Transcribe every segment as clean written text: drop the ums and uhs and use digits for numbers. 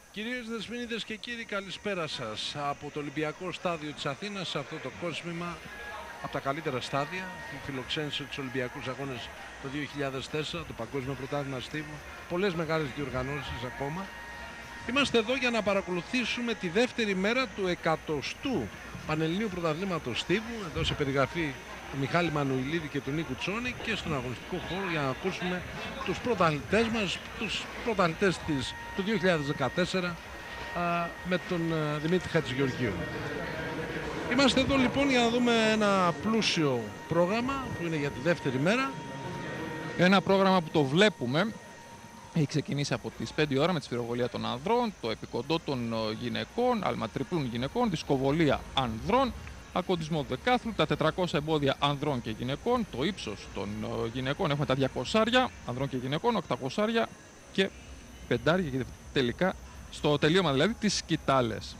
Κυρίες Δεσποινίδες και κύριοι, καλησπέρα σας από το Ολυμπιακό Στάδιο της Αθήνας, σε αυτό το κόσμημα από τα καλύτερα στάδια που φιλοξένησε τους Ολυμπιακούς Αγώνες το 2004, το Παγκόσμιο Πρωτάθλημα Στίβου, πολλές μεγάλες διοργανώσεις ακόμα. Είμαστε εδώ για να παρακολουθήσουμε τη δεύτερη μέρα του 100ου Πανελληνίου Πρωταθλήματος Στίβου, εδώ σε περιγραφή του Μιχάλη Μανουηλίδη και του Νίκου Τσόνη, και στον αγωνιστικό χώρο για να ακούσουμε τους πρωταθλητές μας, τους πρωταθλητές του 2014 με τον Δημήτρη Χατζηγεωργίου. Είμαστε εδώ λοιπόν για να δούμε ένα πλούσιο πρόγραμμα που είναι για τη δεύτερη μέρα. Ένα πρόγραμμα που το βλέπουμε. Έχει ξεκινήσει από τις 5 ώρα με τη σφυροβολία των ανδρών, το επικοντό των γυναικών, άλμα τριπλούν γυναικών, δισκοβολία ανδρών, ακοντισμό δεκάθλου, τα 400 εμπόδια ανδρών και γυναικών, το ύψος των γυναικών έχουμε τα 200 ανδρών και γυναικών, 800 και 5 και τελικά στο τελείωμα δηλαδή τις σκητάλες.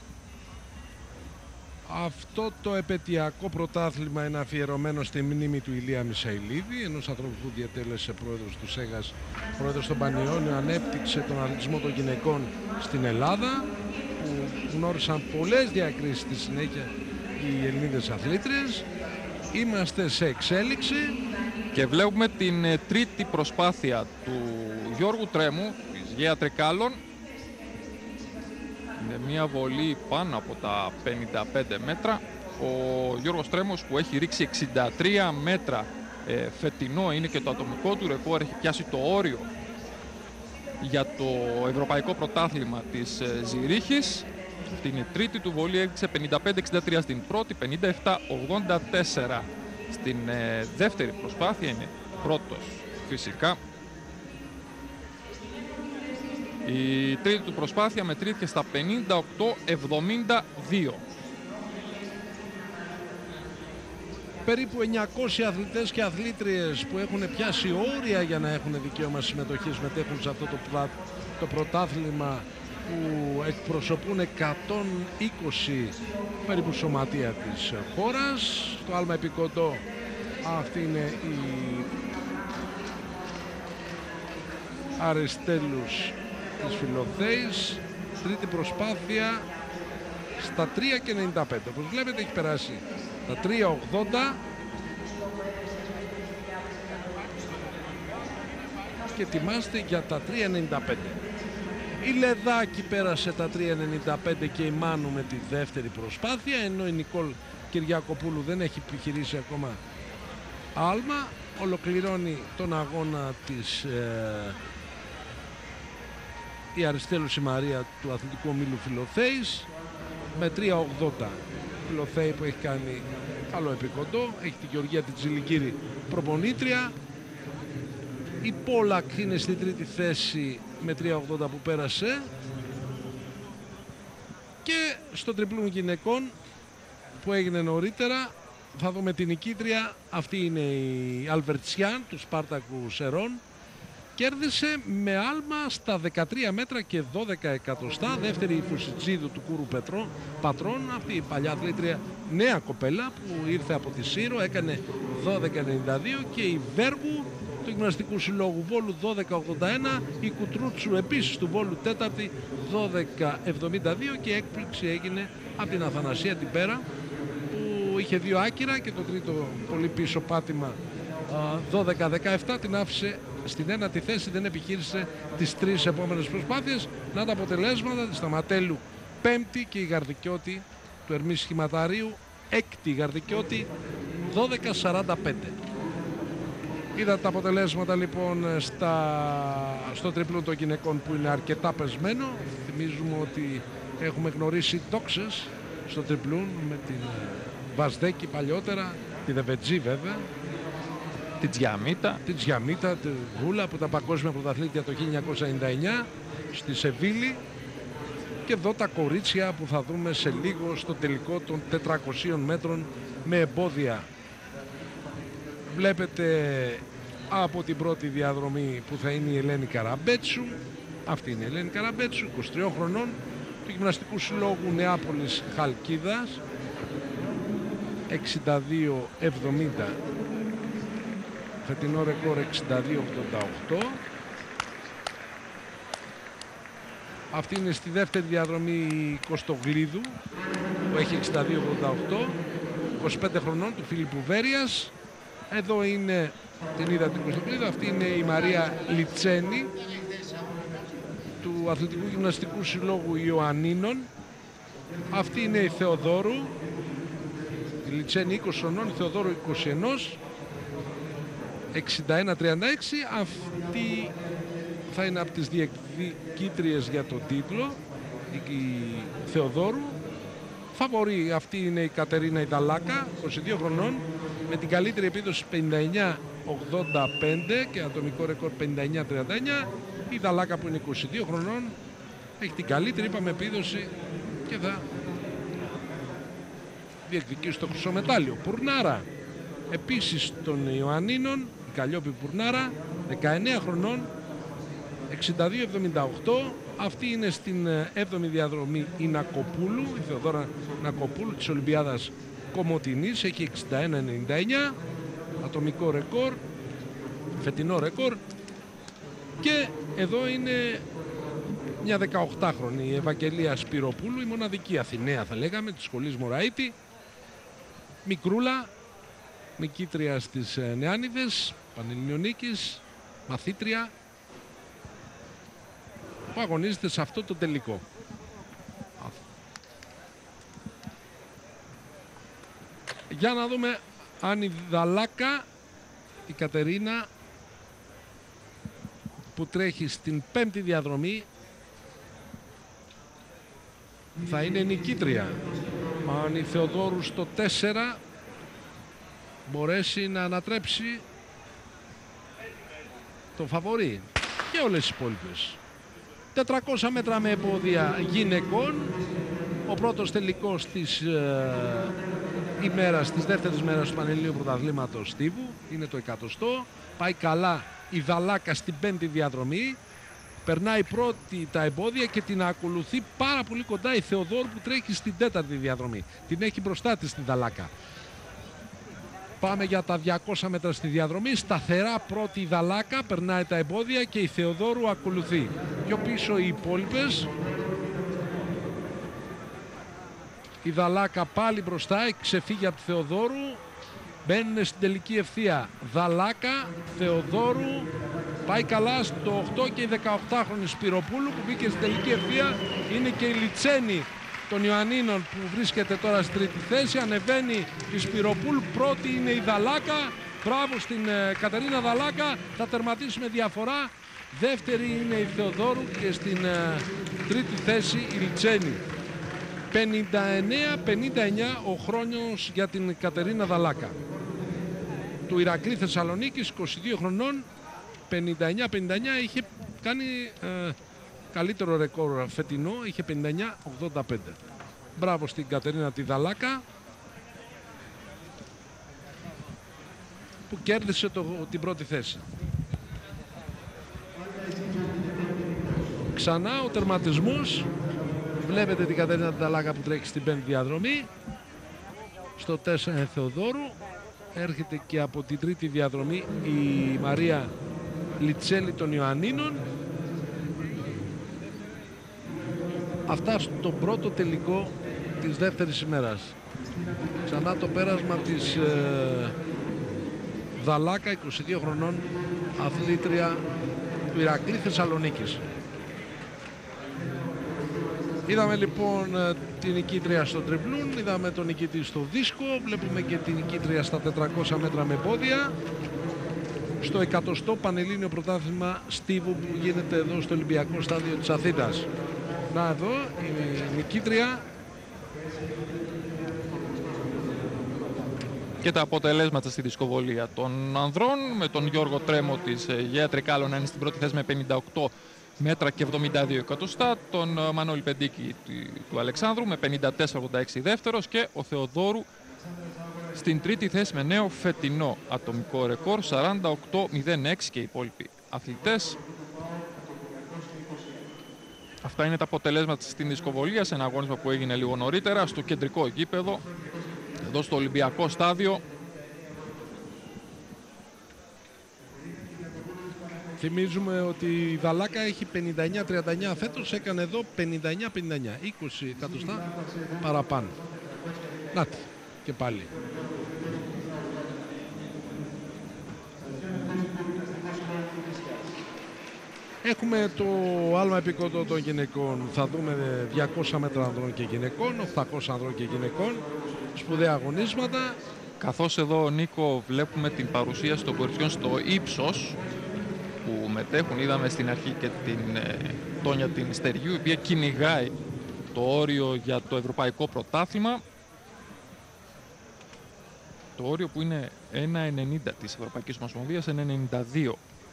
Αυτό το επετειακό πρωτάθλημα είναι αφιερωμένο στη μνήμη του Ηλία Μισαηλίδη, ενός ανθρώπου που διατέλεσε πρόεδρος του ΣΕΓΑΣ, πρόεδρος των Πανιώνιων, ανέπτυξε τον αθλητισμό των γυναικών στην Ελλάδα, που γνώρισαν πολλές διακρίσεις στη συνέχεια οι Ελληνίδες αθλήτριες. Είμαστε σε εξέλιξη και βλέπουμε την τρίτη προσπάθεια του Γιώργου Τρέμου, της Γέα Τρικάλων. Είναι μια βολή πάνω από τα 55 μέτρα. Ο Γιώργος Τρέμος, που έχει ρίξει 63 μέτρα φετινό, είναι και το ατομικό του ρεκόρ, έχει πιάσει το όριο για το Ευρωπαϊκό Πρωτάθλημα της Ζηρίχης. Αυτή είναι η τρίτη του βολή, έριξε 55-63 στην πρώτη, 57-84 στην δεύτερη προσπάθεια, είναι πρώτος φυσικά. Η τρίτη του προσπάθεια μετρήθηκε στα 58-72. Περίπου 900 αθλητές και αθλήτριες που έχουν πιάσει όρια για να έχουν δικαίωμα συμμετοχής μετέχουν σε αυτό το πρωτάθλημα, που εκπροσωπούν 120 περίπου σωματεία της χώρας. Το άλμα επικοντό, αυτή είναι η Αριστέλους της Φιλοθέης. Τρίτη προσπάθεια στα 3,95. Όπως βλέπετε έχει περάσει τα 3,80 και ετοιμάστε για τα 3,95. Η Λεδάκη πέρασε τα 3,95 και η Μάνου με τη δεύτερη προσπάθεια, ενώ η Νικόλ Κυριάκοπούλου δεν έχει επιχειρήσει ακόμα άλμα. Ολοκληρώνει τον αγώνα της η Αριστέλους η Μαρία του Αθλητικού Ομίλου Φιλοθέης με 3,80. Φιλοθέη που έχει κάνει καλό επικοντό, έχει τη Γεωργία την Τζιλιγκύρη προπονήτρια. Η Πόλακ είναι στη τρίτη θέση με 3,80 που πέρασε. Και στο τριπλούν γυναικών που έγινε νωρίτερα θα δούμε την νικήτρια. Αυτή είναι η Αλβερτσιάν του Σπάρτακου Σερών. Κέρδισε με άλμα στα 13 μέτρα και 12 εκατοστά. Δεύτερη η Φουσιτζίδου του Κούρου Πατρών. Αυτή η παλιά αθλήτρια, νέα κοπέλα που ήρθε από τη Σύρο, έκανε 12,92. Και η Βέργου του Γυμναστικού Συλλόγου Βόλου 12,81. Η Κουτρούτσου επίσης του Βόλου τέταρτη 12,72. Και η έκπληξη έγινε από την Αθανασία την Πέρα, που είχε δύο άκυρα και το τρίτο πολύ πίσω πάτημα 12-17 την άφησε στην ένατη θέση, δεν επιχείρησε τις τρεις επόμενες προσπάθειες. Να τα αποτελέσματα της Σταματέλου πέμπτη και η Γαρδικιώτη του Ερμής Σχηματαρίου έκτη. Γαρδικιώτη 12-45. Είδατε τα αποτελέσματα λοιπόν στο τριπλούν των γυναικών, που είναι αρκετά πεσμένο. Θυμίζουμε ότι έχουμε γνωρίσει τόξες στο τριπλούν με την Βασδέκη παλιότερα, τη Δεβετζή βέβαια, την Τζιαμίτα, τη Βούλα που ήταν παγκόσμια πρωταθλήτρια το 1999 στη Σεβίλη. Και εδώ τα κορίτσια που θα δούμε σε λίγο στο τελικό των 400 μέτρων με εμπόδια. Βλέπετε από την πρώτη διαδρομή που θα είναι η Ελένη Καραμπέτσου. Αυτή είναι η Ελένη Καραμπέτσου, 23 χρονών, του Γυμναστικού Συλλόγου Νεάπολης Χαλκίδας, 62,70. Φετινό ρεκόρ 62,88. Αυτή είναι στη δεύτερη διαδρομή Κωστογλίδου που έχει 62-88, 25 χρονών, του Φίλιππου Βέρειας. Εδώ είναι, την είδα την Κωστογλίδου, αυτή είναι η Μαρία Λιτσένη του Αθλητικού Γυμναστικού Συλλόγου Ιωαννίνων. Αυτή είναι η Θεοδόρου, η Λιτσένη 20 χρονών, η Θεοδόρου 21, 61-36. Αυτή θα είναι από τις διεκδικήτριες για τον τίτλο, η Θεοδόρου. Φαβορή αυτή είναι η Κατερίνα Ιδαλάκα, 22 χρονών, με την καλύτερη επίδοση 59-85 και ατομικό ρεκόρ 59-39. Η Ιδαλάκα που είναι 22 χρονών έχει την καλύτερη, είπαμε, επίδοση και θα διεκδικήσει το χρυσό μετάλλιο. Πουρνάρα επίσης των Ιωαννίνων, η Καλλιόπη Πουρνάρα, 19 χρονών, 62-78. Αυτή είναι στην 7η διαδρομή η Νακοπούλου, η Θεοδόρα Νακοπούλου της Ολυμπιάδας Κομοτηνής, έχει 61-99, ατομικό ρεκόρ, φετινό ρεκόρ. Και εδώ είναι μια 18χρονη, η Ευαγγελία Σπυροπούλου, η μοναδική Αθηναία θα λέγαμε, της σχολής Μωραΐτη, μικρούλα, νικήτρια στις Νεάνιδες, Πανελληνιονίκης, μαθήτρια, που αγωνίζεται σε αυτό το τελικό. Για να δούμε αν η Δαλάκα, η Κατερίνα, που τρέχει στην 5η διαδρομή, θα είναι νικήτρια. Αν η Θεοδόρου στο 4 μπορέσει να ανατρέψει το φαβορί και όλες οι υπόλοιπες. 400 μέτρα με εμπόδια γυναικών, ο πρώτος τελικός της ημέρας, της δεύτερης μέρας του Πανελληνίου Πρωταθλήματος Στίβου, είναι το 100. Πάει καλά η Δαλάκα στην 5η διαδρομή, περνάει πρώτη τα εμπόδια και την ακολουθεί πάρα πολύ κοντά η Θεοδόρου που τρέχει στην 4η διαδρομή. Την έχει μπροστά της την Δαλάκα. Πάμε για τα 200 μέτρα στη διαδρομή. Σταθερά πρώτη η Δαλάκα, περνάει τα εμπόδια και η Θεοδόρου ακολουθεί. Πιο πίσω οι υπόλοιπες. Η Δαλάκα πάλι μπροστά, έχει ξεφύγει από τη Θεοδόρου. Μπαίνουν στην τελική ευθεία. Δαλάκα, Θεοδόρου, πάει καλά στο 8 και η 18χρονη Σπυροπούλου που μπήκε στην τελική ευθεία. Είναι και η Λιτσένη των Ιωαννίνων που βρίσκεται τώρα στη τρίτη θέση. Ανεβαίνει η Σπυροπούλου, πρώτη είναι η Δαλάκα. Μπράβο στην Κατερίνα Δαλάκα, θα τερματίσει με διαφορά. Δεύτερη είναι η Θεοδόρου και στην τρίτη θέση η Λιτσένη. 59-59 ο χρόνος για την Κατερίνα Δαλάκα. Του Ηρακλή Θεσσαλονίκης, 22 χρονών, 59-59, είχε κάνει καλύτερο ρεκόρ φετινό, είχε 59-85. Μπράβο στην Κατερίνα τη Δαλάκα που κέρδισε την πρώτη θέση. Ξανά ο τερματισμός. Βλέπετε την Κατερίνα Δαλάκα που τρέχει στην 5η διαδρομή. Στο 4 Θεοδόρου. Έρχεται και από την τρίτη διαδρομή η Μαρία Λιτσέλη των Ιωαννίνων. Αυτά στον πρώτο τελικό της δεύτερης ημέρας. Ξανά το πέρασμα της Δαλάκα, 22 χρονών, αθλήτρια του Ηρακλή Θεσσαλονίκης. Είδαμε λοιπόν την νικήτρια στο τριπλούν, είδαμε τον νικητή στο δίσκο, βλέπουμε και την νικήτρια στα 400 μέτρα με πόδια. Στο 100ο Πανελλήνιο Πρωτάθλημα Στίβου που γίνεται εδώ στο Ολυμπιακό Στάδιο της Αθήνας. Να εδώ η νικήτρια. Και τα αποτελέσματα στη δισκοβολία των ανδρών, με τον Γιώργο Τρέμο της Γέα Τρικάλο να είναι στην πρώτη θέση με 58 μέτρα και 72 εκατοστά, τον Μανώλη Πεντίκη του Αλεξάνδρου με 54-86 δεύτερος και ο Θεοδόρου στην τρίτη θέση με νέο φετινό ατομικό ρεκόρ 48-06 και οι υπόλοιποι αθλητές. Αυτά είναι τα αποτελέσματα στην δισκοβολία σε ένα αγώνισμα που έγινε λίγο νωρίτερα στο κεντρικό γήπεδο, εδώ στο Ολυμπιακό Στάδιο. Θυμίζουμε ότι η Δαλάκα έχει 59-39 φέτος, έκανε εδώ 59-59, 20 εκατοστά παραπάνω. Νάτι και πάλι. Έχουμε το άλμα επικόντο των γυναικών, θα δούμε 200 μέτρα ανδρών και γυναικών, 800 ανδρών και γυναικών, σπουδαία αγωνίσματα. Καθώς εδώ, Νίκο, βλέπουμε την παρουσίαση των κοριτσιών στο ύψος που μετέχουν. Είδαμε στην αρχή και την Τόνια την Στεριού, η οποία κυνηγάει το όριο για το ευρωπαϊκό πρωτάθλημα. Το όριο που είναι 1,90 της Ευρωπαϊκής Ομοσπονδίας, 1,92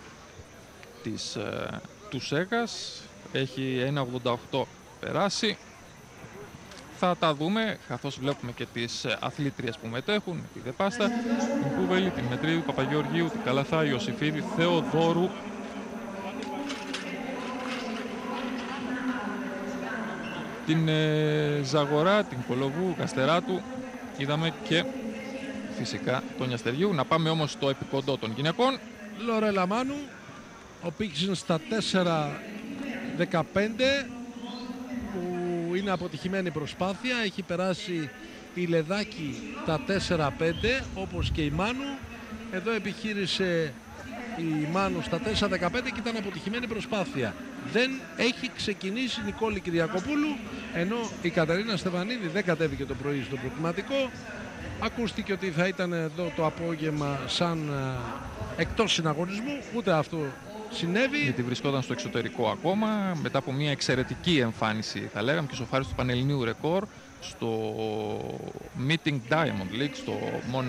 του ΣΕΓΑΣ. Έχει 1,88 περάσει. Θα τα δούμε, καθώς βλέπουμε και τις αθλήτριες που μετέχουν, τη Δεπάστα, την Κούβελη, την Μετρίδου, Παπαγεωργίου, την Καλαθά, Ιωσήφιδη, Θεοδόρου, την Ζαγορά, την Κολοβού, Καστεράτου. Είδαμε και φυσικά τον Ιαστεριού. Να πάμε όμως στο επικοντό των γυναικών. Λορέλα Μάνου, ο Πίξιν στα 4,15, που είναι αποτυχημένη προσπάθεια. Έχει περάσει η Λεδάκη τα 4,5 όπως και η Μάνου. Εδώ επιχείρησε η Μάνου στα 4,15 και ήταν αποτυχημένη προσπάθεια. Δεν έχει ξεκινήσει η Νικόλη Κυριακοπούλου, ενώ η Κατερίνα Στεφανίδη δεν κατέβηκε το πρωί στο προκριματικό. Ακούστηκε ότι θα ήταν εδώ το απόγευμα σαν εκτός συναγωνισμού, ούτε αυτό συνέβη. Γιατί βρισκόταν στο εξωτερικό ακόμα, μετά από μια εξαιρετική εμφάνιση, θα λέγαμε, και σοφάρισε του πανελληνίου ρεκόρ στο Meeting Diamond League στο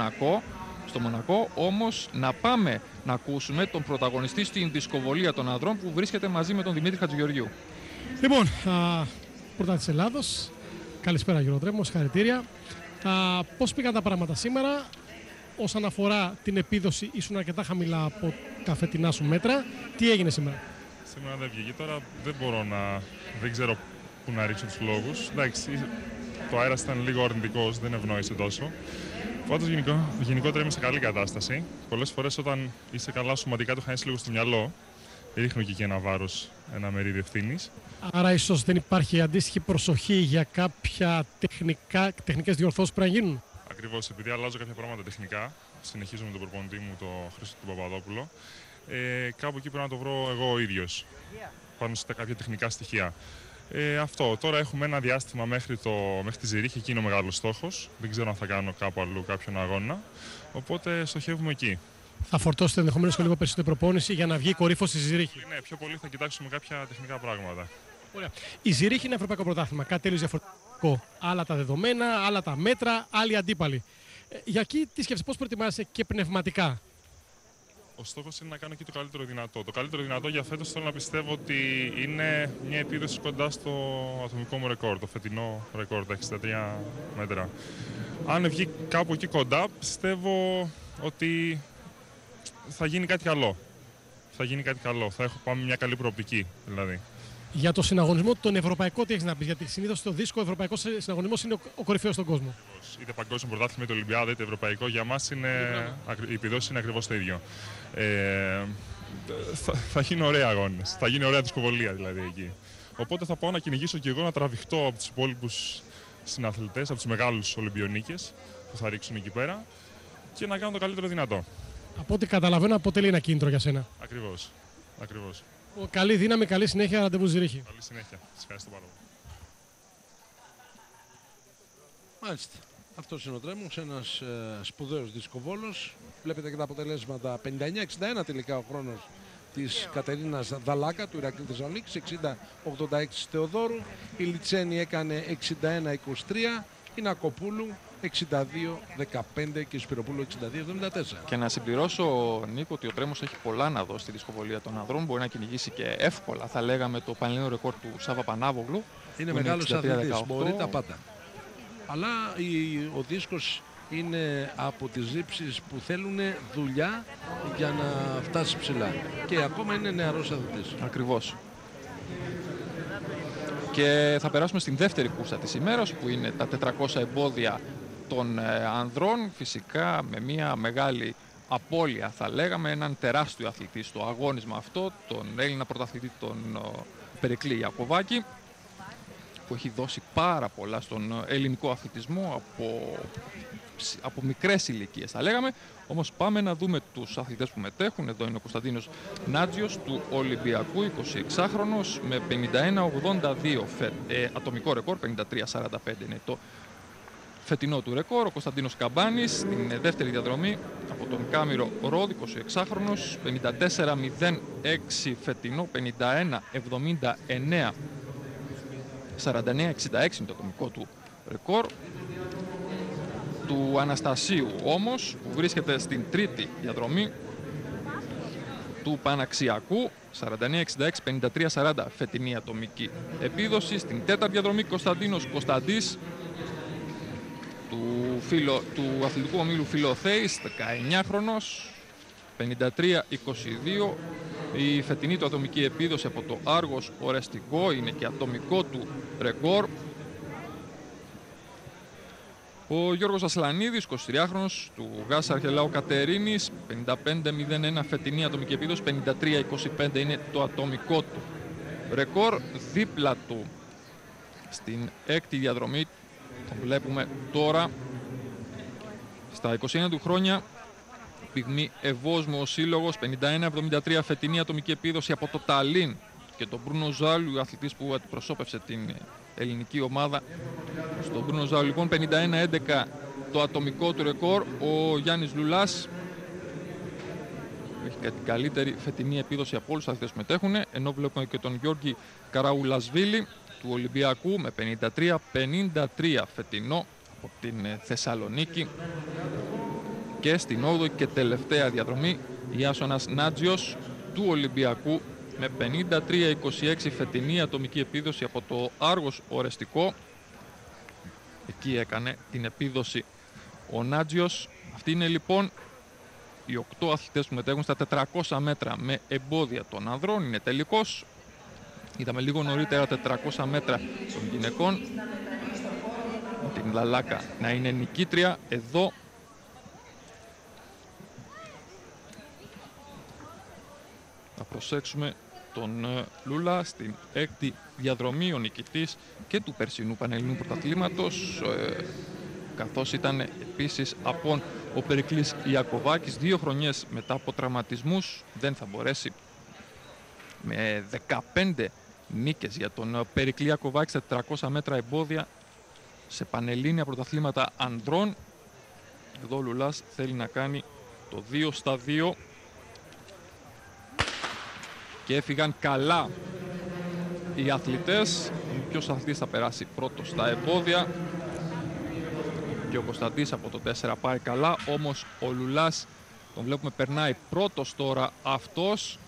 Μονακό. Όμως να πάμε να ακούσουμε τον πρωταγωνιστή στην δισκοβολία των ανδρών που βρίσκεται μαζί με τον Δημήτρη Χατζηγεωργίου. Λοιπόν, πρώτα της Ελλάδος, καλησπέρα Γιώργο, συγχαρητήρια. Πώς πήγαν τα πράγματα σήμερα? Όσον αφορά την επίδοση, ήσουν αρκετά χαμηλά από τα φετινά σου μέτρα. Τι έγινε σήμερα? Σήμερα δεν βγήκε. Τώρα δεν ξέρω πού να ρίξω τους λόγους. Εντάξει, το αέρας ήταν λίγο αρνητικός, δεν ευνόησε τόσο. Πάντως γενικότερα είμαι σε καλή κατάσταση. Πολλές φορές όταν είσαι καλά σωματικά το χάνεις λίγο στο μυαλό. Ρίχνω και εκεί ένα βάρος, ένα μερίδιο ευθύνης. Άρα ίσως δεν υπάρχει αντίστοιχη προσοχή για κάποια τεχνικές διορθώσεις που πρέπει να γίνουν. Ακριβώς, επειδή αλλάζω κάποια πράγματα τεχνικά, συνεχίζω με τον προπονητή μου, τον Χρήστο του Παπαδόπουλο, κάπου εκεί πρέπει να το βρω εγώ ο ίδιος, πάνω σε κάποια τεχνικά στοιχεία. Αυτό. Τώρα έχουμε ένα διάστημα μέχρι τη Ζηρίχη, εκεί είναι ο μεγάλος στόχος. Δεν ξέρω αν θα κάνω κάπου αλλού κάποιον αγώνα, οπότε στοχεύουμε εκεί. Θα φορτώσετε ενδεχομένως και λίγο περισσότερη προπόνηση για να βγει η κορύφωση στη Ζηρίχη. Ναι, πιο πολύ θα κοιτάξουμε κάποια τεχνικά πράγματα. Ωραία. Η Ζηρίχη είναι ευρωπαϊκό πρωτάθλημα, κάτι τελείως διαφορετικό. Άλλα τα δεδομένα, άλλα τα μέτρα, άλλοι αντίπαλοι. Για εκεί τι σκέφτεσαι, πώς προετοιμάζεσαι και πνευματικά? Ο στόχος είναι να κάνω εκεί το καλύτερο δυνατό. Το καλύτερο δυνατό για φέτος θέλω να πιστεύω ότι είναι μια επίδοση κοντά στο ατομικό μου ρεκόρ, το φετινό ρεκόρ, τα 63 μέτρα. Αν βγει κάπου εκεί κοντά, πιστεύω ότι θα γίνει κάτι καλό. Θα πάμε μια καλή προοπτική δηλαδή. Για το συναγωνισμό, τον ευρωπαϊκό, τι έχεις να πεις? Γιατί συνήθως το δίσκο ευρωπαϊκό συναγωνισμός είναι ο κορυφαίος στον κόσμο. Είτε παγκόσμιο πρωτάθλημα, είτε Ολυμπιάδα, είτε ευρωπαϊκό, για μας η επιδόση είναι ακριβώς το ίδιο. Θα γίνουν ωραία αγώνες. Θα γίνει ωραία δισκοβολία δηλαδή εκεί. Οπότε θα πάω να κυνηγήσω και εγώ να τραβηχτώ από τους υπόλοιπους συναθλητές, από τους μεγάλους Ολυμπιονίκες που θα ρίξουν εκεί πέρα και να κάνω το καλύτερο δυνατό. Από ό,τι καταλαβαίνω, αποτελεί ένα κίνητρο για σένα. Ακριβώς. Καλή δύναμη, καλή συνέχεια, ραντεβού Ζηρίχη. Καλή συνέχεια. Σας ευχαριστώ πάρα πολύ. Μάλιστα. Αυτός είναι ο Τρέμος, ένας σπουδαίος δισκοβόλος. Βλέπετε και τα αποτελέσματα. 59-61 τελικά ο χρόνος της Κατερίνας Δαλάκα, του Ηρακλή Θεσσαλονίκης, 60-86 Θεοδόρου. Η Λιτσένη έκανε 61-23, η Νακοπούλου 62-15 και η Σπυροπούλου 62-74. Και να συμπληρώσω, Νίκο, ότι ο Τρέμος έχει πολλά να δώσει στη δισκοβολία των ανδρών. Μπορεί να κυνηγήσει και εύκολα, θα λέγαμε, το πανελληνίο ρεκόρ του Σάβα Πανάβογλου. Είναι μεγάλος αθλητής, μπορεί τα πάντα. Αλλά ο δίσκος είναι από τις ρήψεις που θέλουν δουλειά για να φτάσει ψηλά. Και ακόμα είναι νεαρός αθλητής. Ακριβώς. Και θα περάσουμε στην δεύτερη κούρσα της ημέρας, που είναι τα 400 εμπόδια των ανδρών. Φυσικά με μια μεγάλη απώλεια, θα λέγαμε, έναν τεράστιο αθλητή στο αγώνισμα αυτό, τον Έλληνα πρωταθλητή, τον Περικλή Ιακωβάκη, που έχει δώσει πάρα πολλά στον ελληνικό αθλητισμό από μικρές ηλικίες, θα λέγαμε. Όμως πάμε να δούμε τους αθλητές που μετέχουν. Εδώ είναι ο Κωνσταντίνος Νάτζιος του Ολυμπιακού, 26χρονος, με 51-82 ατομικό ρεκόρ, 53-45 είναι το φετινό του ρεκόρ. Ο Κωνσταντίνος Καμπάνης στην δεύτερη διαδρομή από τον Κάμηρο Ρόδ, 26χρονος, 54-06 φετινό, 51-79, 49-66 είναι το ατομικό του ρεκόρ. Του Αναστασίου όμως, που βρίσκεται στην τρίτη διαδρομή του Παναξιακού, 49-66, 53-40 φετινή ατομική επίδοση. Στην τέταρτη διαδρομή Κωνσταντίνος Κωνσταντής του αθλητικού ομίλου Φιλοθέης, 19χρονος, 53-22. Η φετινή του ατομική επίδοση από το Άργος Ορεστικό είναι και ατομικό του ρεκόρ. Ο Γιώργος Ασλανίδης, 23χρονος, του ΓΑΣ Αρχελάου Κατερίνης, 55-01 φετινή ατομική επίδοση, 53-25 είναι το ατομικό του ρεκόρ. Δίπλα του στην έκτη διαδρομή, τον βλέπουμε τώρα, στα 21 του χρόνια, πυγμή Ευόσμου ο σύλλογος, 51-73 φετινή ατομική επίδοση από το Ταλίν, και τον Μπρούνο Ζάλου, ο αθλητής που αντιπροσώπευσε την ελληνική ομάδα. Στον Μπρούνο Ζάλου λοιπόν 51-11 το ατομικό του ρεκόρ. Ο Γιάννης Λουλάς έχει την καλύτερη φετινή επίδοση από όλους τους αθλητές που μετέχουν, ενώ βλέπουμε και τον Γιώργη Καραουλασβίλη του Ολυμπιακού με 53-53 φετινό από την Θεσσαλονίκη. Και στην 8η και τελευταία διαδρομή Ιάσονας Νάτζιος του Ολυμπιακού με 53-26 φετινή ατομική επίδοση από το Άργος Ορεστικό. Εκεί έκανε την επίδοση ο Νάτζιος. Αυτοί είναι λοιπόν οι 8 αθλητές που μετέχουν στα 400 μέτρα με εμπόδια των ανδρών. Είναι τελικός. Είδαμε λίγο νωρίτερα 400 μέτρα των γυναικών, την Λαλάκα να είναι νικήτρια. Εδώ θα προσέξουμε τον Λούλα στην έκτη διαδρομή, ο νικητής και του περσινού Πανελληνίου Πρωταθλήματος, καθώς ήταν επίσης από ο Περικλής Ιακωβάκης. 2 χρονιές μετά από τραυματισμούς δεν θα μπορέσει, με 15 νίκες για τον Περικλή Ιακωβάκη στα 400 μέτρα εμπόδια σε Πανελλήνια Πρωταθλήματα ανδρών. Εδώ ο Λουλάς θέλει να κάνει το 2-2 και έφυγαν καλά οι αθλητές. Ποιος αθλητής θα περάσει πρώτος στα εμπόδια? Και ο Κωνσταντής από το 4 πάει καλά, όμως ο Λουλάς τον βλέπουμε περνάει πρώτος τώρα αυτός.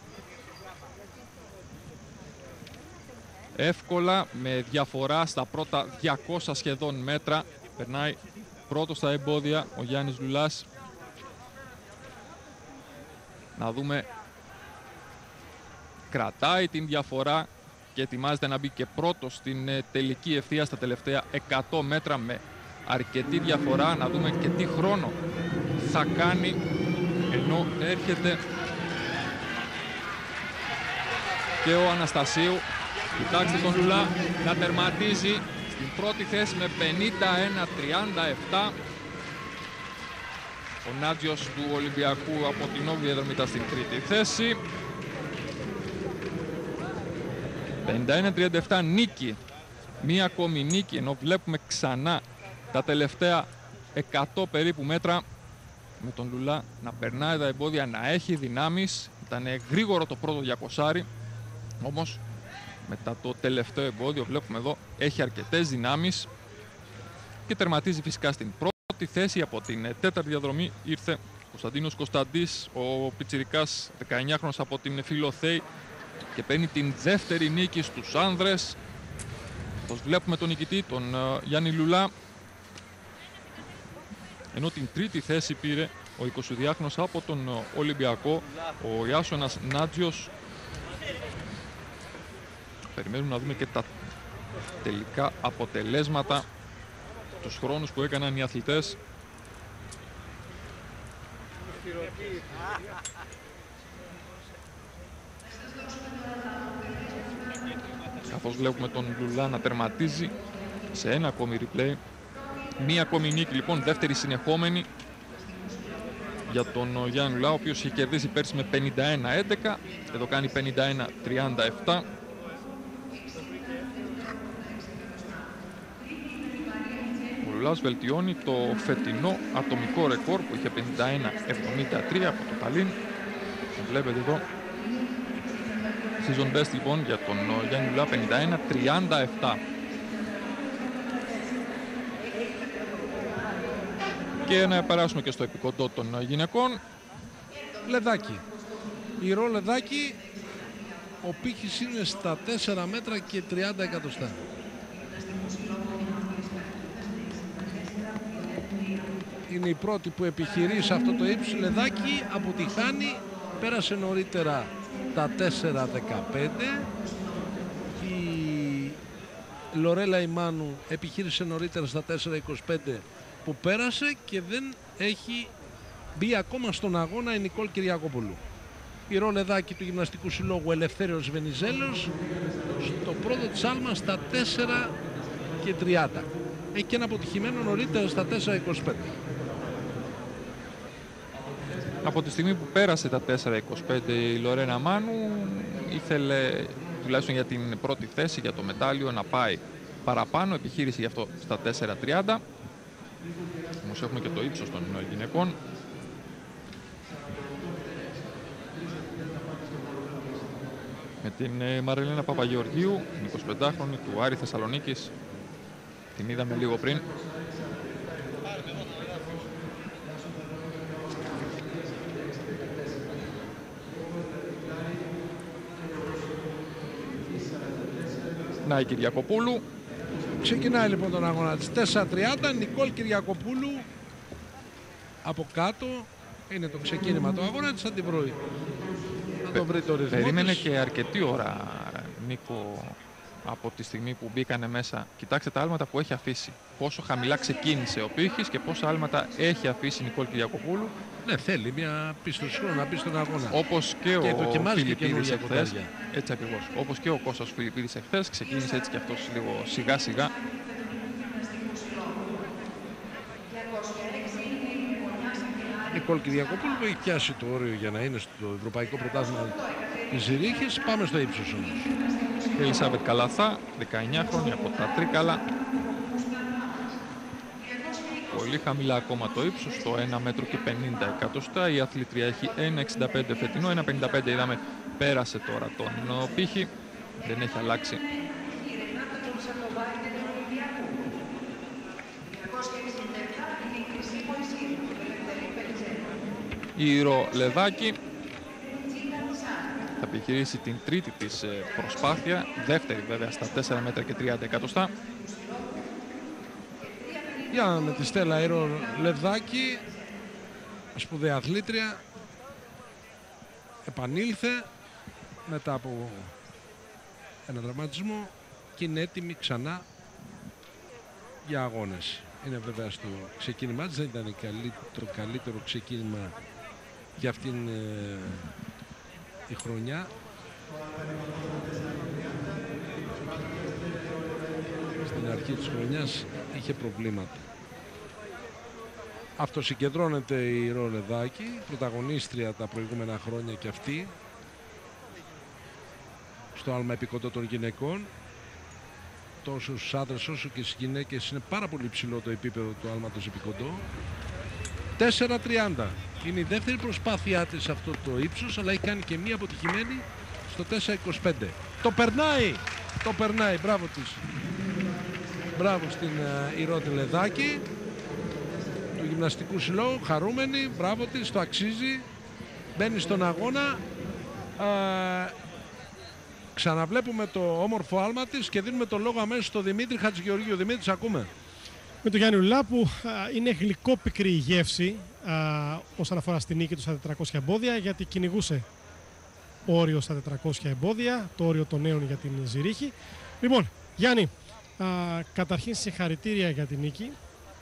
Εύκολα, με διαφορά στα πρώτα 200 σχεδόν μέτρα, περνάει πρώτος στα εμπόδια ο Γιάννης Λουλάς. Να δούμε, κρατάει την διαφορά και ετοιμάζεται να μπει και πρώτος στην τελική ευθεία στα τελευταία 100 μέτρα με αρκετή διαφορά. Να δούμε και τι χρόνο θα κάνει, ενώ έρχεται και ο Αναστασίου. Κοιτάξτε τον Λουλά να τερματίζει στην πρώτη θέση με 51-37. Ο Νάτζιος του Ολυμπιακού από την 8η διαδρομή ήταν στην τρίτη θέση. 51-37 νίκη, μία ακόμη νίκη, ενώ βλέπουμε ξανά τα τελευταία 100 περίπου μέτρα με τον Λουλά να περνάει τα εμπόδια, να έχει δυνάμεις. Ήταν γρήγορο το πρώτο 200, όμως μετά το τελευταίο εμπόδιο βλέπουμε εδώ έχει αρκετές δυνάμεις και τερματίζει φυσικά στην πρώτη θέση. Από την τέταρτη διαδρομή ήρθε ο Κωνσταντίνος Κωνσταντής, ο πιτσιρικάς 19χρονος από την Φιλοθέη, και παίρνει την δεύτερη νίκη στους άνδρες. Όπως βλέπουμε τον νικητή, τον Γιάννη Λουλά, ενώ την τρίτη θέση πήρε ο 22χρονος από τον Ολυμπιακό, ο Ιάσονας Νάτζιος. Περιμένουμε να δούμε και τα τελικά αποτελέσματα, τους χρόνους που έκαναν οι αθλητές. Καθώς βλέπουμε τον Λουλά να τερματίζει σε ένα ακόμη replay. Μία ακόμη νίκη λοιπόν, δεύτερη συνεχόμενη για τον Γιάννη Λουλά, ο οποίος είχε κερδίσει πέρσι με 51-11, εδώ κάνει 51-37. Ο Λουλάς βελτιώνει το φετινό ατομικό ρεκόρ που είχε 51-73 από το Ταλίν. Το βλέπετε εδώ. Season best λοιπόν για τον Γιάννη Λουλά, 51-37. Και να περάσουμε και στο επικοντό των γυναικών. Λεδάκι. Η Ρο Λεδάκι, ο πύχης είναι στα 4 μέτρα και 30 εκατοστά. Είναι η πρώτη που επιχειρεί σε αυτό το ύψος. Λεδάκι αποτυχάνει, πέρασε νωρίτερα τα 4.15. Η Λορέλα Ιμάνου επιχείρησε νωρίτερα στα 4.25 που πέρασε και δεν έχει μπει ακόμα στον αγώνα η Νικόλ Κυριακοπούλου. Η Ρο Λεδάκι του Γυμναστικού Συλλόγου Ελευθέριος Βενιζέλος στο πρώτο της άλμα στα 4.30. Έχει και ένα αποτυχημένο νωρίτερα στα 4.25. Από τη στιγμή που πέρασε τα 4.25 η Λορένα Μάνου ήθελε τουλάχιστον για την πρώτη θέση, για το μετάλλιο, να πάει παραπάνω, επιχείρησε γι' αυτό στα 4.30. Όμως έχουμε και το ύψος των γυναικών. Με την Μαριλένα Παπαγεωργίου, 25χρονη του Άρη Θεσσαλονίκης. Την είδαμε λίγο πριν. Να η Κυριακοπούλου. Ξεκινάει λοιπόν τον αγώνα της 4.30. Νικόλ Κυριακοπούλου από κάτω. Είναι το ξεκίνημα του αγώνα της, θα την βρει. Να το βρει το ρυθμό. Περίμενε της. και αρκετή ώρα, Νίκο, από τη στιγμή που μπήκανε μέσα. Κοιτάξτε τα άλματα που έχει αφήσει. Πόσο χαμηλά ξεκίνησε ο πύχης και πόσα άλματα έχει αφήσει η Νικόλ Κυριακοπούλου. Ναι, θέλει μια πίστοση χρόνου να μπει στον αγώνα. Όπως και ο δοκιμάζει και Φιλιππίδης καινούργια εχθές. κοντάρια. Έτσι ακριβώς. Όπως και ο Κώστας Φιλιππίδης εχθές. Ξεκίνησε έτσι και αυτός λίγο σιγά σιγά. Νικόλ Κυριακοπούλου που έχει πιάσει το όριο για να είναι στο Ευρωπαϊκό Πρωτάθλημα της Ζηρίχης. Πάμε στο ύψος όμως. Η Ελισάβετ Καλαθά, 19 χρόνια από τα Τρίκαλα. Πολύ χαμηλά ακόμα το ύψος, στο 1 μέτρο και 50 εκατοστά. Η αθλήτρια έχει 1,65 φετινό, 1,55 είδαμε πέρασε τώρα τον πύχη. Δεν έχει αλλάξει. Η Ρο Λεδάκι θα επιχειρήσει την τρίτη της προσπάθεια, δεύτερη βέβαια στα 4 μέτρα και 30 εκατοστά. Για με τη Στέλλα η Ρο Λεδάκι, σπουδαία αθλήτρια, επανήλθε μετά από ένα τραυματισμό και είναι έτοιμη ξανά για αγώνες. Είναι βέβαια στο ξεκίνημά της, δεν ήταν το καλύτερο ξεκίνημα για αυτήν η χρονιά. Στην αρχή της χρονιάς είχε προβλήματα. Αυτοσυγκεντρώνεται η Ρο Λεδάκι, πρωταγωνίστρια τα προηγούμενα χρόνια και αυτή στο άλμα επικοντό των γυναικών. Τόσο στους άντρες όσο και στις γυναίκες είναι πάρα πολύ ψηλό το επίπεδο του άλματος επικοντό. 4.30 είναι η δεύτερη προσπάθειά της σε αυτό το ύψος, αλλά έχει κάνει και μία αποτυχημένη στο 4.25. Το περνάει, μπράβο της. Μπράβο στην Ρο Λεδάκι του Γυμναστικού Συλλόγου, χαρούμενη, μπράβο της, το αξίζει. Μπαίνει στον αγώνα. Ξαναβλέπουμε το όμορφο άλμα της και δίνουμε το λόγο αμέσως στον Δημήτρη Χατζηγεωργίου. Δημήτρη, ακούμε. Με τον Γιάννη Λουλά που είναι γλυκόπικρη η γεύση όσον αφορά στη νίκη του στα 400 εμπόδια, γιατί κυνηγούσε όριο στα 400 εμπόδια, το όριο των νέων για την Ζηρίχη. Λοιπόν, Γιάννη, καταρχήν συγχαρητήρια για την νίκη.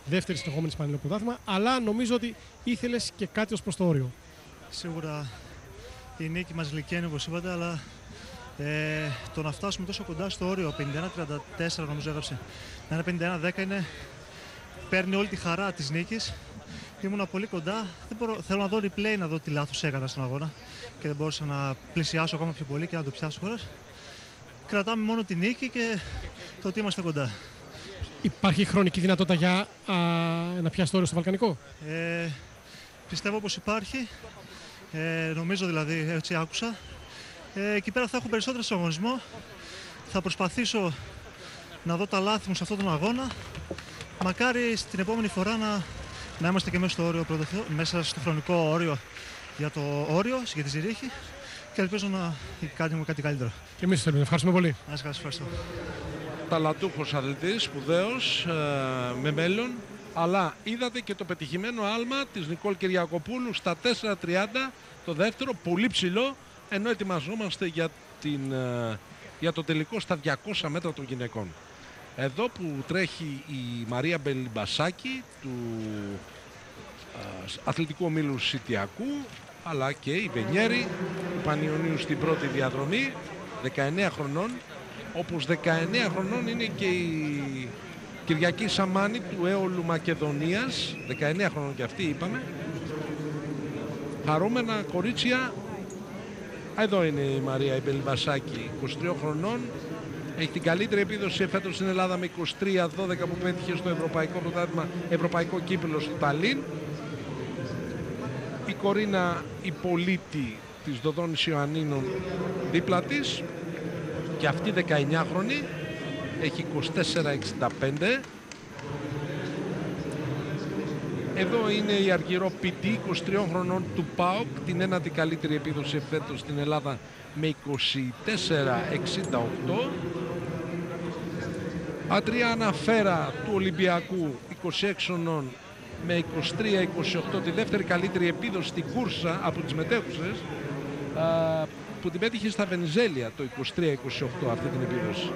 δεύτερη συνεχόμενη Ισπανικό πρωτάθλημα, αλλά νομίζω ότι ήθελες και κάτι ως προς το όριο. Σίγουρα η νίκη μας γλυκαίνει, όπως είπατε, αλλά το να φτάσουμε τόσο κοντά στο όριο, 51-34 νομίζω έγραψε, να είναι 51-10, παίρνει όλη τη χαρά της νίκης. Ήμουνα πολύ κοντά, θέλω να δω replay, να δω τι λάθος έκανα στον αγώνα και δεν μπορούσα να πλησιάσω ακόμα πιο πολύ και να το πιάσω χώρας. Κρατάμε μόνο τη νίκη και το ότι είμαστε κοντά. Υπάρχει χρονική δυνατότητα για να πιάσει το όριο στο Βαλκανικό? Πιστεύω πως υπάρχει. Νομίζω δηλαδή, έτσι άκουσα. Εκεί πέρα θα έχω περισσότερο στον αγωνισμό. Θα προσπαθήσω να δω τα λάθη μου σε αυτόν τον αγώνα. Μακάρι στην επόμενη φορά να είμαστε και μέσα στο όριο, μέσα στο χρονικό όριο για το όριο, για τη Ζηρίχη. Και ελπίζω να κάνουμε κάτι καλύτερο. Και εμείς θέλουμε. Ευχαριστούμε πολύ. Να σας ευχαριστώ. Ταλαντούχος αθλητής, σπουδαίος, με μέλλον. Αλλά είδατε και το πετυχημένο άλμα της Νικόλ Κυριακοπούλου στα 4.30, το δεύτερο, πολύ ψηλό, ενώ ετοιμαζόμαστε για το τελικό στα 200 μέτρα των γυναικών. Εδώ που τρέχει η Μαρία Μπελιμπασάκη του αθλητικού ομίλου Σιτιακού, αλλά και η Βενιέρη του Πανιωνίου στην πρώτη διαδρομή, 19 χρονών, όπως 19 χρονών είναι και η Κυριακή Σαμάνη του Έολου Μακεδονίας, 19 χρονών και αυτή είπαμε. Χαρούμενα κορίτσια. Εδώ είναι η Μαρία Μπελιμπασάκη, 23 χρονών. Έχει την καλύτερη επίδοση εφέτος στην Ελλάδα με 23-12 που πέτυχε στο Ευρωπαϊκό Πρωτάθλημα, Ευρωπαϊκό Κύπελλο στο Ταλίν. Η Κορίνα η πολίτη της Δοδόνης Ιωαννίνων δίπλα της και αυτή 19 χρονή, έχει 24-65. Εδώ είναι η Αργυρό Πιτή, 23 χρονών του ΠΑΟΚ, την ένατη καλύτερη επίδοση φέτος στην Ελλάδα με 24-68. Αντριάννα Φέρα του Ολυμπιακού, 26 χρονών, με 23-28, τη δεύτερη καλύτερη επίδοση στην κούρσα από τις μετέχουσες, που την πέτυχε στα Βενιζέλια το 23-28 αυτή την επίδοση.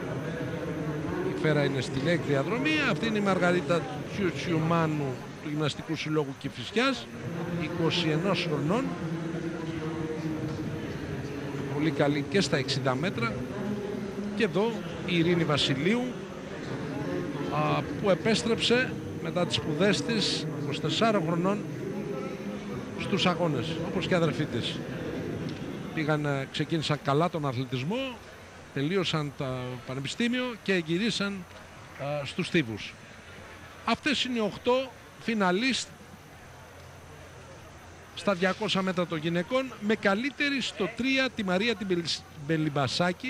Η Φέρα είναι στην έκτη διαδρομή. Αυτή είναι η Μαργαρίτα Τσιουτσιουμάνου του Γυμναστικού Συλλόγου Κηφισιάς, 21 χρονών, πολύ καλή και στα 60 μέτρα. Και εδώ η Ειρήνη Βασιλείου, που επέστρεψε μετά τις σπουδές της, 24 χρονών, στους αγώνες, όπως και αδερφή της. Ξεκίνησαν καλά τον αθλητισμό, τελείωσαν το πανεπιστήμιο και γυρίσαν στους Θήβους. Αυτές είναι οι 8 φιναλίστ στα 200 μέτρα των γυναικών, με καλύτερη στο 3 τη Μαρία την Μπελιμπασάκη,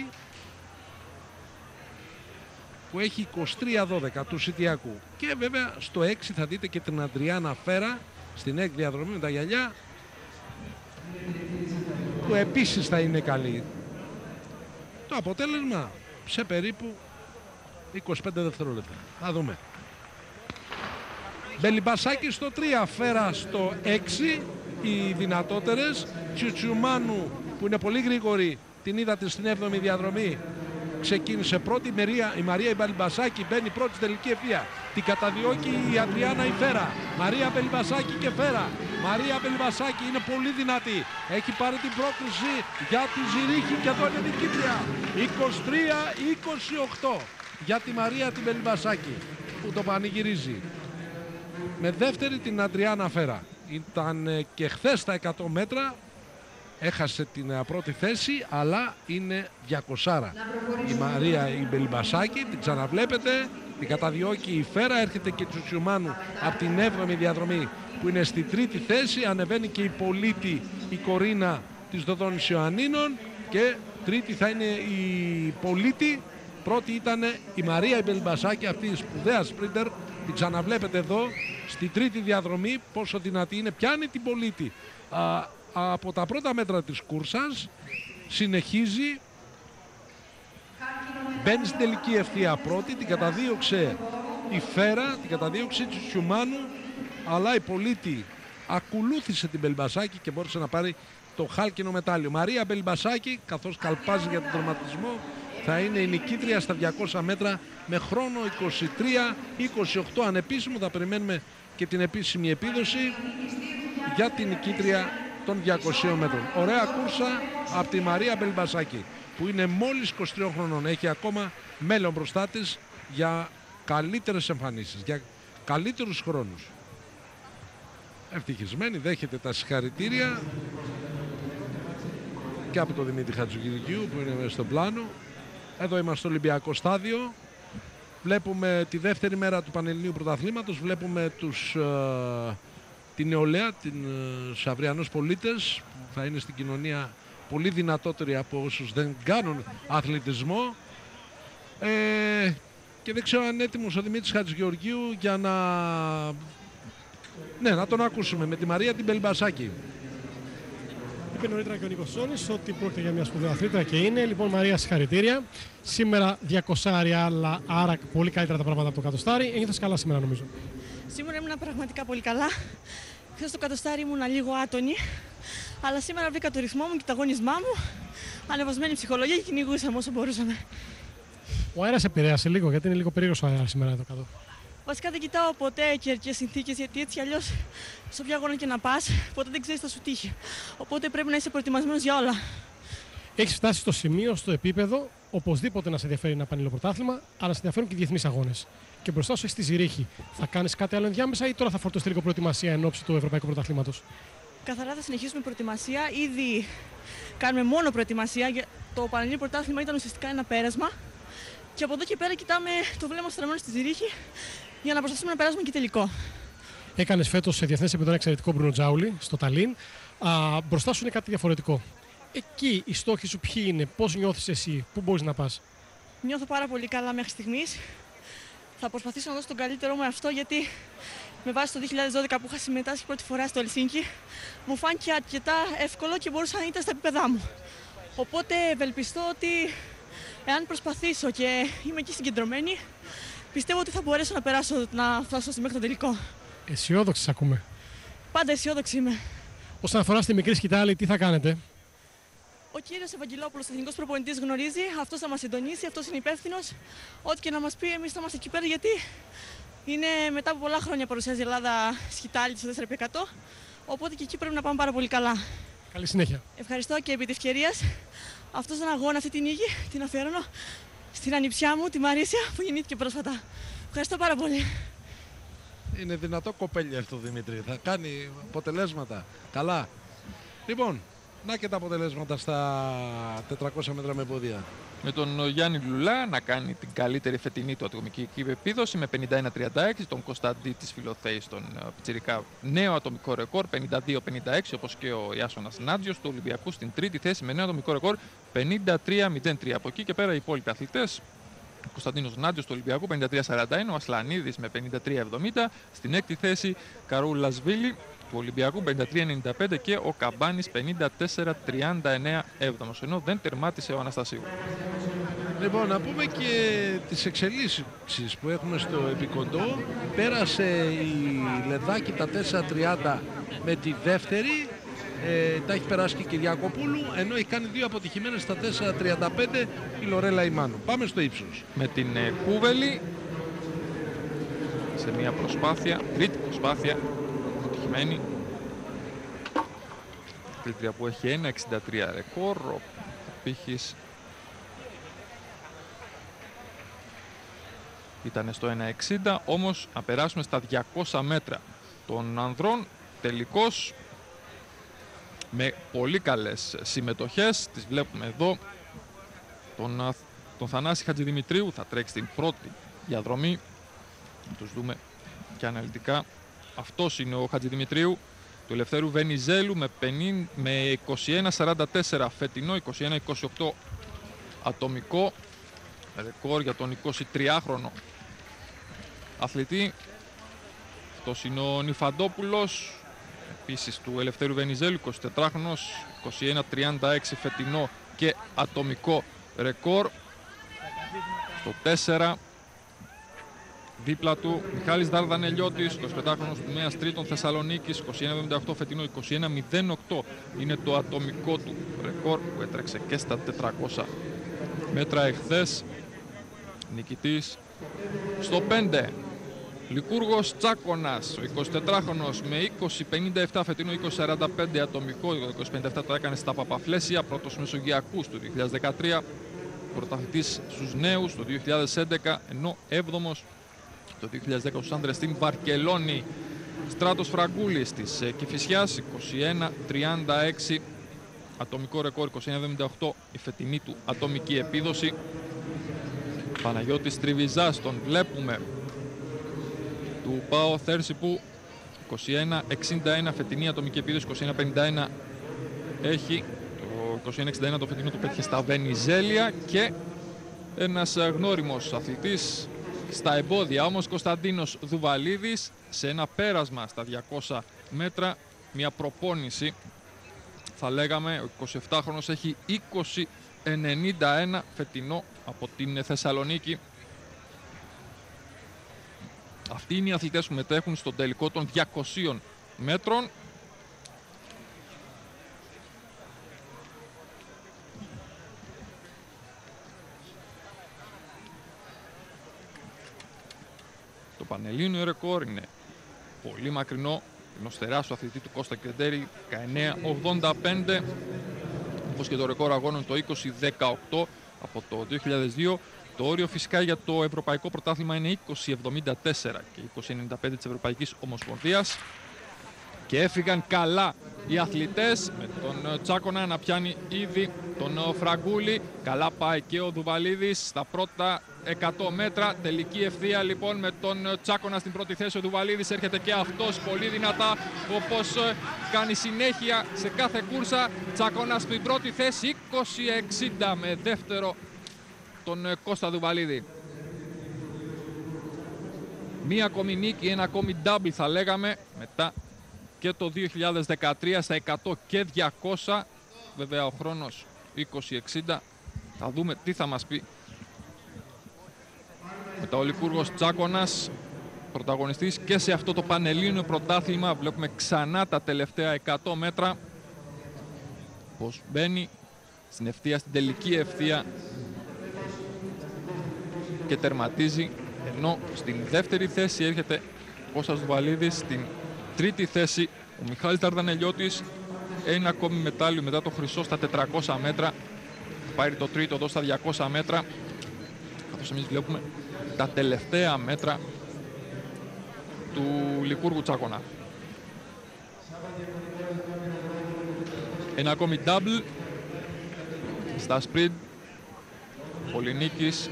που έχει 23-12 του Σιτιακού. Και βέβαια στο 6 θα δείτε και την Αντριάννα Φέρα στην έκτη διαδρομή με τα γυαλιά, που επίσης θα είναι καλή. Το αποτέλεσμα σε περίπου 25 δευτερόλεπτα. Θα δούμε. Μπελιμπασάκη στο 3, Φέρα στο 6, οι δυνατότερες. Τσιουτσιουμάνου που είναι πολύ γρήγορη, την είδατε στην 7η διαδρομή, ξεκίνησε πρώτη. Η Μαρία Μπελιμπασάκη μπαίνει πρώτη στην τελική ευθεία. Την καταδιώκει η Αντριάννα η Φέρα. Μαρία Μπελιμπασάκη και Φέρα. Μαρία Μπελιμπασάκη είναι πολύ δυνατή. Έχει πάρει την πρόκριση για τη Ζηρίχη και εδώ είναι νικήτρια. 23-28 για τη Μαρία την Μπελιμπασάκη, που το πανηγυρίζει. Με δεύτερη την Αντριάννα Φέρα. Ήταν και χθες στα 100 μέτρα. Έχασε την πρώτη θέση, αλλά είναι 200. Η Μαρία η Μπελιμπασάκη, την ξαναβλέπετε, την καταδιώκει η Φέρα, έρχεται και Τσουτσιουμάνου από την 7η διαδρομή που είναι στη 3η θέση, ανεβαίνει και η πολίτη η Κορίνα της Δοδόνης Ιωαννίνων και τρίτη θα είναι η πολίτη, πρώτη ήταν η Μαρία η Μπελιμπασάκη, αυτή η σπουδαία σπρίντερ, την ξαναβλέπετε εδώ στη 3η διαδρομή πόσο δυνατή είναι, πιάνει την πολίτη. Από τα πρώτα μέτρα της κούρσας συνεχίζει, μπαίνει στην τελική ευθεία πρώτη, την καταδίωξε η Φέρα, την καταδίωξε η Τσιουτσιουμάνου, αλλά η πολίτη ακολούθησε την Μπελιμπασάκη και μπόρεσε να πάρει το χάλκινο μετάλλιο. Μαρία Μπελιμπασάκη, καθώς καλπάζει για τον τερματισμό, θα είναι η νικήτρια στα 200 μέτρα με χρόνο 23-28 ανεπίσημο. Θα περιμένουμε και την επίσημη επίδοση για την νικήτρια των 200 μέτρων. Ωραία κούρσα από τη Μαρία Μπελμπασάκη, που είναι μόλις 23 χρονών. Έχει ακόμα μέλλον μπροστά της για καλύτερες εμφανίσεις, για καλύτερους χρόνους. Ευτυχισμένη, δέχεται τα συγχαρητήρια και από τον Δημήτρη Χατζηγεωργίου που είναι μέσα στο πλάνο. Εδώ είμαστε στο Ολυμπιακό στάδιο. Βλέπουμε τη δεύτερη μέρα του Πανελληνίου Πρωταθλήματος. Βλέπουμε την νεολαία, τους αυριανούς πολίτες που θα είναι στην κοινωνία πολύ δυνατότεροι από όσους δεν κάνουν αθλητισμό. Και δεν ξέρω αν είναι έτοιμος ο Δημήτρης Χατζηγεωργίου για να τον ακούσουμε με τη Μαρία την Μπελμπασάκη. Είπε νωρίτερα και ο Νίκος Σόνης ότι πρόκειται για μια σπουδαία αθλήτρια και είναι. Λοιπόν, Μαρία, συγχαρητήρια. Σήμερα 200 αλλά άρα πολύ καλύτερα τα πράγματα από το κατοστάρι. Ένιωθες καλά σήμερα, νομίζω? Σήμερα ήμουν πραγματικά πολύ καλά. Χθες στο κατοστάρι ήμουν λίγο άτονη. Αλλά σήμερα βρήκα το ρυθμό μου και το αγώνισμά μου. Ανεβασμένη ψυχολογία και κυνηγούσαμε όσο μπορούσαμε. Ο αέρας επηρέασε λίγο, γιατί είναι λίγο περίεργος ο αέρας σήμερα εδώ κάτω? Βασικά δεν κοιτάω ποτέ καιρικές συνθήκες, γιατί έτσι αλλιώς σε όποιο αγώνα και να πας, ποτέ δεν ξέρεις θα σου τύχει. Οπότε πρέπει να είσαι προετοιμασμένος για όλα. Έχεις φτάσει στο σημείο, στο επίπεδο, οπωσδήποτε να σε ενδιαφέρει ένα πανελληνοπρωτάθλημα, αλλά σε ενδιαφέρουν και οι διεθνείς αγώνες. Και μπροστά σου έχεις τη Ζηρίχη. Θα κάνεις κάτι άλλο ενδιάμεσα ή τώρα θα φορτωθεί λίγο προετοιμασία εν ώψη του Ευρωπαϊκού Πρωταθλήματος? Καθαρά θα συνεχίσουμε προετοιμασία. Ήδη κάνουμε μόνο προετοιμασία. Το Πανελληνικό Πρωτάθλημα ήταν ουσιαστικά ένα πέρασμα. Και από εδώ και πέρα κοιτάμε το βλέμμα στραμμένο στη Ζηρίχη για να προσπαθήσουμε να περάσουμε και τελικό. Έκανες φέτος σε διεθνές επίπεδο ένα εξαιρετικό Μπρούνο Τζάουλι στο Ταλίν. Μπροστά σου είναι κάτι διαφορετικό. Εκεί οι στόχοι σου ποιοι είναι, πώς νιώθεις εσύ, πού μπορείς να πας? Νιώθω πάρα πολύ καλά μέχρι στιγμής. Θα προσπαθήσω να δώσω τον καλύτερό μου εαυτό, γιατί με βάση το 2012 που είχα συμμετάσχει πρώτη φορά στο Ελσίνκι, μου φάνηκε αρκετά εύκολο και μπορούσα να ήταν στα επίπεδά μου. Οπότε ευελπιστώ ότι εάν προσπαθήσω και είμαι εκεί συγκεντρωμένη, πιστεύω ότι θα μπορέσω να περάσω, να φτάσω μέχρι το τελικό. Αισιόδοξη ακούμε. Πάντα αισιόδοξη είμαι. Όσον αφορά στη μικρή σκητάλη, τι θα κάνετε? Ο κύριος Ευαγγελόπουλος, ο εθνικός προπονητής, γνωρίζει, αυτός θα μας συντονίσει, αυτός είναι υπεύθυνος. Ό,τι και να μας πει, εμείς θα είμαστε εκεί πέρα, γιατί είναι μετά από πολλά χρόνια παρουσιάζει η Ελλάδα σκητάλη στο 4x100. Οπότε και εκεί πρέπει να πάμε πάρα πολύ καλά. Καλή συνέχεια. Ευχαριστώ και επί της ευκαιρίας. Αυτός τον αγώνα, αυτή την νίκη, την αφιερώνω στην ανιψιά μου, τη Μαρίσια, που γεννήθηκε πρόσφατα. Ευχαριστώ πάρα πολύ. Είναι δυνατό κοπέλι αυτό, Δημήτρη. Θα κάνει αποτελέσματα. Καλά. Λοιπόν, να και τα αποτελέσματα στα 400 μέτρα με πόδια. Με τον Γιάννη Λουλά να κάνει την καλύτερη φετινή του ατομική επίδοση με 51-36, τον Κωνσταντή της Φιλοθέης, τον πιτσιρικά νέο ατομικό ρεκόρ 52-56, όπως και ο Ιάσονας Νάτζιος του Ολυμπιακού στην τρίτη θέση με νέο ατομικό ρεκόρ 53-03. Από εκεί και πέρα οι υπόλοιποι αθλητές: ο Κωνσταντίνος Νάτζιος του Ολυμπιακού 53-41, ο Ασλανίδης με 53-70, στην έκτη θέση Καρούλας-Βίλη του Ολυμπιακού 53-95 και ο Καμπάνης 54-39 έβδομος, ενώ δεν τερμάτισε ο Αναστασίου. Λοιπόν, να πούμε και τις εξελίξεις που έχουμε στο επικοντό. Πέρασε η Λεδάκη τα 4.30 με τη δεύτερη. Τα έχει περάσει και η Κυριακοπούλου, ενώ έχει κάνει δύο αποτυχημένες στα 4.35 η Λορέλα Ιμάνου. Πάμε στο ύψος. Με την Κούβελη σε μια προσπάθεια, τρίτη προσπάθεια, αποτυχημένη. Κλήτρια που έχει 1.63 ρεκόρ, ο Πύχης ήταν στο 1.60, όμως να περάσουμε στα 200 μέτρα των ανδρών. Τελικώς με πολύ καλές συμμετοχές, τις βλέπουμε εδώ. Τον Θανάση Χατζηδημητρίου θα τρέξει την πρώτη διαδρομή. Να τους δούμε και αναλυτικά. Αυτός είναι ο Χατζηδημητρίου του Ελευθέρου Βενιζέλου με 21.44 φετινό, 21.28 ατομικό ρεκόρ για τον 23χρονο αθλητή. Αυτός είναι ο Νιφαντόπουλος, επίσης του Ελευθέρου Βενιζέλου, 24χρονος, 21.36 φετινό και ατομικό ρεκόρ. Στο 4 δίπλα του Μιχάλης Δαρδανελιώτης, 25χρονος του Νέας Τρίτων Θεσσαλονίκης, 21.78 φετινό, 21.08 είναι το ατομικό του ρεκόρ που έτρεξε και στα 400 μέτρα εχθές. Νικητής στο 5. Λικούργος Τσάκωνας, ο 24χρονος με 20.57 φετινό 20.45 ατομικό, το 20.57 το έκανε στα Παπαφλέσια, πρώτος Μεσογειακούς του 2013, πρωταθλητής στους νέους το 2011, ενώ 7ος το 2010 στους άντρες στην Βαρκελόνη. Στράτος Φραγκούλης της Κηφισιάς, 21.36 ατομικό ρεκόρ, 21.78 η φετινή του ατομική επίδοση. Παναγιώτης Τριβιζάς, τον βλέπουμε, του ΠΑΟ Θέρσιπου, 21.61 φετινή ατομική επίδοση, 21.51 έχει, το 21.61 το φετινό του πέτυχε στα Βενιζέλια. Και ένας γνώριμος αθλητής στα εμπόδια όμως, Κωνσταντίνος Δουβαλίδης, σε ένα πέρασμα στα 200 μέτρα, μια προπόνηση θα λέγαμε. Ο 27χρονος έχει 20.91 φετινό από την Θεσσαλονίκη. Αυτοί είναι οι αθλητές που μετέχουν στον τελικό των 200 μέτρων. Το πανελλήνιο ρεκόρ είναι πολύ μακρινό, ενός τεράστιου αθλητή του Κώστα Κεντέρη, 19.85, όπως και το ρεκόρ αγώνων το 20.18 από το 2002. Το όριο φυσικά για το Ευρωπαϊκό Πρωτάθλημα είναι 20.74 και 20.95 της Ευρωπαϊκής Ομοσπονδίας. Και έφυγαν καλά οι αθλητές, με τον Τσάκονα να πιάνει ήδη τον Φραγκούλη. Καλά πάει και ο Δουβαλίδης στα πρώτα 100 μέτρα. Τελική ευθεία λοιπόν με τον Τσάκονα στην πρώτη θέση. Ο Δουβαλίδης έρχεται και αυτός πολύ δυνατά, όπως κάνει συνέχεια σε κάθε κούρσα. Τσάκονα στην πρώτη θέση, 20.60 με δεύτερο τον Κώστα Δουβαλίδη. Μία ακόμη νίκη, ένα ακόμη double θα λέγαμε, μετά και το 2013 στα 100 και 200. Βέβαια ο χρόνος 20.60. Θα δούμε τι θα μας πει. Μετά ο Λικούργος Τσάκωνας, πρωταγωνιστής και σε αυτό το πανελλήνιο πρωτάθλημα. Βλέπουμε ξανά τα τελευταία 100 μέτρα πως μπαίνει στην ευθεία, στην τελική ευθεία και τερματίζει, ενώ στην δεύτερη θέση έρχεται ο Κώστας Δουβαλίδης, στην τρίτη θέση ο Μιχάλης Δαρδανελιώτης, ένα ακόμη μετάλλιο μετά το χρυσό στα 400 μέτρα, πάρει το τρίτο εδώ στα 200 μέτρα, καθώς εμείς βλέπουμε τα τελευταία μέτρα του Λικούργου Τσάκωνα. Ένα ακόμη double στα sprint, Πολυνίκης,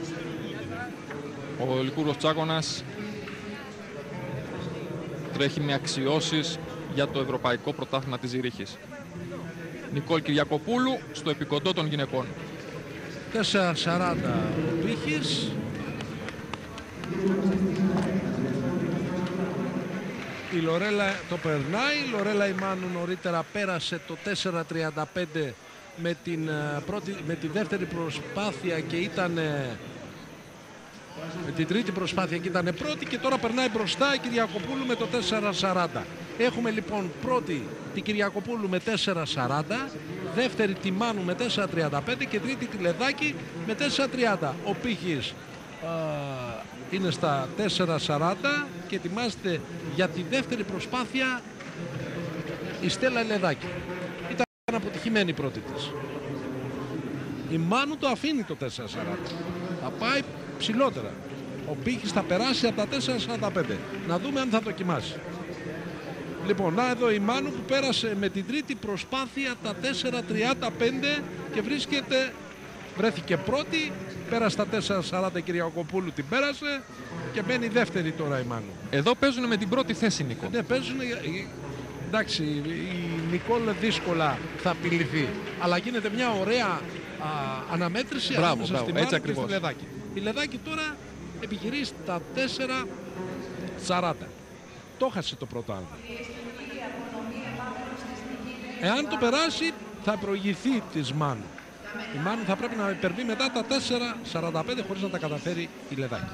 ο Λικούργος Τσάκωνας τρέχει με αξιώσεις για το Ευρωπαϊκό Πρωτάθλημα της Ζηρίχης. Νικόλ Κυριακοπούλου στο επικοντό των γυναικών. 4.40 ο Πύχης. Η Λορέλα το περνάει. Η Λορέλα Ιμάνου νωρίτερα πέρασε το 4.35 με τη δεύτερη προσπάθεια και ήταν με την τρίτη προσπάθεια και ήταν πρώτη, και τώρα περνάει μπροστά η Κυριακοπούλου με το 4.40. Έχουμε λοιπόν πρώτη την Κυριακοπούλου με 4.40, δεύτερη τη Μάνου με 4.35 και τρίτη τη Λεδάκη με 4.30. Ο Πύχης είναι στα 4.40 και ετοιμάζεται για τη δεύτερη προσπάθεια η Στέλλα Λεδάκη. Ήταν αποτυχημένη η πρώτη της. Η Μάνου το αφήνει το 4.40. Θα πάει ψηλότερα. Ο Πύχης θα περάσει από τα 4.45. Να δούμε αν θα δοκιμάσει. Λοιπόν, να εδώ η Μάνου που πέρασε με την τρίτη προσπάθεια τα 4.35 και βρέθηκε πρώτη. Πέρασε τα 4.40 η Κυριακοπούλου, την πέρασε και μπαίνει δεύτερη τώρα η Μάνου. Εδώ παίζουν με την πρώτη θέση, Νίκο. Ναι, παίζουν. Εντάξει, η Νικόλ δύσκολα θα απειληθεί, αλλά γίνεται μια ωραία αναμέτρηση ανάμεσα στη Μάνου και στη Λεδάκη. Η Λεδάκη τώρα επιχειρεί στα 4.40. Το χάσε το πρώτο άλμα. Εάν το περάσει θα προηγηθεί της Μάνου. Η Μάνου θα πρέπει να υπερβεί μετά τα 4.45 χωρίς να τα καταφέρει η Λεδάκη.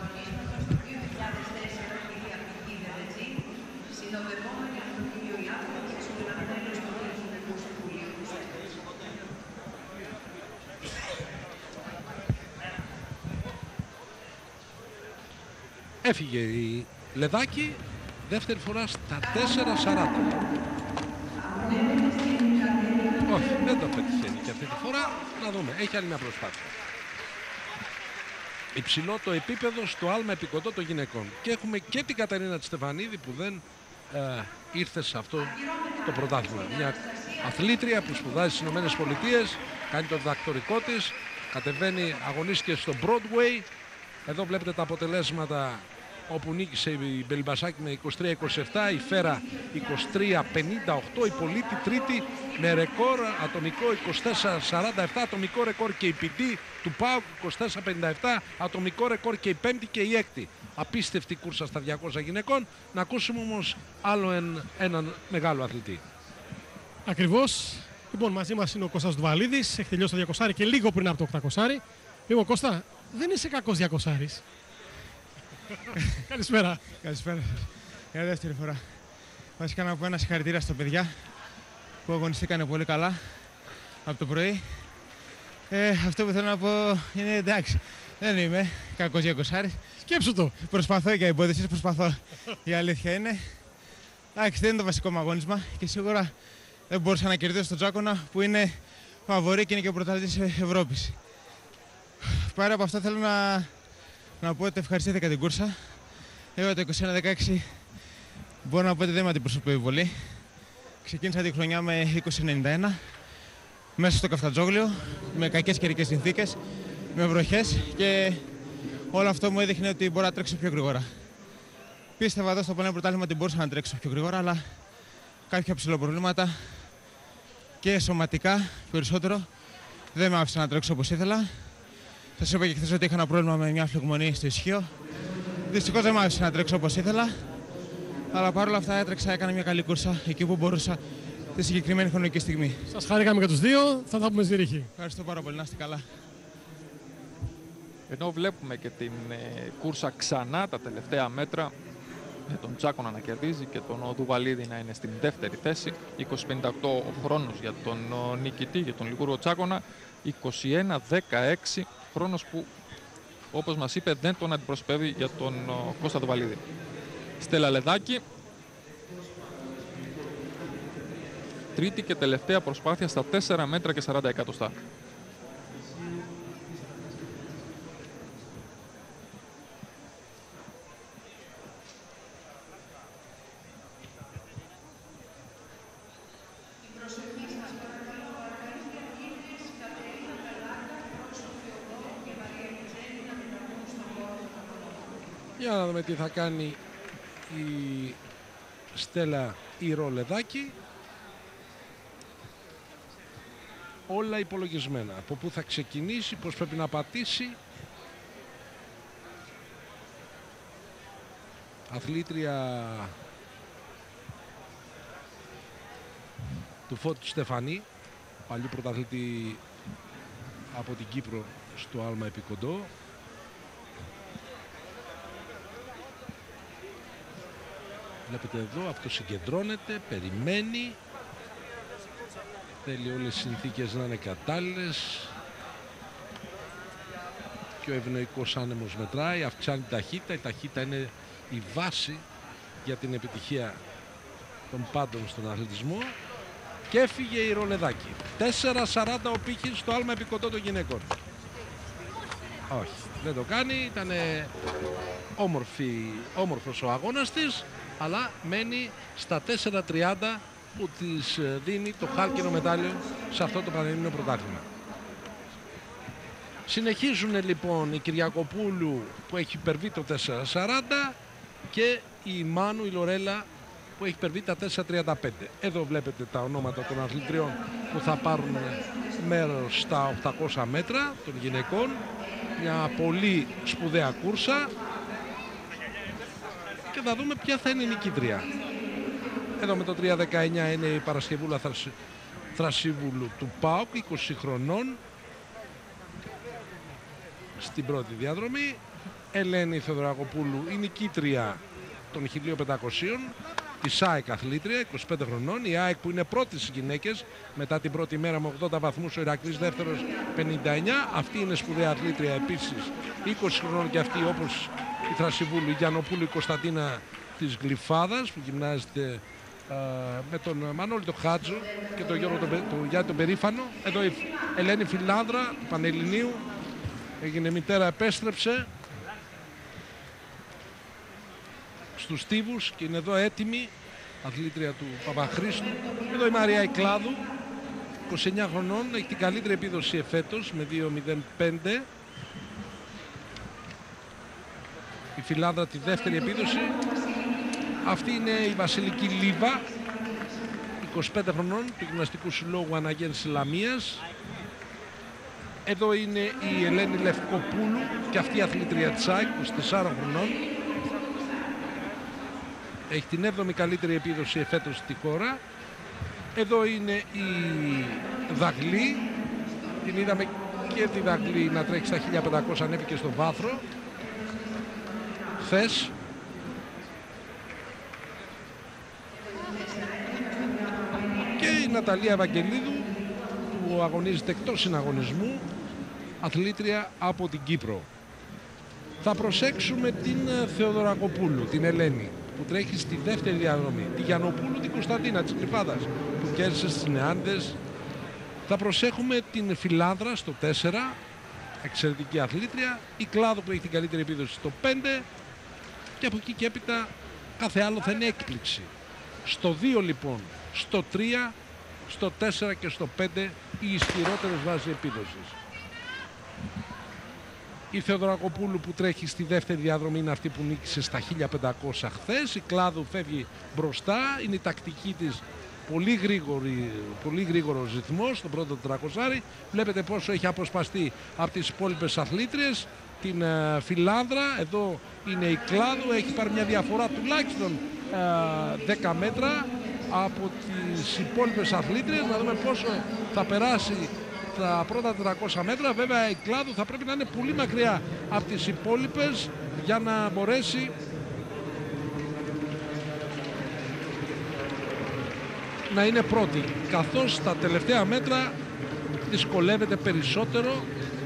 Έφυγε η Λεδάκη, δεύτερη φορά στα 4.40. Όχι, δεν το πετυχαίνει και αυτή τη φορά. Να δούμε, έχει άλλη μια προσπάθεια. Υψηλό το επίπεδο στο άλμα επικοντό των γυναικών. Και έχουμε και την Κατερίνα Στεφανίδη που δεν ήρθε σε αυτό το πρωτάθλημα. Μια αθλήτρια που σπουδάζει στις Ηνωμένες Πολιτείες, κάνει το διδακτορικό της, κατεβαίνει, αγωνίστηκε στο Broadway. Εδώ βλέπετε τα αποτελέσματα όπου νίκησε η Μπελιμπασάκη με 23-27, η Φέρα 23-58, η Πολίτη τρίτη με ρεκόρ ατομικό 24-47, ατομικό ρεκόρ και η Πιτή του ΠΑΟΚ 24-57, ατομικό ρεκόρ και η πέμπτη και η έκτη. Απίστευτη κούρσα στα 200 γυναικών. Να ακούσουμε όμως άλλο έναν μεγάλο αθλητή. Ακριβώς. Λοιπόν, μαζί μας είναι ο Κώστας Δουβαλίδης, έχει τελειώσει το 200 και λίγο πριν από το 800. Λοιπόν, Κώστα, δεν είσαι κακός 200. Καλησπέρα. Καλησπέρα. Για δεύτερη φορά. Βασικά να πω ένα συγχαρητήρια στα παιδιά που αγωνιστήκανε πολύ καλά από το πρωί. Αυτό που θέλω να πω είναι εντάξει. Δεν είμαι κακός 200. Σκέψου το. Προσπαθώ για εμπόδισης, προσπαθώ. Η αλήθεια είναι. Εντάξει, δεν είναι το βασικό μου αγώνισμα και σίγουρα δεν μπορούσα να κερδίσω τον Τζάκονα που είναι φαβορί και είναι και ο πρωταθλητής Ευρώπης. Πέρα από αυτό θέλω να πω ότι ευχαριστήθηκα την κούρσα. Εγώ το 21-16 μπορώ να πω ότι δεν με αντιπροσωπεύει πολύ. Ξεκίνησα τη χρονιά με 20-91 μέσα στο Καφτατζόγλιο, με κακές καιρικές συνθήκες, με βροχές και όλο αυτό μου έδειχνε ότι μπορώ να τρέξω πιο γρήγορα. Πίστευα εδώ στο Πολωνικό Πρωτάθλημα ότι μπορούσα να τρέξω πιο γρήγορα, αλλά κάποια ψηλοπροβλήματα και σωματικά περισσότερο δεν με άφησαν να τρέξω όπως ήθελα. Σας είπα και χθες ότι είχα ένα πρόβλημα με μια φλεγμονή στο ισχύο. Δυστυχώς δεν μ' άφησε να τρέξω όπως ήθελα. Αλλά παρόλα αυτά έτρεξα, έκανα μια καλή κούρσα εκεί που μπορούσα τη συγκεκριμένη χρονική στιγμή. Σας χαρήκαμε και τους δύο, θα τα πούμε στη ρήχη. Ευχαριστώ πάρα πολύ, να είστε καλά. Ενώ βλέπουμε και την κούρσα ξανά τα τελευταία μέτρα, με τον Τσάκονα να κερδίζει και τον Δουβαλίδη να είναι στην δεύτερη θέση. 20-58 ο χρόνος για τον νικητή, για τον Λιγούργο Τσάκονα. 21-16 χρόνος που, όπως μας είπε, δεν τον αντιπροσωπεύει για τον Κώστα Δουβαλίδη. Στέλλα Λεδάκη, τρίτη και τελευταία προσπάθεια στα 4 μέτρα και 40 εκατοστά. Για να δούμε τι θα κάνει η Στέλλα Λεδάκη. Όλα υπολογισμένα. Από πού θα ξεκινήσει, πώς πρέπει να πατήσει. Αθλήτρια του Φώτη Στεφανή, παλιού πρωταθλητή από την Κύπρο στο άλμα επικοντό. Βλέπετε εδώ, αυτό συγκεντρώνεται, περιμένει. Θέλει όλες οι συνθήκες να είναι κατάλληλες. Πιο ευνοϊκός άνεμος μετράει, αυξάνει ταχύτητα. Η ταχύτητα είναι η βάση για την επιτυχία των πάντων στον αθλητισμό. Και έφυγε η Ρολεδάκη. 4.40 ο πύχης στο άλμα επικοντό των γυναικών. Όχι, δεν το κάνει. Ήταν όμορφος ο αγώνας της, αλλά μένει στα 4.30 που της δίνει το χάλκινο μετάλλιο σε αυτό το πανελλήνιο πρωτάθλημα. Συνεχίζουν λοιπόν η Κυριακοπούλου που έχει υπερβεί το 4.40 και η Μάνου, η Λορέλα, που έχει υπερβεί τα 4.35. Εδώ βλέπετε τα ονόματα των αθλητριών που θα πάρουν μέρος στα 800 μέτρα των γυναικών. Μια πολύ σπουδαία κούρσα. Και θα δούμε ποια θα είναι η νικήτρια. Εδώ με το 3.19 είναι η Παρασκευούλα Θρασίβουλου του ΠΑΟΚ, 20 χρονών. Στην πρώτη διαδρομή. Ελένη Θεοδωρακοπούλου, η νικήτρια των 1.500. Της ΑΕΚ αθλήτρια, 25 χρονών. Η ΑΕΚ που είναι πρώτη στις γυναίκες μετά την πρώτη μέρα με 80 βαθμούς, ο Ηρακλής δεύτερος 59. Αυτή είναι σπουδαία αθλήτρια επίσης, 20 χρονών και αυτή όπως η Θρασιβούλου, η Γιαννοπούλου, η Κωνσταντίνα της Γλυφάδας που γυμνάζεται με τον Μανώλη τον Χάτζο και τον Γιώργο τον Γιάννη τον Περήφανο. Εδώ η Ελένη Φιλάνδρα του Πανελληνίου, έγινε μητέρα, επέστρεψε στους Στίβους και είναι εδώ έτοιμη, αθλήτρια του Παπαχρήστου. Εδώ η Μαρία Ικλάδου, 29 χρονών, έχει την καλύτερη επίδοση εφέτος με 2.05. Η Φιλάνδρα τη δεύτερη επίδοση. Αυτή είναι η Βασιλική Λίβα, 25 χρονών, του Γυμναστικού Συλλόγου Αναγέννησης Λαμίας. Εδώ είναι η Ελένη Λευκοπούλου και αυτή η αθλήτρια της ΑΕΚ, 24 χρονών. Έχει την 7η καλύτερη επίδοση εφέτος στη χώρα. Εδώ είναι η Δαγλή. Την είδαμε και τη Δαγλή να τρέχει στα 1500, ανέβηκε στο βάθρο χθες. Και η Ναταλία Ευαγγελίδου που αγωνίζεται εκτός συναγωνισμού, αθλήτρια από την Κύπρο. Θα προσέξουμε την Θεοδωρακοπούλου, την Ελένη, που τρέχει στη δεύτερη διαδρομή. Τη Γιαννοπούλου, την Κωνσταντίνα της Γλυφάδας που κέρδισε στις Νεάντες. Θα προσέχουμε την Φιλάνδρα στο 4, εξαιρετική αθλήτρια. Η Κλάδο που έχει την καλύτερη επίδοση στο 5. Και από εκεί και έπειτα κάθε άλλο θα είναι έκπληξη. Στο 2 λοιπόν, στο 3, στο 4 και στο 5 οι ισχυρότερες βάσεις επίδοσης. Η Θεοδωρακοπούλου που τρέχει στη δεύτερη διαδρομή είναι αυτή που νίκησε στα 1500 χθες. Η Κλάδου φεύγει μπροστά, είναι η τακτική της πολύ γρήγορος ρυθμός στον πρώτο 400. Βλέπετε πόσο έχει αποσπαστεί από τις υπόλοιπες αθλήτριες. Την Φιλάνδρα, εδώ είναι η Κλάδου, έχει πάρει μια διαφορά τουλάχιστον 10 μέτρα από τις υπόλοιπες αθλήτριες. Να δούμε πόσο θα περάσει τα πρώτα 400 μέτρα. Βέβαια η Κλάδου θα πρέπει να είναι πολύ μακριά από τις υπόλοιπες για να μπορέσει να είναι πρώτη, καθώς στα τελευταία μέτρα δυσκολεύεται περισσότερο.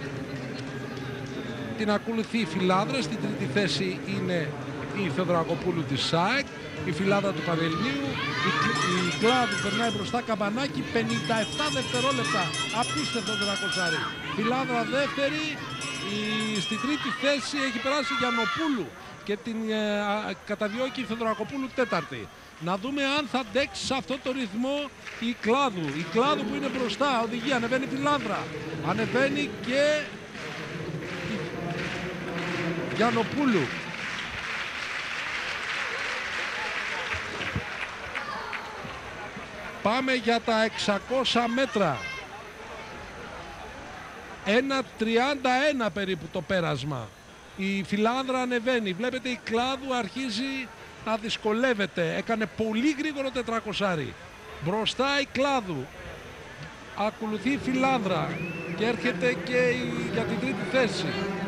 Την ακολουθεί η Φιλάνδρα, στην τρίτη θέση είναι η Θεοδωρακοπούλου της ΣΑΕΚ, η Φιλάνδρα του Πανελληνίου, η Κλάδου περνάει μπροστά, καμπανάκι, 57 δευτερόλεπτα, απίστευτο 400. Φιλάνδρα δεύτερη, στην τρίτη θέση έχει περάσει η Γιαννοπούλου και την καταδιώκει η Θεοδωρακοπούλου τέταρτη. Να δούμε αν θα αντέξει σε αυτό το ρυθμό η Κλάδου. Η Κλάδου που είναι μπροστά, οδηγεί, ανεβαίνει η Φιλάνδρα, ανεβαίνει και Γιαννοπούλου. Πάμε για τα 600 μέτρα. 1.31 περίπου το πέρασμα. Η Φιλάνδρα ανεβαίνει. Βλέπετε η Κλάδου αρχίζει να δυσκολεύεται. Έκανε πολύ γρήγορο 400. Μπροστά η Κλάδου. Ακολουθεί η Φιλάνδρα και έρχεται και για την τρίτη θέση.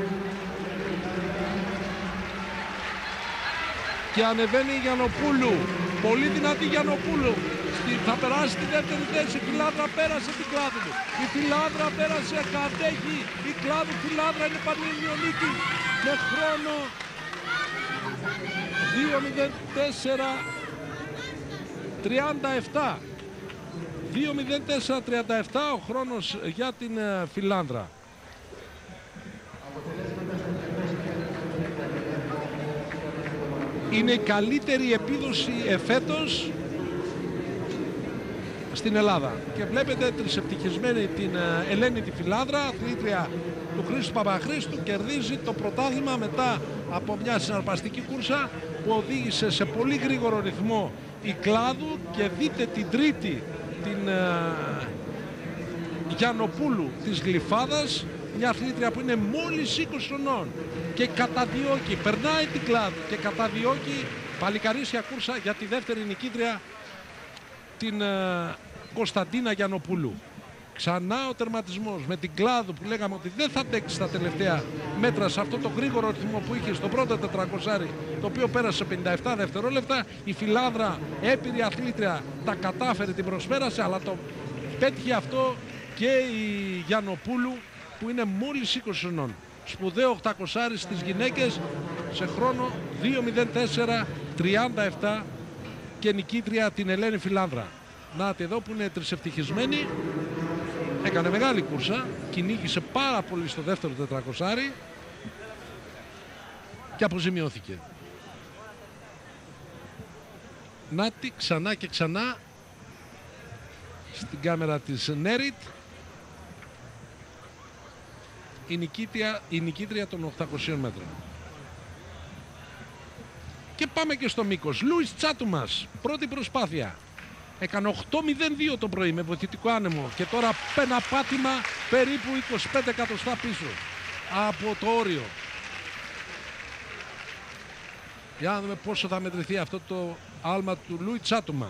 Και ανεβαίνει η Γιαννοπούλου. Πολύ δυνατή Γιαννοπούλου. Θα περάσει τη δεύτερη θέση. Η Φιλάνδρα πέρασε την Κλάδου. Η Φιλάνδρα πέρασε, κατέχει. Η Κλάδου Φιλάνδρα είναι πανελληνιονίκη με χρόνο 2.04.37. 2.04.37 ο χρόνος για την Φιλάνδρα. Είναι η καλύτερη επίδοση εφέτος στην Ελλάδα. Και βλέπετε τρισευτυχισμένη την Ελένη τη Φιλάνδρα, αθλήτρια του Χρήστου Παπαχρήστου, κερδίζει το πρωτάθλημα μετά από μια συναρπαστική κούρσα που οδήγησε σε πολύ γρήγορο ρυθμό η Κλάδου. Και δείτε την τρίτη, την Γιαννοπούλου της Γλυφάδας, μια αθλήτρια που είναι μόλις 20 χρονών και καταδιώκει, περνάει την Κλάδου και καταδιώκει παλικαρίσια κούρσα για τη δεύτερη νικήτρια, την Κωνσταντίνα Γιαννοπούλου. Ξανά ο τερματισμός με την Κλάδου που λέγαμε ότι δεν θα αντέξει στα τελευταία μέτρα σε αυτό το γρήγορο ρυθμό που είχε στο πρώτο 400, το οποίο πέρασε 57 δευτερόλεπτα. Η Φιλάνδρα, έπειρη αθλήτρια, τα κατάφερε, την προσφέρασε, αλλά το πέτυχε αυτό και η Γιαννοπούλου που είναι μόλις 20 χρονών. Σπουδαίο 800 στις γυναίκες, σε χρόνο 2.04.37 και νικήτρια την Ελένη Φιλάνδρα. Νάτε εδώ που είναι τρισευτυχισμένη. Έκανε μεγάλη κούρσα, κυνήγησε πάρα πολύ στο δεύτερο 400 και αποζημιώθηκε. Νάτι ξανά και ξανά στην κάμερα της Νέριτ η νικήτρια των 800 μέτρων. Και πάμε και στο μήκος. Λούις Τσάτουμας, πρώτη προσπάθεια. Έκανε 8.02 το πρωί με βοηθητικό άνεμο και τώρα ένα πάτημα περίπου 25 εκατοστά πίσω από το όριο. Για να δούμε πόσο θα μετρηθεί αυτό το άλμα του Λούι Τσάτουμα.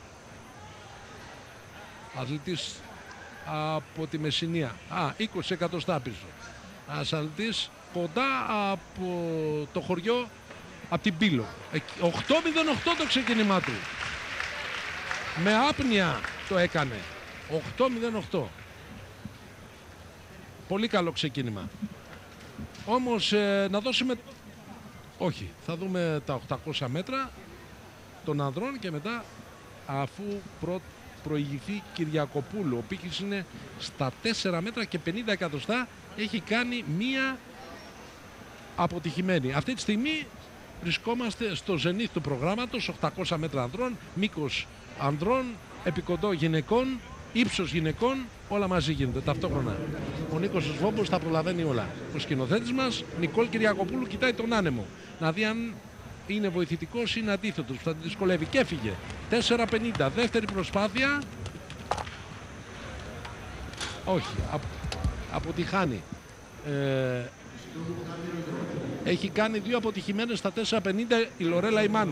Αθλητής από τη Μεσσηνία. 20 εκατοστά πίσω. Ένας αθλητής κοντά από το χωριό, από την Πύλο. 8.08 το ξεκίνημά του. Με άπνοια το έκανε. 8.08. Πολύ καλό ξεκίνημα. Όμως να δώσουμε... Όχι, θα δούμε τα 800 μέτρα των ανδρών και μετά, αφού προηγηθεί Κυριακοπούλου. Ο πύχης είναι στα 4 μέτρα και 50 εκατοστά. Έχει κάνει μία αποτυχημένη. Αυτή τη στιγμή βρισκόμαστε στο ζενήθ του προγράμματος. 800 μέτρα ανδρών, μήκος ανδρών, επικοντό γυναικών, ύψος γυναικών, όλα μαζί γίνονται ταυτόχρονα. Ο Νίκος Σβόμπος τα προλαβαίνει όλα. Ο σκηνοθέτης μας, Νικόλ Κυριακοπούλου, κοιτάει τον άνεμο. Να δει αν είναι βοηθητικός ή είναι αντίθετος, που θα τη δυσκολεύει. Και έφυγε. 4.50, δεύτερη προσπάθεια. Όχι, αποτυχάνει. Έχει κάνει 2 αποτυχημένες στα 4.50 η Λορέλα Ιμάν.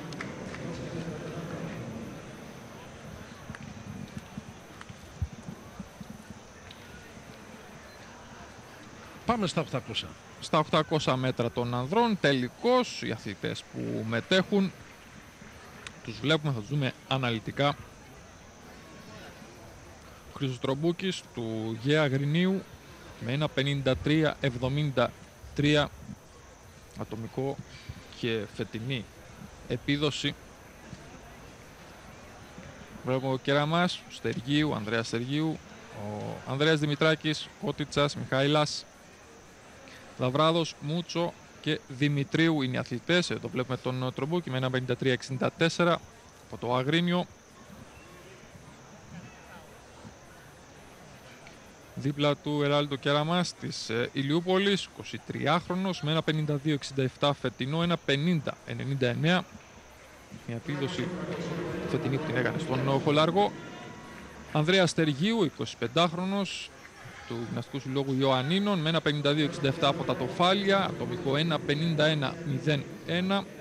Πάμε στα 800. Στα 800 μέτρα των ανδρών, τελικώς οι αθλητές που μετέχουν τους βλέπουμε, θα τους δούμε αναλυτικά. Ο Χρήστος Τρομπούκης του Γέα Γρινίου με ένα 53-73 ατομικό και φετινή επίδοση. Βλέπουμε ο Κεραμάς, ο Στεργίου, ο Ανδρέας Στεργίου, ο Ανδρέας Δημητράκης, Κώτιτσας, Μιχαήλας, Δαβράδος, Μούτσο και Δημητρίου είναι οι αθλητές. Εδώ βλέπουμε τον Τρομπούκη με ένα 53-64 από το Αγρίνιο. Δίπλα του Εράλντο Κεραμάς της Ηλιούπολης, 23χρονος με ένα 52-67 φετινό, ένα 50-99. Μια επίδοση φετινή που την έκανε στον Χολαργό. Ανδρέας Στεργίου, 25χρονος του Γυμναστικού Συλλόγου Ιωαννίνων με ένα 52-67 από τα Τοφάλια, ατομικό 1-51-01.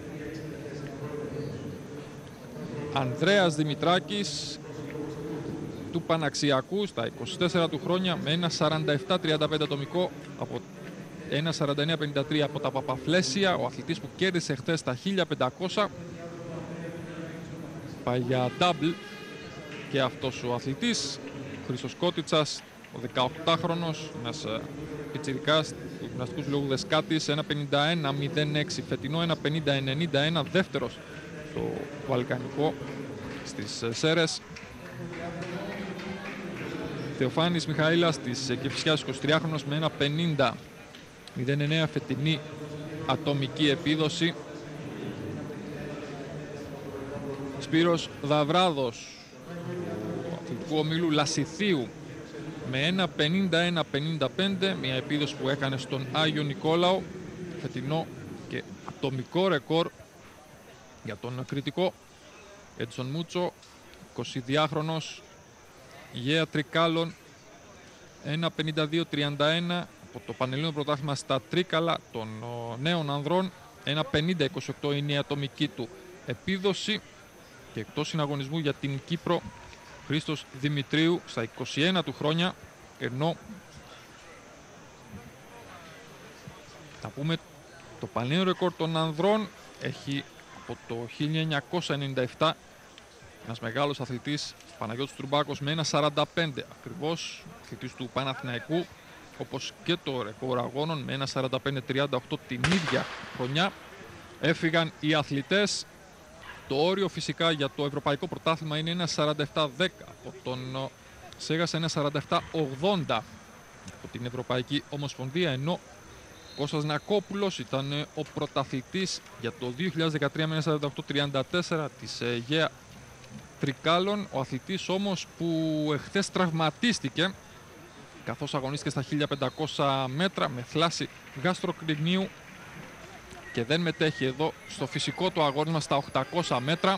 Ανδρέας Δημητράκης του Παναξιακού στα 24 του χρόνια με ένα 47-35 ατομικό από 1-49-53 από τα Παπαφλέσια, ο αθλητής που κέρδισε χθες τα 1500. Πάει για double και αυτός ο αθλητής. Ο Χρήστος Κώτιτσας, ο 18χρονος, ένας πιτσιρικάς του Γυμναστικού Συλλόγου Δεσκάτης, ένα 51-06 φετινό, ένα 50-91, δεύτερος στο Βαλκανικό στις Σέρες. Θεοφάνης Μιχαήλας της Κηφισιάς, 23χρονος με ένα 50-09 φετινή ατομική επίδοση. Σπύρος Δαβράδος του Αθλητικού Ομίλου Λασιθίου με ένα 51-55, μια επίδοση που έκανε στον Άγιο Νικόλαο, φετινό και ατομικό ρεκόρ για τον κριτικό. Έντσον Μούτσο, 22χρονος, Γέα Τρικάλων, ένα 52-31 από το Πανελλήνιο Πρωτάθλημα στα Τρίκαλα των νέων ανδρών, ένα 50-28 είναι η ατομική του επίδοση. Και εκτός συναγωνισμού για την Κύπρο, Χρήστος Δημητρίου στα 21 του χρόνια, ενώ θα πούμε το πανελλήνιο ρεκόρ των ανδρών έχει από το 1997 ένας μεγάλος αθλητής, Παναγιώτης Τρουμπάκος, με ένα 45 ακριβώς, αθλητής του Παναθηναϊκού, όπως και το ρεκόρ αγώνων με 1.45-38 την ίδια χρονιά. Έφυγαν οι αθλητές. Το όριο φυσικά για το ευρωπαϊκό πρωτάθλημα είναι 1.47-10 από τον Σέγας, 1.47-80 από την Ευρωπαϊκή Ομοσπονδία, ενώ Κώστας Νακόπουλος ήταν ο πρωταθλητής για το 2013 με 1.48-34 της Γέα Τρικάλων. Ο αθλητής όμως που εχθές τραυματίστηκε καθώς αγωνίστηκε στα 1500 μέτρα με θλάση γαστροκρινίου και δεν μετέχει εδώ στο φυσικό του αγώνισμα στα 800 μέτρα.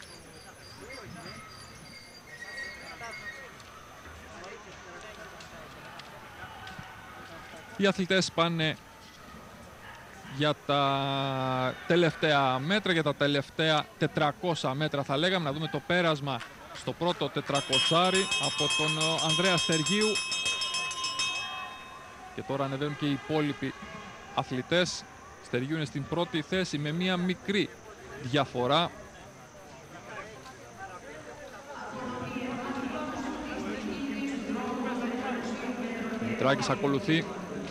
Οι αθλητές πάνε για τα τελευταία μέτρα, για τα τελευταία 400 μέτρα θα λέγαμε. Να δούμε το πέρασμα στο πρώτο 400 από τον Ανδρέα Στεργίου. Και τώρα ανεβαίνουν και οι υπόλοιποι αθλητές. Στεργίου είναι στην πρώτη θέση με μία μικρή διαφορά. Μητράκης ακολουθεί.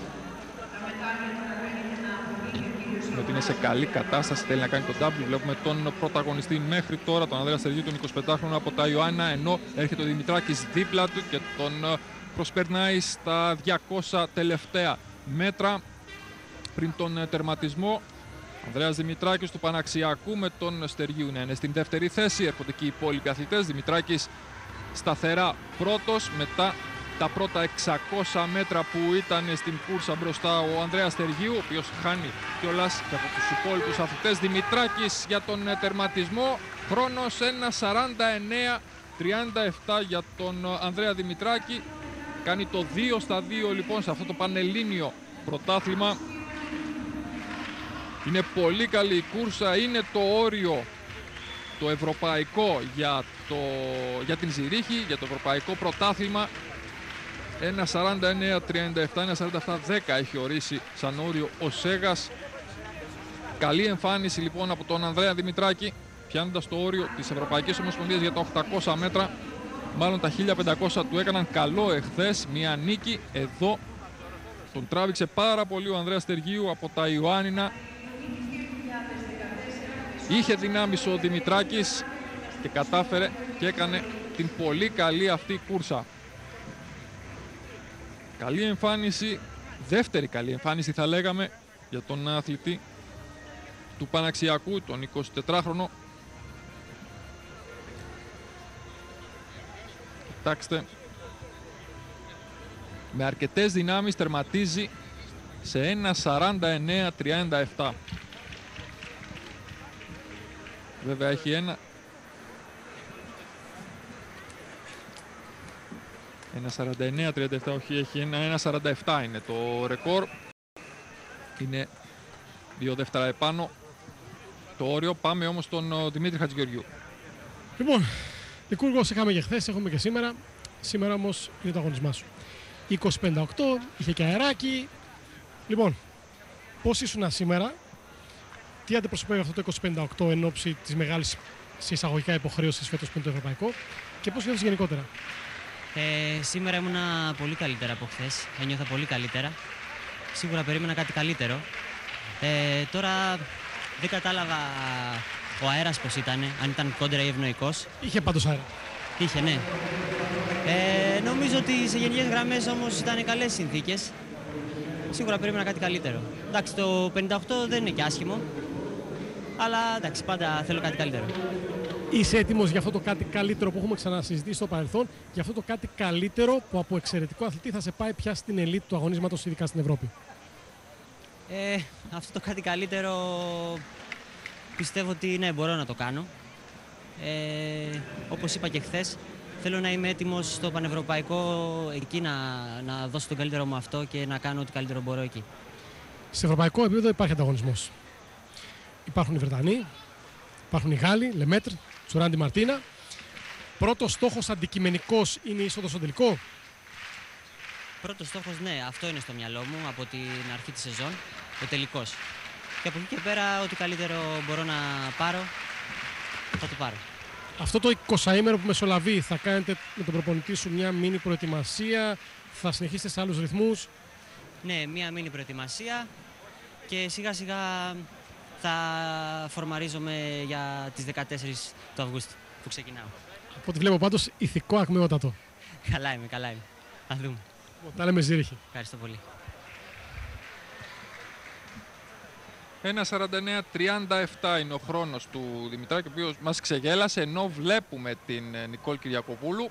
Ότι είναι σε καλή κατάσταση, θέλει να κάνει τον double. Βλέπουμε τον πρωταγωνιστή μέχρι τώρα, τον Ανδρέα Στεργίου, τον 25χρονο από τα Ιωάννα, ενώ έρχεται ο Δημητράκης δίπλα του και τον προσπερνάει στα 200 τελευταία μέτρα πριν τον τερματισμό. Ανδρέας Δημητράκης του Παναξιακού με τον Στεργίου να είναι στην δεύτερη θέση. Έρχονται και οι υπόλοιποι αθλητές. Δημητράκης σταθερά πρώτος, μετά τα πρώτα 600 μέτρα που ήταν στην κούρσα μπροστά ο Ανδρέας Στεργίου, ο οποίος χάνει κιόλας και από τους υπόλοιπους αθλητές. Δημητράκης για τον τερματισμό, χρόνος 1.49-37 για τον Ανδρέα Δημητράκη. Κάνει το 2 στα 2 λοιπόν σε αυτό το πανελλήνιο πρωτάθλημα. Είναι πολύ καλή η κούρσα, είναι το όριο το ευρωπαϊκό για την Ζηρίχη, για το ευρωπαϊκό πρωτάθλημα. 1.49-37, 1.47-10 έχει ορίσει σαν όριο ο Σέγας. Καλή εμφάνιση λοιπόν από τον Ανδρέα Δημητράκη, πιάνοντας το όριο της Ευρωπαϊκής Ομοσπονδίας για τα 800 μέτρα. Μάλλον τα 1500 του έκαναν καλό εχθές, μια νίκη. Εδώ τον τράβηξε πάρα πολύ ο Ανδρέας Στεργίου από τα Ιωάννινα. Είχε δυνάμεις ο Δημητράκης και κατάφερε και έκανε την πολύ καλή αυτή κούρσα. Καλή εμφάνιση, δεύτερη καλή εμφάνιση θα λέγαμε για τον αθλητή του Παναξιακού, τον 24χρονο. Κοιτάξτε, με αρκετές δυνάμεις τερματίζει σε 1.49-37. Βέβαια έχει ένα 1.49-37, όχι, έχει ένα 1.47 είναι το ρεκόρ. Είναι 2 δεύτερα επάνω το όριο. Πάμε όμως στον Δημήτρη Χατζηγεωργιού. Λοιπόν, Λικούργος είχαμε και χθες, έχουμε και σήμερα. Σήμερα όμως είναι το αγωνισμά σου. 20.58, είχε και αεράκι. Λοιπόν, πώς ήσουν σήμερα, τι αντιπροσωπεύει αυτό το 20.58 εν ώψη της μεγάλης εισαγωγικά υποχρέωσης φέτος που είναι το ευρωπαϊκό και πώς νιώθεις γενικότερα? Σήμερα ήμουνα πολύ καλύτερα από χθες. Ένιωθα πολύ καλύτερα. Σίγουρα περίμενα κάτι καλύτερο. Τώρα δεν κατάλαβα ο αέρας πώς ήταν, αν ήταν κόντρα ή ευνοϊκός. Είχε πάντως αέρα. Είχε, ναι. Νομίζω ότι σε γενικές γραμμές όμως ήταν καλές συνθήκες. Σίγουρα περίμενα κάτι καλύτερο. Εντάξει, το 58 δεν είναι και άσχημο. Αλλά εντάξει, πάντα θέλω κάτι καλύτερο. Είσαι έτοιμος για αυτό το κάτι καλύτερο που έχουμε ξανασυζητήσει στο παρελθόν, για αυτό το κάτι καλύτερο που από εξαιρετικό αθλητή θα σε πάει πια στην ελίτ του αγωνίσματος, ειδικά στην Ευρώπη? Αυτό το κάτι καλύτερο πιστεύω ότι ναι, μπορώ να το κάνω. Όπως είπα και χθες, θέλω να είμαι έτοιμος στο πανευρωπαϊκό εκεί να δώσω τον καλύτερο μου αυτό και να κάνω ό,τι καλύτερο μπορώ εκεί. Σε ευρωπαϊκό επίπεδο υπάρχει ανταγωνισμός. Υπάρχουν οι Βρετανοί, υπάρχουν οι Γάλλοι, Λεμέτρ, Τσουράντι Μαρτίνα. Πρώτος στόχος αντικειμενικός είναι η είσοδος στο τελικό. Πρώτος στόχος, ναι, αυτό είναι στο μυαλό μου από την αρχή της σεζόν, ο τελικός. Και από εκεί και πέρα, ό,τι καλύτερο μπορώ να πάρω, θα το πάρω. Αυτό το 20ημερο που μεσολαβεί, θα κάνετε με τον προπονητή σου μια μίνι προετοιμασία, θα συνεχίσετε σε άλλους ρυθμούς? Ναι, μία μίνι προετοιμασία και σιγά σιγά θα φορμαρίζομαι για τις 14 του Αυγούστου που ξεκινάω. Από ό,τι βλέπω πάντως ηθικό ακμεότατο. Καλά είμαι, καλά είμαι. Θα δούμε. Τα λέμε Ζήριχη. Ευχαριστώ πολύ. 1:49:37 είναι ο χρόνος του Δημητράκη, ο οποίος μας ξεγέλασε, ενώ βλέπουμε την Νικόλ Κυριακοπούλου.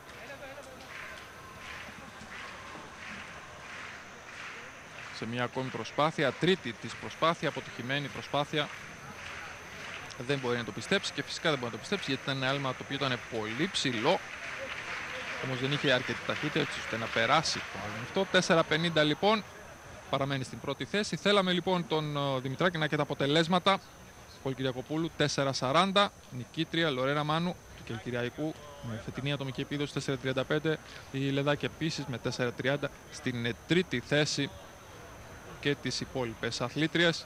Σε μια ακόμη προσπάθεια, τρίτη της προσπάθεια, αποτυχημένη προσπάθεια. Δεν μπορεί να το πιστέψει και φυσικά δεν μπορεί να το πιστέψει, γιατί ήταν ένα άλμα το οποίο ήταν πολύ ψηλό. Όμως δεν είχε αρκετή ταχύτητα έτσι ώστε να περάσει το άλμα αυτό. 4:50 λοιπόν, παραμένει στην πρώτη θέση. Θέλαμε λοιπόν τον Δημητράκη να έχει τα αποτελέσματα. Νικόλ Κυριακοπούλου 4:40, νικήτρια Λορένα Μάνου του Κερκυριακού με φετινή ατομική επίδοση 4:35. Η Λεδάκη επίσης με 4:30 στην τρίτη θέση και τις υπόλοιπες αθλήτριες.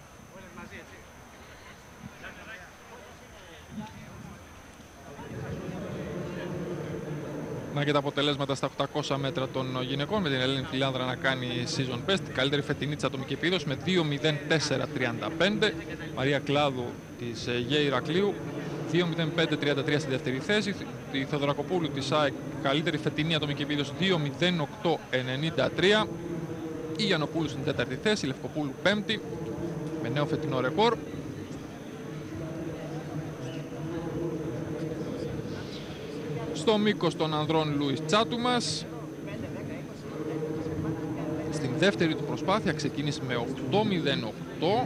Να και τα αποτελέσματα στα 800 μέτρα των γυναικών, με την Ελένη Φιλάνδρα να κάνει season best, καλύτερη φετινή της ατομική επίδοση με 2:04:35. Μαρία Κλάδου της ΓΕ Ηρακλείου 2:05:33 στη δεύτερη θέση. Η Θεοδωρακοπούλου της ΑΕΚ, καλύτερη φετινή ατομική επίδοση 2:08:93. Η Γιαννοπούλου στην τέταρτη θέση, η Λευκοπούλου πέμπτη με νέο φετινό ρεκόρ. Στο μήκος των ανδρών Λούις Τσάτουμας. Στην δεύτερη του προσπάθεια ξεκίνησε με 8:08.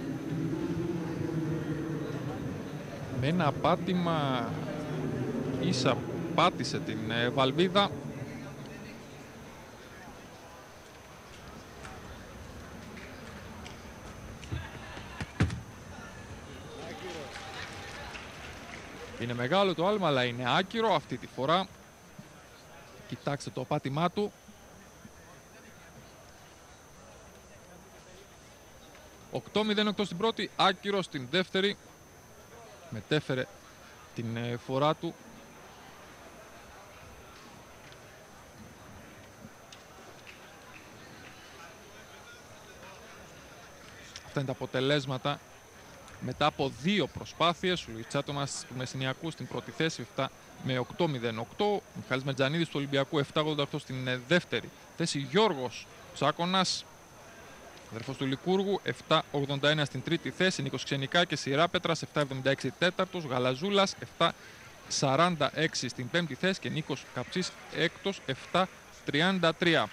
Με ένα πάτημα ίσα πάτησε την βαλβίδα. Είναι μεγάλο το άλμα, αλλά είναι άκυρο αυτή τη φορά. Κοιτάξτε το πάτημά του. ...8:08 στην πρώτη, άκυρο στην δεύτερη. Μετέφερε την φορά του. Αυτά είναι τα αποτελέσματα μετά από δύο προσπάθειες. Ο Λουίς Τσάτομας του Μεσσηνιακού στην πρώτη θέση 7 με 8:08. Ο Μιχάλης Μετζανίδης του Ολυμπιακού 7:88 στην δεύτερη θέση. Γιώργος Τσάκωνας, αδερφός του Λικούργου, 7:81 στην τρίτη θέση. Νίκος Ξενικάκης, Ιεράπετρας 7:76 τέταρτος. Γαλαζούλας 7:46 στην πέμπτη θέση και Νίκος Καψής έκτος 7:33.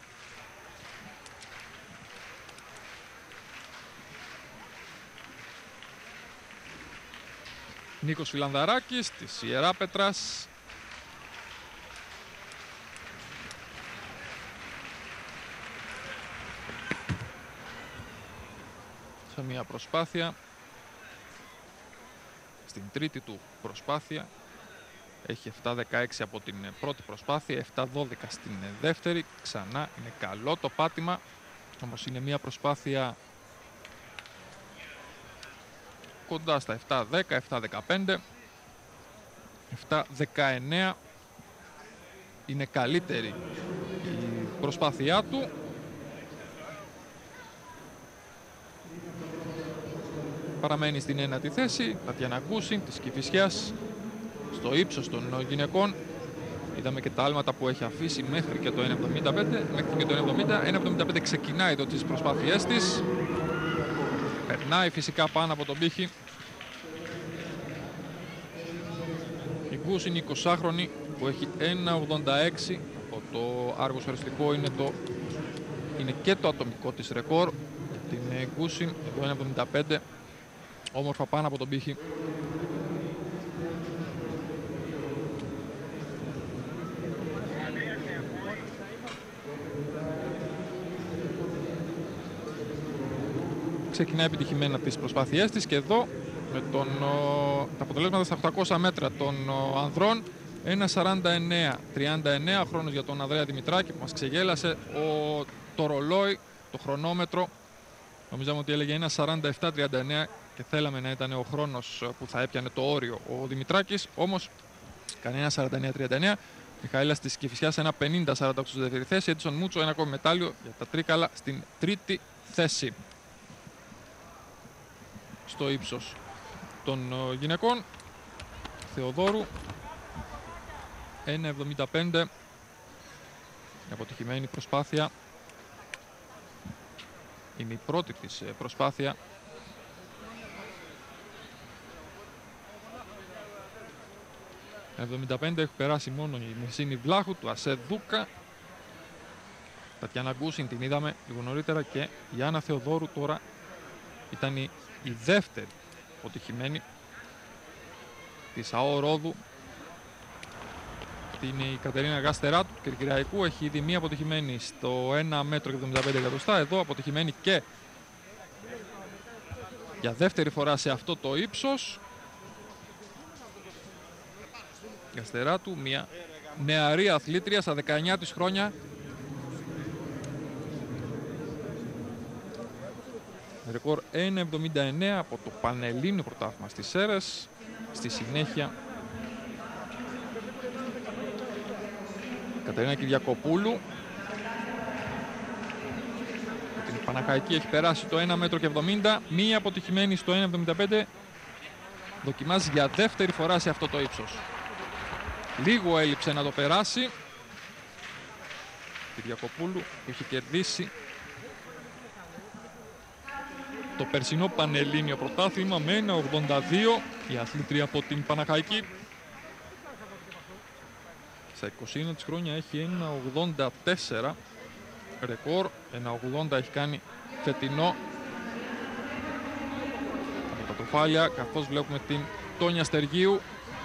Νίκος Φιλανδαράκης της Ιεράπετρας. Σε μια προσπάθεια. Στην τρίτη του προσπάθεια. Έχει 7:16 από την πρώτη προσπάθεια, 7:12 στην δεύτερη. Ξανά είναι καλό το πάτημα. Όμως είναι μια προσπάθεια κοντά στα 7:10, 7:15, 7:19. Είναι καλύτερη η προσπάθειά του. Παραμένει στην ένατη θέση. Τατιάνα Κούσιν της Κηφισιάς, στο ύψος των γυναικών. Είδαμε και τα άλματα που έχει αφήσει μέχρι και το 1:75. Μέχρι και το 1:70 ξεκινάει εδώ τις προσπάθειές της. Περνάει φυσικά πάνω από τον πύχη. Η Κούσιν, η 20χρονη, που έχει 1:86. Από το άργο αριστικό είναι και το ατομικό της ρεκόρ. Την Κούσιν, το 1:75. Όμορφα πάνω από τον πύχη. Ξεκινάει επιτυχημένα τις προσπάθειές της και εδώ με τα αποτελέσματα στα 800 μέτρα των ανδρών. 1:49:39 χρόνος για τον Ανδρέα Δημητράκη που μας ξεγέλασε. Το ρολόι, το χρονόμετρο, νομίζαμε ότι έλεγε 1:47:39 και θέλαμε να ήταν ο χρόνος που θα έπιανε το όριο ο Δημητράκης, όμως κάνει 1:49:39. Μιχαήλας της Κηφισιάς ένα 50-48 στη δεύτερη θέση. Έντισον Μούτσο ένα ακόμη μετάλλιο για τα τρίκαλα στην τρίτη θέση. Στο ύψος των γυναικών, Θεοδόρου 1,75, αποτυχημένη προσπάθεια, είναι η πρώτη της προσπάθεια. «75» έχει περάσει μόνο η Μεσίνη Βλάχου, του Ασέ Δούκα. Τατιάνα Γκούσιν την είδαμε λίγο νωρίτερα και η Άννα Θεοδόρου τώρα ήταν η δεύτερη αποτυχημένη της ΑΟ Ρόδου. Είναι η Κατερίνα Γαστεράτου του Κερκυραϊκού, έχει ήδη μία αποτυχημένη στο 1 μέτρο και 75 εκατοστά, εδώ αποτυχημένη και για δεύτερη φορά σε αυτό το ύψος. Γαστεράτου, μια νεαρή αθλήτρια στα 19 της χρόνια. Ρεκόρ 1,79 από το Πανελλήνιο Πρωτάθλημα στις Σέρρες. Στη συνέχεια Κατερίνα Κυριακοπούλου. Την Παναχαϊκή έχει περάσει το 1 μέτρο και 70. Μία αποτυχημένη στο 1,75. Δοκιμάζει για δεύτερη φορά σε αυτό το ύψος. Λίγο έλειψε να το περάσει. Κυριακοπούλου που είχε κερδίσει το περσινό Πανελλήνιο Πρωτάθλημα με 1,82. Η αθλήτρια από την Παναχαϊκή. Στα 21 της χρόνια έχει 1,84 ρεκόρ. 1,80 έχει κάνει φετινό από τα τροφάλια, καθώς βλέπουμε την Τόνια Στεργίου,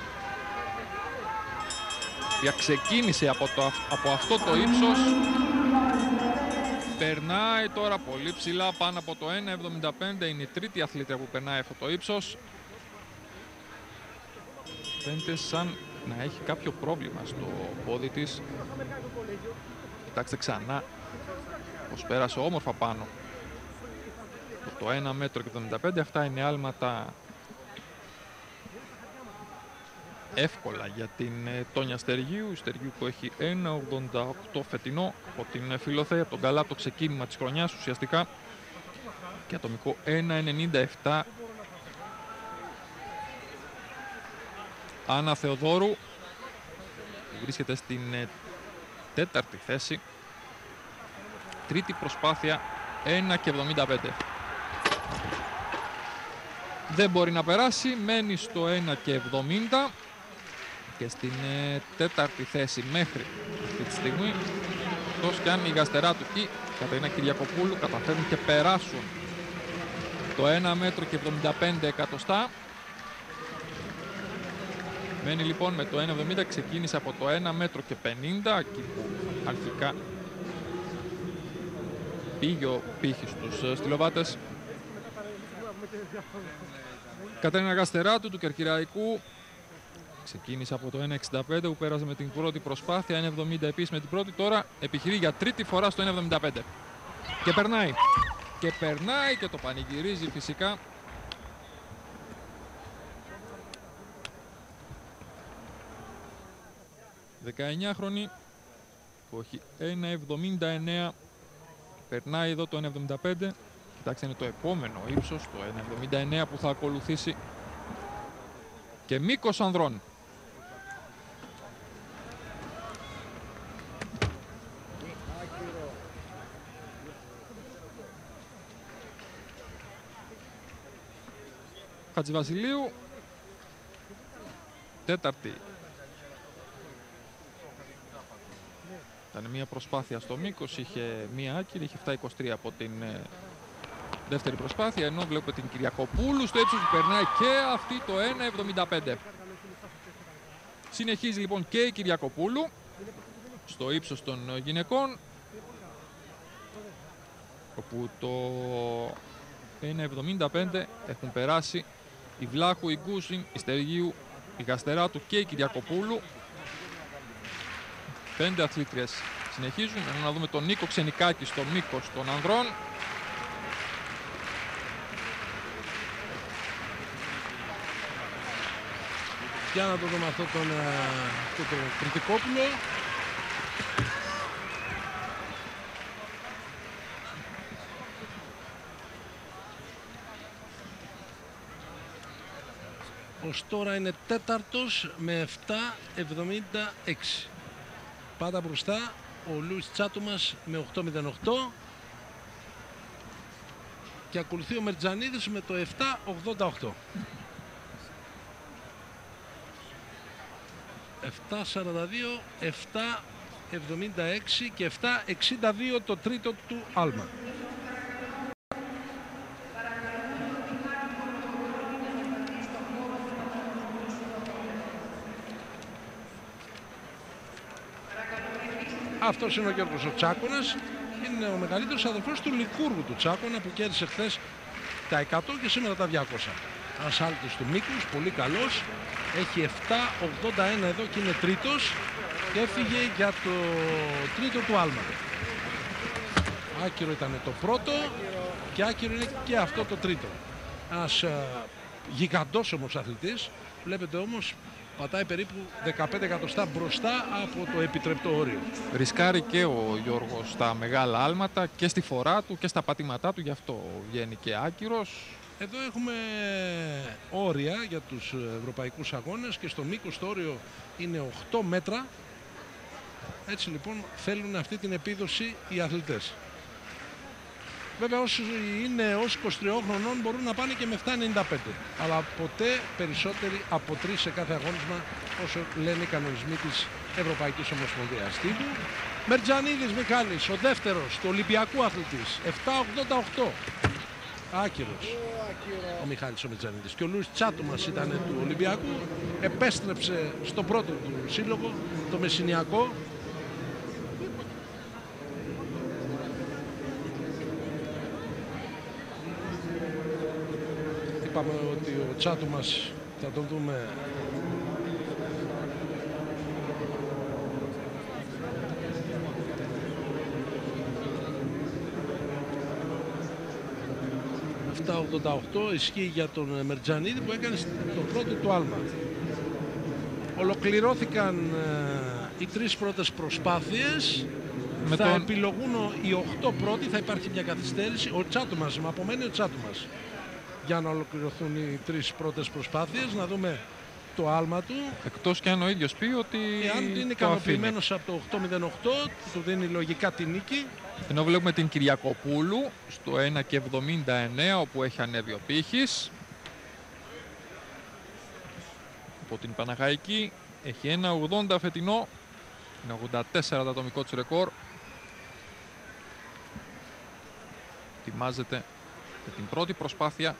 που ξεκίνησε από αυτό το ύψος. Περνάει τώρα πολύ ψηλά, πάνω από το 1,75. Είναι η τρίτη αθλήτρια που περνάει αυτό το ύψος. Φαίνεται σαν να έχει κάποιο πρόβλημα στο πόδι της. Κοιτάξτε ξανά πως πέρασε όμορφα πάνω το 1 μέτρο και 75. Αυτά είναι άλματα εύκολα για την Τόνια Στεργίου. Η Στεργίου που έχει 1,88 φετινό από την Φιλοθέα, από τον καλά το ξεκίνημα της χρονιάς ουσιαστικά, και ατομικό 1,97. Άννα Θεοδόρου βρίσκεται στην τέταρτη θέση. Τρίτη προσπάθεια 1,75. Δεν μπορεί να περάσει, μένει στο 1,70 και στην τέταρτη θέση μέχρι αυτή τη στιγμή. Εκτός κι αν η Γαστεράτου ή η Κατερίνα Κυριακοπούλου καταφέρουν και περάσουν το 1 μέτρο και 75 εκατοστά. Μένει λοιπόν με το 1,70, ξεκίνησε από το 1 μέτρο και 50, εκεί που αρχικά πήγε ο πύχης στους στυλοβάτες. Κατερίνα Γαστεράτου του Κερκυραϊκού ξεκίνησε από το 1,65 που πέρασε με την πρώτη προσπάθεια, 1,70 επίσης με την πρώτη, τώρα επιχειρεί για τρίτη φορά στο 1,75 και περνάει. Και περνάει και το πανηγυρίζει φυσικά. ...19χρονη που έχει 1,79, περνάει εδώ το 1,75. Κοιτάξτε, είναι το επόμενο ύψος, το 1,79 που θα ακολουθήσει και μήκος ανδρών. Χατζηβασιλείου, τέταρτη. Ήταν μια προσπάθεια στο μήκος, είχε μια άκυρη, είχε 7,23 από την δεύτερη προσπάθεια, ενώ βλέπουμε την Κυριακοπούλου στο ύψος που περνάει και αυτή το 1,75. Συνεχίζει λοιπόν και η Κυριακοπούλου στο ύψος των γυναικών, όπου το 1,75 έχουν περάσει η Βλάχου, η Γκούσιν, η Στεργίου, η Γαστεράτου και η Κυριακοπούλου. 5 αθλήτριες συνεχίζουν. Να δούμε τον Νίκο Ξενικάκη στο μήκος των ανδρών. Για να το δούμε αυτό τον Κρητικόπουλο. Ως τώρα είναι τέταρτος με 7.76. Πάντα μπροστά ο Λούις Τσάτουμας με 8.08 και ακολουθεί ο Μερτζανίδης με το 7.88. 7.42, 7.76 και 7.62 το τρίτο του άλμα. Αυτός είναι ο Γιώργος ο Τσάκωνας. Είναι ο μεγαλύτερος αδελφός του Λικούργου του Τσάκωνα που κέρδισε χθες τα 100 και σήμερα τα 200. Ένας άλτης του μήκους, πολύ καλός. Έχει 7.81 εδώ και είναι τρίτος και έφυγε για το τρίτο του άλμα. Άκυρο ήταν το πρώτο και άκυρο είναι και αυτό το τρίτο. Ένας γιγαντόσωμος αθλητής. Βλέπετε όμως πατάει περίπου 15 εκατοστά μπροστά από το επιτρεπτό όριο. Ρισκάρει και ο Γιώργος στα μεγάλα άλματα και στη φορά του και στα πατήματά του, γι' αυτό βγαίνει και άκυρος. Εδώ έχουμε όρια για τους ευρωπαϊκούς αγώνες και στο μήκος το όριο είναι 8 μέτρα. Έτσι λοιπόν θέλουν αυτή την επίδοση οι αθλητές. Βέβαια όσοι είναι ως 23 χρονών μπορούν να πάνε και με 7.95. Αλλά ποτέ περισσότεροι από 3 σε κάθε αγώνισμα όσο λένε οι κανονισμοί της Ευρωπαϊκής Ομοσπονδίας. Τύπου Μερτζανίδης Μιχάλης, ο δεύτερος του Ολυμπιακού αθλητής, 7.88. Άκυρος ο Μιχάλης ο Μερτζανίδης. Και ο Λούις Τσάτουμας ήταν του Ολυμπιακού. Επέστρεψε στο πρώτο του σύλλογο, το Μεσσηνιακό. Είπαμε ότι ο Τσάτουμας θα τον δούμε στα 88, ισχύει για τον Μερτζανίδη που έκανε το πρώτο του άλμα. Ολοκληρώθηκαν οι 3 πρώτες προσπάθειες. Θα επιλογούν οι 8 πρώτοι, θα υπάρχει μια καθυστέρηση. Ο Τσάτουμας, απομένει ο Τσάτουμας για να ολοκληρωθούν οι 3 πρώτες προσπάθειες. Να δούμε το άλμα του. Εκτός και αν ο ίδιος πει ότι εάν είναι ικανοποιημένος από το 8.08, του δίνει λογικά τη νίκη. Ενώ βλέπουμε την Κυριακοπούλου στο 1.79 όπου έχει ανέβει ο πύχης. Από την Παναχαϊκή έχει 1.80 φετινό. Είναι 84 το ατομικό του ρεκόρ. Ετοιμάζεται με την πρώτη προσπάθεια.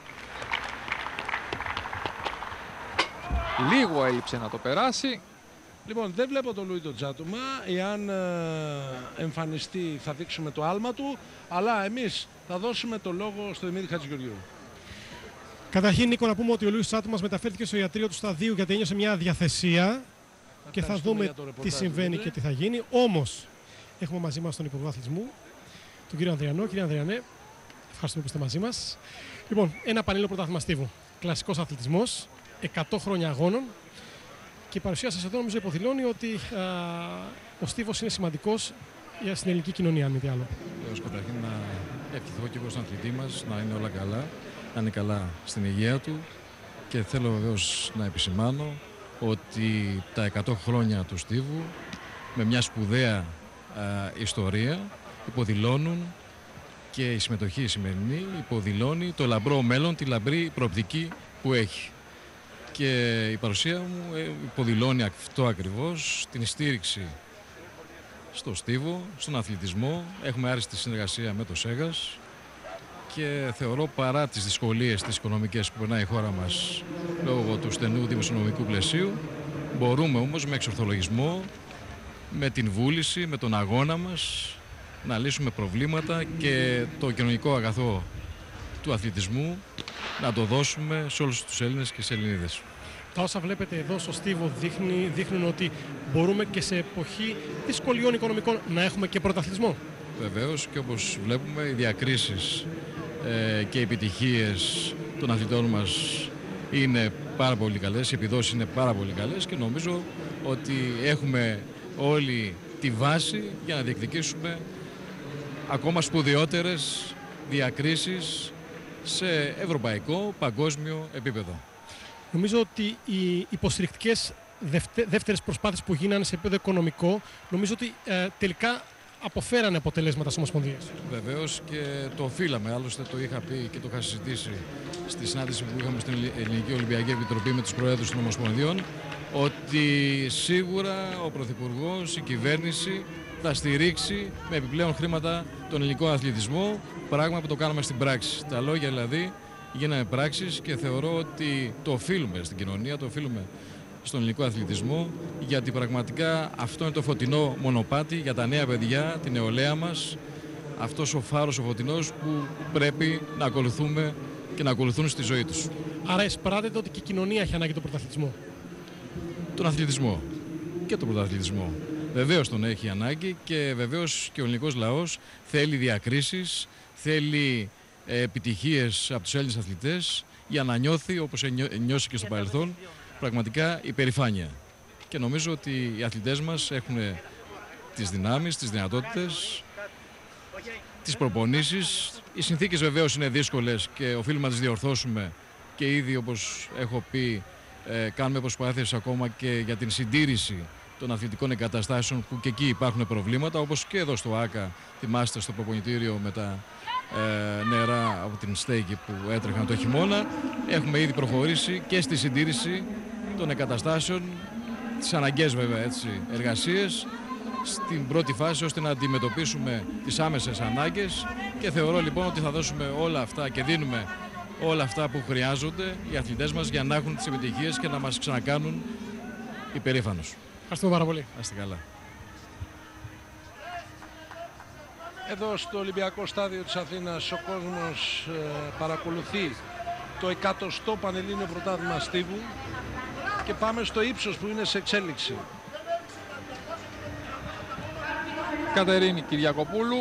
Λίγο έλειψε να το περάσει. Λοιπόν, δεν βλέπω τον Λούι τον Τσάτουμα. Εάν εμφανιστεί θα δείξουμε το άλμα του. Αλλά εμείς θα δώσουμε το λόγο στο Δημήτρη Χατζηγεωργίου. Καταρχήν, Νίκο, να πούμε ότι ο Λούις Τσάτουμας μεταφέρθηκε στο ιατρείο του στα 2 γιατί ένιωσε μια διαθεσία. Και θα δούμε τι συμβαίνει και τι θα γίνει. Όμως, έχουμε μαζί μας τον Υπουργό Αθλητισμού, τον κύριο Ανδριανό. Κύριε Ανδριανέ, ευχαριστούμε που είστε μαζί μας. Λοιπόν, ένα πανελλήνιο πρωτάθλημα στίβου. Κλασικός αθλητισμός, 100 χρόνια αγώνων. Και η παρουσία σας εδώ νομίζω υποδηλώνει ότι ο στίβος είναι σημαντικός για την ελληνική κοινωνία, αν μη τι άλλο. Καταρχήν να ευχηθώ και εγώ στον αθλητή μας να είναι όλα καλά, να είναι καλά στην υγεία του. Και θέλω βεβαίως να επισημάνω ότι τα 100 χρόνια του στίβου με μια σπουδαία ιστορία υποδηλώνουν και η συμμετοχή σημερινή υποδηλώνει το λαμπρό μέλλον, τη λαμπρή προοπτική που έχει. Και η παρουσία μου υποδηλώνει αυτό ακριβώς, την στήριξη στο στίβο, στον αθλητισμό. Έχουμε άριστη συνεργασία με το ΣΕΓΑΣ και θεωρώ παρά τις δυσκολίες τις οικονομικές που περνάει η χώρα μας λόγω του στενού δημοσιονομικού πλαισίου, μπορούμε όμως με εξορθολογισμό, με την βούληση, με τον αγώνα μας να λύσουμε προβλήματα και το κοινωνικό αγαθό του αθλητισμού να το δώσουμε σε όλους τους Έλληνες και σε Ελληνίδες. Τα όσα βλέπετε εδώ στο στίβο δείχνουν ότι μπορούμε και σε εποχή δυσκολιών οικονομικών να έχουμε και πρωταθλητισμό. Βεβαίως, και όπως βλέπουμε οι διακρίσεις και οι επιτυχίες των αθλητών μας είναι πάρα πολύ καλές, οι επιδόσεις είναι πάρα πολύ καλές και νομίζω ότι έχουμε όλοι τη βάση για να διεκδικήσουμε ακόμα σπουδαιότερες διακρίσεις σε ευρωπαϊκό, παγκόσμιο επίπεδο. Νομίζω ότι οι υποστηρικτικές δεύτερες προσπάθειες που γίνανε σε επίπεδο οικονομικό, νομίζω ότι τελικά αποφέρανε αποτελέσματα στις Ομοσπονδίες. Βεβαίως και το οφείλαμε, άλλωστε το είχα πει και το είχα συζητήσει στη συνάντηση που είχαμε στην Ελληνική Ολυμπιακή Επιτροπή με τους Προέδρους των Ομοσπονδιών, ότι σίγουρα ο Πρωθυπουργός, η κυβέρνηση θα στηρίξει με επιπλέον χρήματα τον ελληνικό αθλητισμό, πράγμα που το κάναμε στην πράξη. Τα λόγια δηλαδή γίνανε πράξεις και θεωρώ ότι το οφείλουμε στην κοινωνία, το οφείλουμε στον ελληνικό αθλητισμό, γιατί πραγματικά αυτό είναι το φωτεινό μονοπάτι για τα νέα παιδιά, την νεολαία μας, αυτός ο φάρος ο φωτεινός που πρέπει να ακολουθούμε και να ακολουθούν στη ζωή τους. Άρα εισπράτεται ότι και η κοινωνία έχει ανάγκη τον πρωταθλητισμό. Τον αθλητισμό και τον πρωταθλητισμό. Βεβαίως τον έχει ανάγκη και βεβαίως και ο ελληνικός λαός θέλει διακρίσεις, θέλει επιτυχίες από τους Έλληνες αθλητές για να νιώθει, όπως νιώσει και στο παρελθόν, πραγματικά υπερηφάνεια. Και νομίζω ότι οι αθλητές μας έχουν τις δυνάμεις, τις δυνατότητες, τις προπονήσεις. Οι συνθήκες βεβαίως είναι δύσκολες και οφείλουμε να τις διορθώσουμε και ήδη, όπως έχω πει, κάνουμε προσπάθειες ακόμα και για την συντήρηση των αθλητικών εγκαταστάσεων που και εκεί υπάρχουν προβλήματα, όπως και εδώ στο ΆΚΑ, θυμάστε, στο προπονητήριο με τα νερά από την στέγη που έτρεχαν το χειμώνα. Έχουμε ήδη προχωρήσει και στη συντήρηση των εγκαταστάσεων, τις αναγκαίες βέβαια εργασίες, στην πρώτη φάση ώστε να αντιμετωπίσουμε τις άμεσες ανάγκες και θεωρώ λοιπόν ότι θα δώσουμε όλα αυτά και δίνουμε όλα αυτά που χρειάζονται οι αθλητές μας για να έχουν τις επιτυχίες και να μας ξανακάνουν υπερήφανους. Ευχαριστούμε πάρα πολύ. Να είστε καλά. Εδώ στο Ολυμπιακό Στάδιο της Αθήνας ο κόσμος παρακολουθεί το 100ο Πανελλήνιο Πρωτάθλημα στίβου και πάμε στο ύψος που είναι σε εξέλιξη. Κατερίνη Κυριακοπούλου.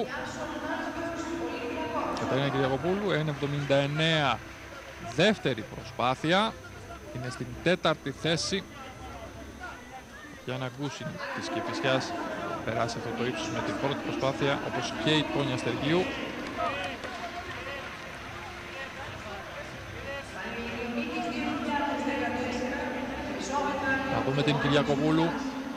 1,79 δεύτερη προσπάθεια. Είναι στην 4η θέση. Για να Γκούσιν της Κηφισιάς περάσει αυτό το ύψος με την πρώτη προσπάθεια, όπως και η Τόνια Στεργίου. Θα δούμε την Κυριακοπούλου.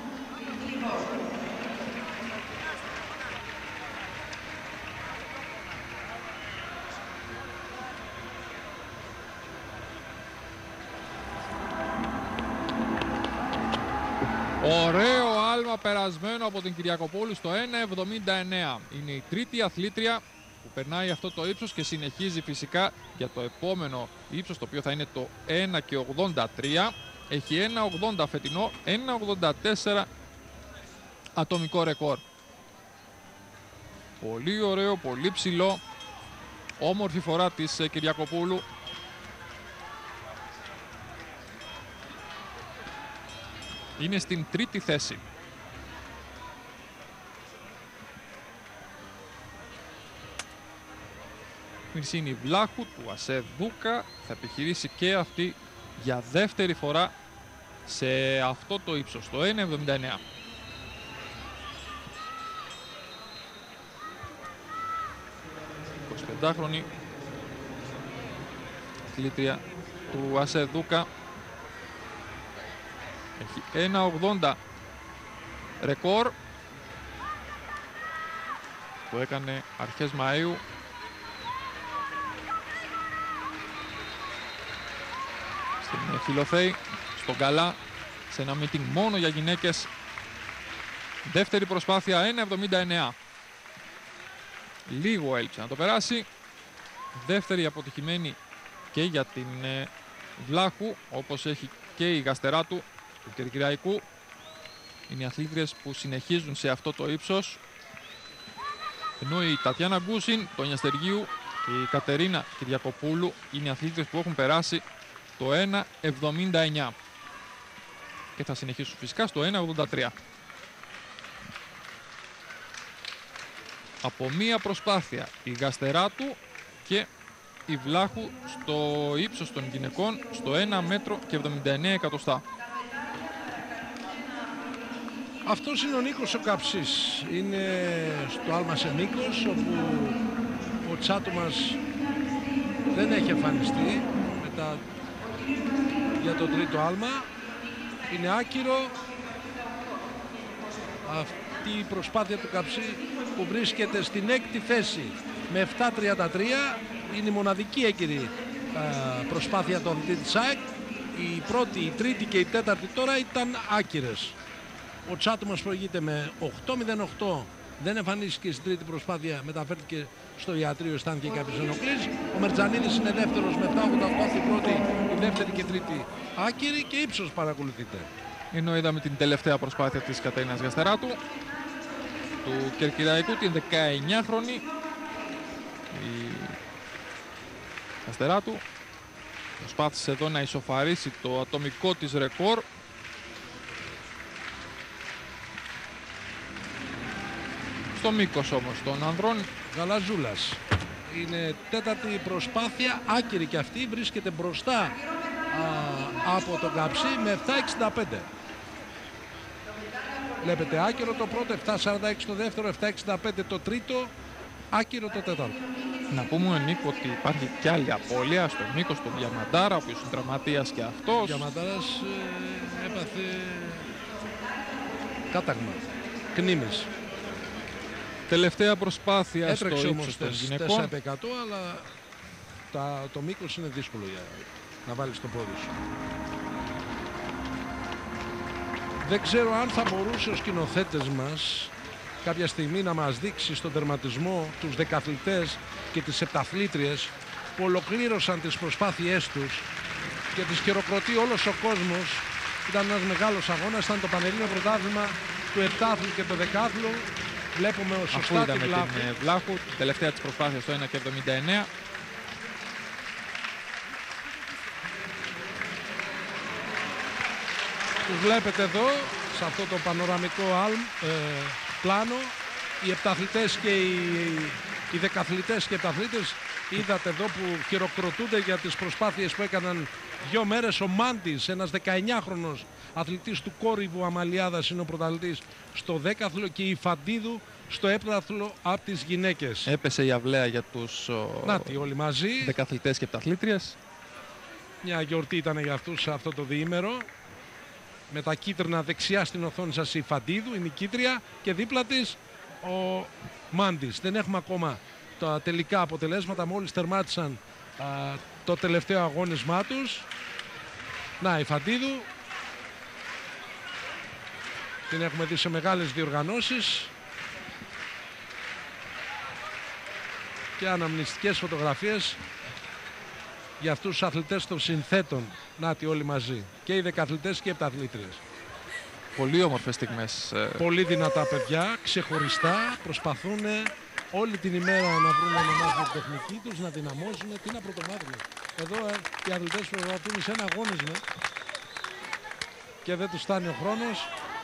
Ωραίο άλμα περασμένο από την Κυριακοπούλου στο 1,79. Είναι η τρίτη αθλήτρια που περνάει αυτό το ύψος και συνεχίζει φυσικά για το επόμενο ύψος, το οποίο θα είναι το 1,83. Έχει 1,80 φετινό, 1,84 ατομικό ρεκόρ. Πολύ ωραίο, πολύ ψηλό, όμορφη φορά της Κυριακοπούλου. Είναι στην τρίτη θέση. Μυρσίνη Βλάχου του ΑΣΕ Δούκα θα επιχειρήσει και αυτή για δεύτερη φορά σε αυτό το ύψος, το 1,79. Η 25χρονη αθλήτρια του ΑΣΕ Δούκα έχει 1,80 ρεκόρ που έκανε αρχές Μαΐου. Στην Φιλοθέη, στον Καλά, σε ένα meeting μόνο για γυναίκες. Δεύτερη προσπάθεια, 1,79. Λίγο έλειψε να το περάσει. Δεύτερη αποτυχημένη και για την Βλάχου, όπως έχει και η Γαστεράτου του Κερκυραϊκού. Είναι οι αθλήτριες που συνεχίζουν σε αυτό το ύψος. Ενώ η Τατιάνα Γκούσιν, Τόνια Στεργίου και η Κατερίνα Κυριακοπούλου είναι οι αθλήτριες που έχουν περάσει το 1,79 και θα συνεχίσουν φυσικά στο 1,83. Από μία προσπάθεια η Γαστεράτου και η Βλάχου στο ύψος των γυναικών στο 1 μέτρο και 79 εκατοστά. Αυτός είναι ο Νίκος ο Καψής. Είναι στο άλμα σε μήκος, όπου ο Τσάτομας δεν έχει εμφανιστεί για το τρίτο άλμα. Είναι άκυρο αυτή η προσπάθεια του Καψή, που βρίσκεται στην 6η θέση με 7.33. Είναι η μοναδική έγκυρη προσπάθεια του αθλητή της ΑΕΚ. Η πρώτη, η τρίτη και η τέταρτη τώρα ήταν άκυρες. Ο Τσάτομας προηγείται με 8.08. Δεν εμφανίστηκε στην τρίτη προσπάθεια, μεταφέρθηκε στο ιατρείο, αισθάνθηκε κάποιες ενοχλήσεις. Ο Μερτζανίδης είναι δεύτερος με 7.88, η πρώτη, η δεύτερη και τρίτη άκυρη, και ύψος παρακολουθείται. Ενώ είδαμε την τελευταία προσπάθεια της Κατερίνας Γαστεράτου, του Κερκυραϊκού, την 19χρονη. Η Γαστεράτου προσπάθησε εδώ να ισοφαρίσει το ατομικό της ρεκόρ. Στο μήκος όμως των ανδρών. Γαλαζούλας. Είναι τέταρτη προσπάθεια, άκυρη και αυτή, βρίσκεται μπροστά από τον Καψή με 7.65. Βλέπετε άκυρο το πρώτο, 7.46 το δεύτερο, 7.65 το τρίτο, άκυρο το τέταρτο. Να πούμε, Νίκο, ότι υπάρχει κι άλλη απώλεια στο μήκος του Διαμαντάρα, ο οποίος είναι τραυματίας και αυτός. Ο Διαμαντάρας έπαθε κάταγμα, κνήμες. Τελευταία προσπάθεια έτρεξε στο όμως ύψος των γυναικών. 4%, αλλά το μήκος είναι δύσκολο για να βάλεις το πόδι σου. Δεν ξέρω αν θα μπορούσε ο σκηνοθέτης μας κάποια στιγμή να μας δείξει στον τερματισμό τους δεκαθλητές και τις επταθλήτριες που ολοκλήρωσαν τις προσπάθειές τους και τις χειροκροτεί όλος ο κόσμος. Ήταν ένας μεγάλος αγώνας, ήταν το Πανελλήνιο Πρωτάθλημα του επτάθλου και του δεκάθλου. Βλέπουμε σωστά την Βλάχου. Την Βλάχου, τελευταία της προσπάθειας στο 1.79. Τους βλέπετε εδώ, σε αυτό το πανοραμικό πλάνο, οι επταθλητές και οι δεκαθλητές και επταθλήτες. Είδατε εδώ που χειροκροτούνται για τις προσπάθειες που έκαναν 2 μέρες. Ο Μάντης, ένας 19χρονος αθλητής του Κόρυβου Αμαλιάδας, είναι ο πρωταθλητής στο δέκαθλο, και η Φαντίδου στο έπταθλο από τις γυναίκες. Έπεσε η αυλαία για τους όλοι μαζί. δεκαθλητές και επταθλήτριες. Μια γιορτή ήταν για αυτούς αυτό το διήμερο. Με τα κίτρινα δεξιά στην οθόνη σας η Φαντίδου, η νικήτρια, και δίπλα της ο Μάντης. Δεν έχουμε ακόμα τα τελικά αποτελέσματα, μόλις τερμάτισαν το τελευταίο αγώνισμά τους. Να, η Φαντίδου την έχουμε δει σε μεγάλες διοργανώσεις και αναμνηστικές φωτογραφίες για αυτούς τους αθλητές των συνθέτων. Νάτι όλοι μαζί, και οι δεκαθλητές και οι επταθλήτριες. Πολύ όμορφες στιγμές. Πολύ δυνατά παιδιά, ξεχωριστά, προσπαθούν όλη την ημέρα να βρουν να μάθουν την τεχνική τους, να δυναμώσουν. Τι να πρωτομάθουν. Εδώ οι αθλητές προσπαθούν σε ένα αγώνισμα και δεν τους φτάνει ο χρόνος.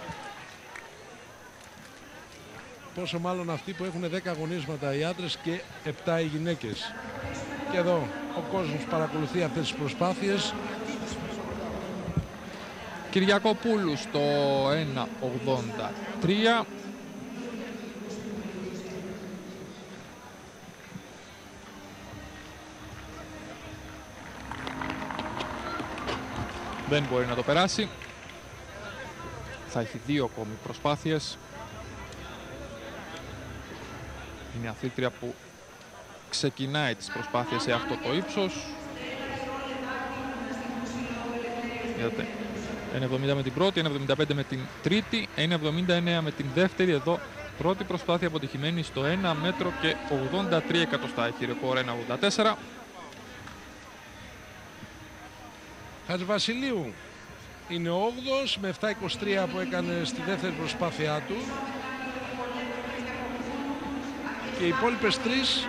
Πόσο μάλλον αυτοί που έχουν 10 αγωνίσματα οι άντρες και 7 οι γυναίκες. Και εδώ ο κόσμος παρακολουθεί αυτές τις προσπάθειες. Κυριακοπούλου στο 1.83. Δεν μπορεί να το περάσει. Θα έχει 2 ακόμη προσπάθειες. Είναι αθλήτρια που ξεκινάει τις προσπάθειες σε αυτό το ύψος. Είδατε, 1.70 με την πρώτη, 1.75 με την τρίτη, 1.79 με την δεύτερη. Εδώ πρώτη προσπάθεια αποτυχημένη στο 1 μέτρο και 83 εκατοστά. Έχει ρεκόρ 1.84. Χατζηβασιλείου είναι 8ος με 7.23 που έκανε στη δεύτερη προσπάθειά του. Και οι υπόλοιπες 3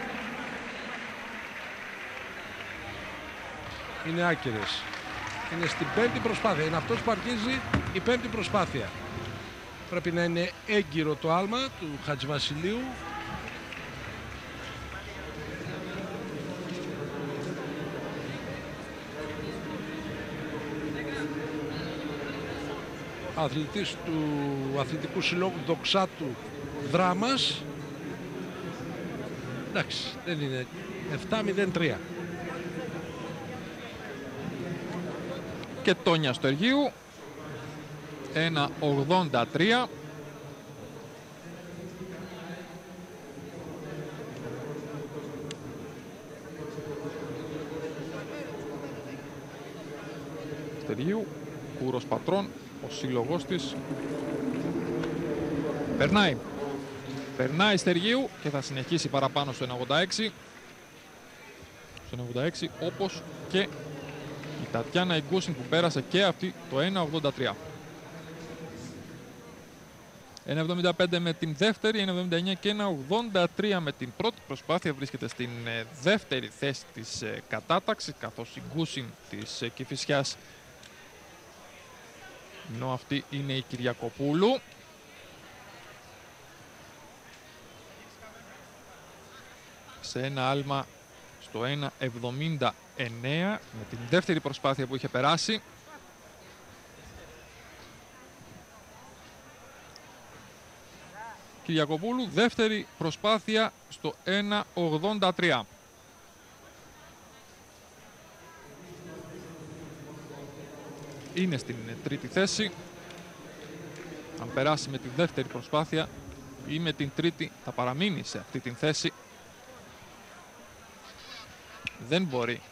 είναι άκυρες. Είναι στην 5η προσπάθεια. Είναι αυτός που αρχίζει η 5η προσπάθεια. Πρέπει να είναι έγκυρο το άλμα του Χατζηβασιλείου. αθλητής του Αθλητικού Συλλόγου Δοξάτου Δράμας. Εντάξει, δεν είναι 7-0-3. Και Τόνια Στεργίου 1-83. Στεργίου, Κούρος Πατρών, ο σύλλογος της. Περνάει Στεργίου και θα συνεχίσει παραπάνω στο 1.86. Στο 1.86, όπως και η Τατιάνα Ιγκούσιν που πέρασε και αυτή το 1.83. 1.75 με την δεύτερη, 1.79 και 1.83 με την πρώτη προσπάθεια. Βρίσκεται στην δεύτερη θέση της κατάταξης, καθώς η Γκούσιν της Κηφισιάς, ενώ αυτή είναι η Κυριακοπούλου. Σε ένα άλμα στο 1.79 με την δεύτερη προσπάθεια που είχε περάσει. Κυριακοπούλου, δεύτερη προσπάθεια στο 1.83. Είναι στην τρίτη θέση. Αν περάσει με τη δεύτερη προσπάθεια ή με την τρίτη θα παραμείνει σε αυτή την θέση. Δεν μπορεί.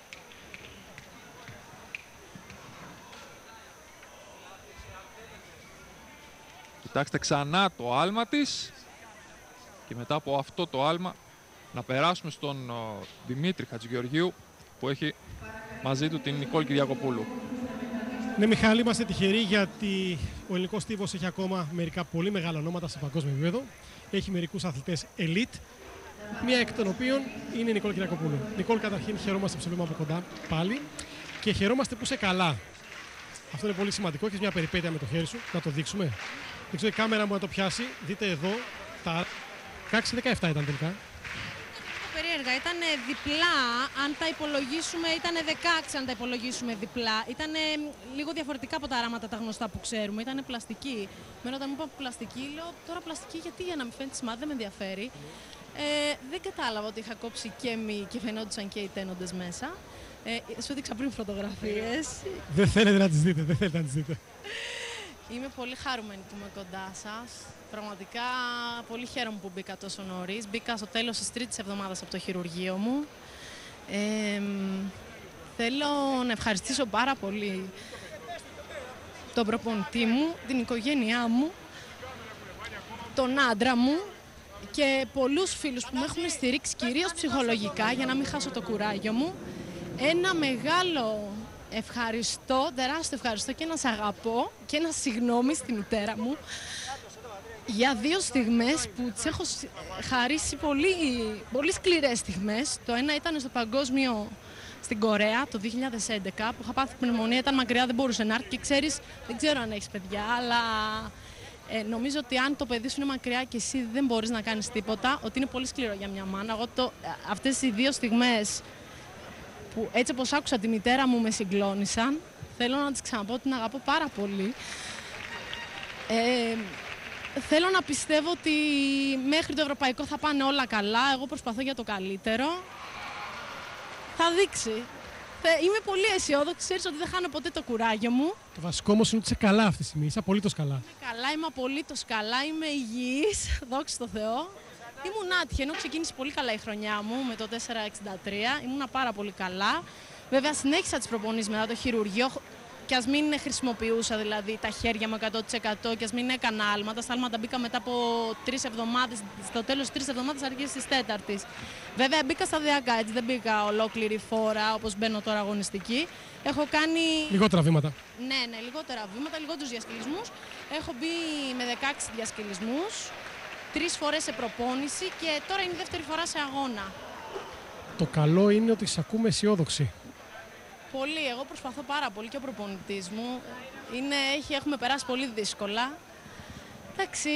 Κοιτάξτε ξανά το άλμα της και μετά από αυτό το άλμα να περάσουμε στον Δημήτρη Χατζηγεωργίου που έχει μαζί του την Νικόλ Κυριακοπούλου. Ναι, Μιχάλη, είμαστε τυχεροί γιατί ο ελληνικός στίβος έχει ακόμα μερικά πολύ μεγάλα ονόματα σε παγκόσμιο επίπεδο. Έχει μερικούς αθλητές elite, μία εκ των οποίων είναι η Νικόλ Κυριακοπούλου. Νικόλ, καταρχήν χαιρόμαστε που σε βλέπουμε από κοντά πάλι και χαιρόμαστε που είσαι καλά. Αυτό είναι πολύ σημαντικό. Έχεις μια περιπέτεια με το χέρι σου, να το δείξουμε. Δεν ξέρω η κάμερα μου να το πιάσει. Δείτε εδώ τα 16-17 ήταν τελικά. Περίεργα, ήταν διπλά, αν τα υπολογίσουμε, ήταν 16 αν τα υπολογίσουμε διπλά. Ήταν λίγο διαφορετικά από τα αράματα τα γνωστά που ξέρουμε, ήταν πλαστική. Με όταν μου είπα πλαστική, λέω τώρα πλαστική για να μην φαίνεται σημάδι, δεν με ενδιαφέρει. Δεν κατάλαβα ότι είχα κόψει και μη και φαινόντουσαν και οι τένοντες μέσα. Σου έδειξα πριν φωτογραφίες. Δεν θέλετε να τις δείτε, δεν θέλετε να τις δείτε. Είμαι πολύ χαρούμενη που είμαι κοντά σας. Πραγματικά πολύ χαίρομαι που μπήκα τόσο νωρίς. Μπήκα στο τέλος της τρίτης εβδομάδας από το χειρουργείο μου. Θέλω να ευχαριστήσω πάρα πολύ τον προπονητή μου, την οικογένειά μου, τον άντρα μου και πολλούς φίλους που με έχουν στηρίξει κυρίως ψυχολογικά για να μην χάσω το κουράγιο μου. Ένα μεγάλο ευχαριστώ, τεράστιο ευχαριστώ και ένα σ' αγαπώ και ένα συγγνώμη στη μητέρα μου για δύο στιγμές που τις έχω χαρίσει πολύ σκληρές στιγμές. Το ένα ήταν στο παγκόσμιο στην Κορέα το 2011 που είχα πάθει πνευμονία, ήταν μακριά, δεν μπορούσε να έρθει και ξέρεις, δεν ξέρω αν έχεις παιδιά, αλλά νομίζω ότι αν το παιδί σου είναι μακριά και εσύ δεν μπορείς να κάνεις τίποτα, ότι είναι πολύ σκληρό για μια μάνα. Αυτές οι δύο στιγμές που έτσι όπως άκουσα τη μητέρα μου με συγκλώνησαν, θέλω να της ξαναπώ ότι την αγαπώ πάρα πολύ. Θέλω να πιστεύω ότι μέχρι το ευρωπαϊκό θα πάνε όλα καλά. Εγώ προσπαθώ για το καλύτερο. Θα δείξει. Είμαι πολύ αισιόδοξη. Ξέρεις ότι δεν χάνω ποτέ το κουράγιο μου. Το βασικό όμως είναι ότι είσαι καλά αυτή τη στιγμή. Είσαι απολύτως καλά. Είμαι απολύτως καλά. Είμαι υγιής. Δόξα τω Θεώ. Ήμουν άτυχη, ενώ ξεκίνησε πολύ καλά η χρονιά μου με το 4,63. Ήμουνα πάρα πολύ καλά. Βέβαια, συνέχισα τις προπονήσεις μετά το χειρουργείο. Και ας μην χρησιμοποιούσα δηλαδή τα χέρια μου 100% και ας μην έκανα άλματα. Στα άλματα μπήκα μετά από 3 εβδομάδες, στο τέλος της 3 εβδομάδες, αρχές της 4ης. Βέβαια μπήκα σταδιακά, έτσι δεν μπήκα ολόκληρη φόρα όπως μπαίνω τώρα αγωνιστική. Έχω κάνει... Λιγότερα βήματα. Ναι, λιγότερα βήματα, λιγότερους διασκελισμούς. Έχω μπει με 16 διασκελισμούς, 3 φορές σε προπόνηση και τώρα είναι η δεύτερη φορά σε αγώνα. Το καλό είναι ότι σε ακούμε αισιόδοξη. Πολύ. Εγώ προσπαθώ πάρα πολύ και ο προπονητής μου. Έχουμε περάσει πολύ δύσκολα. Εντάξει,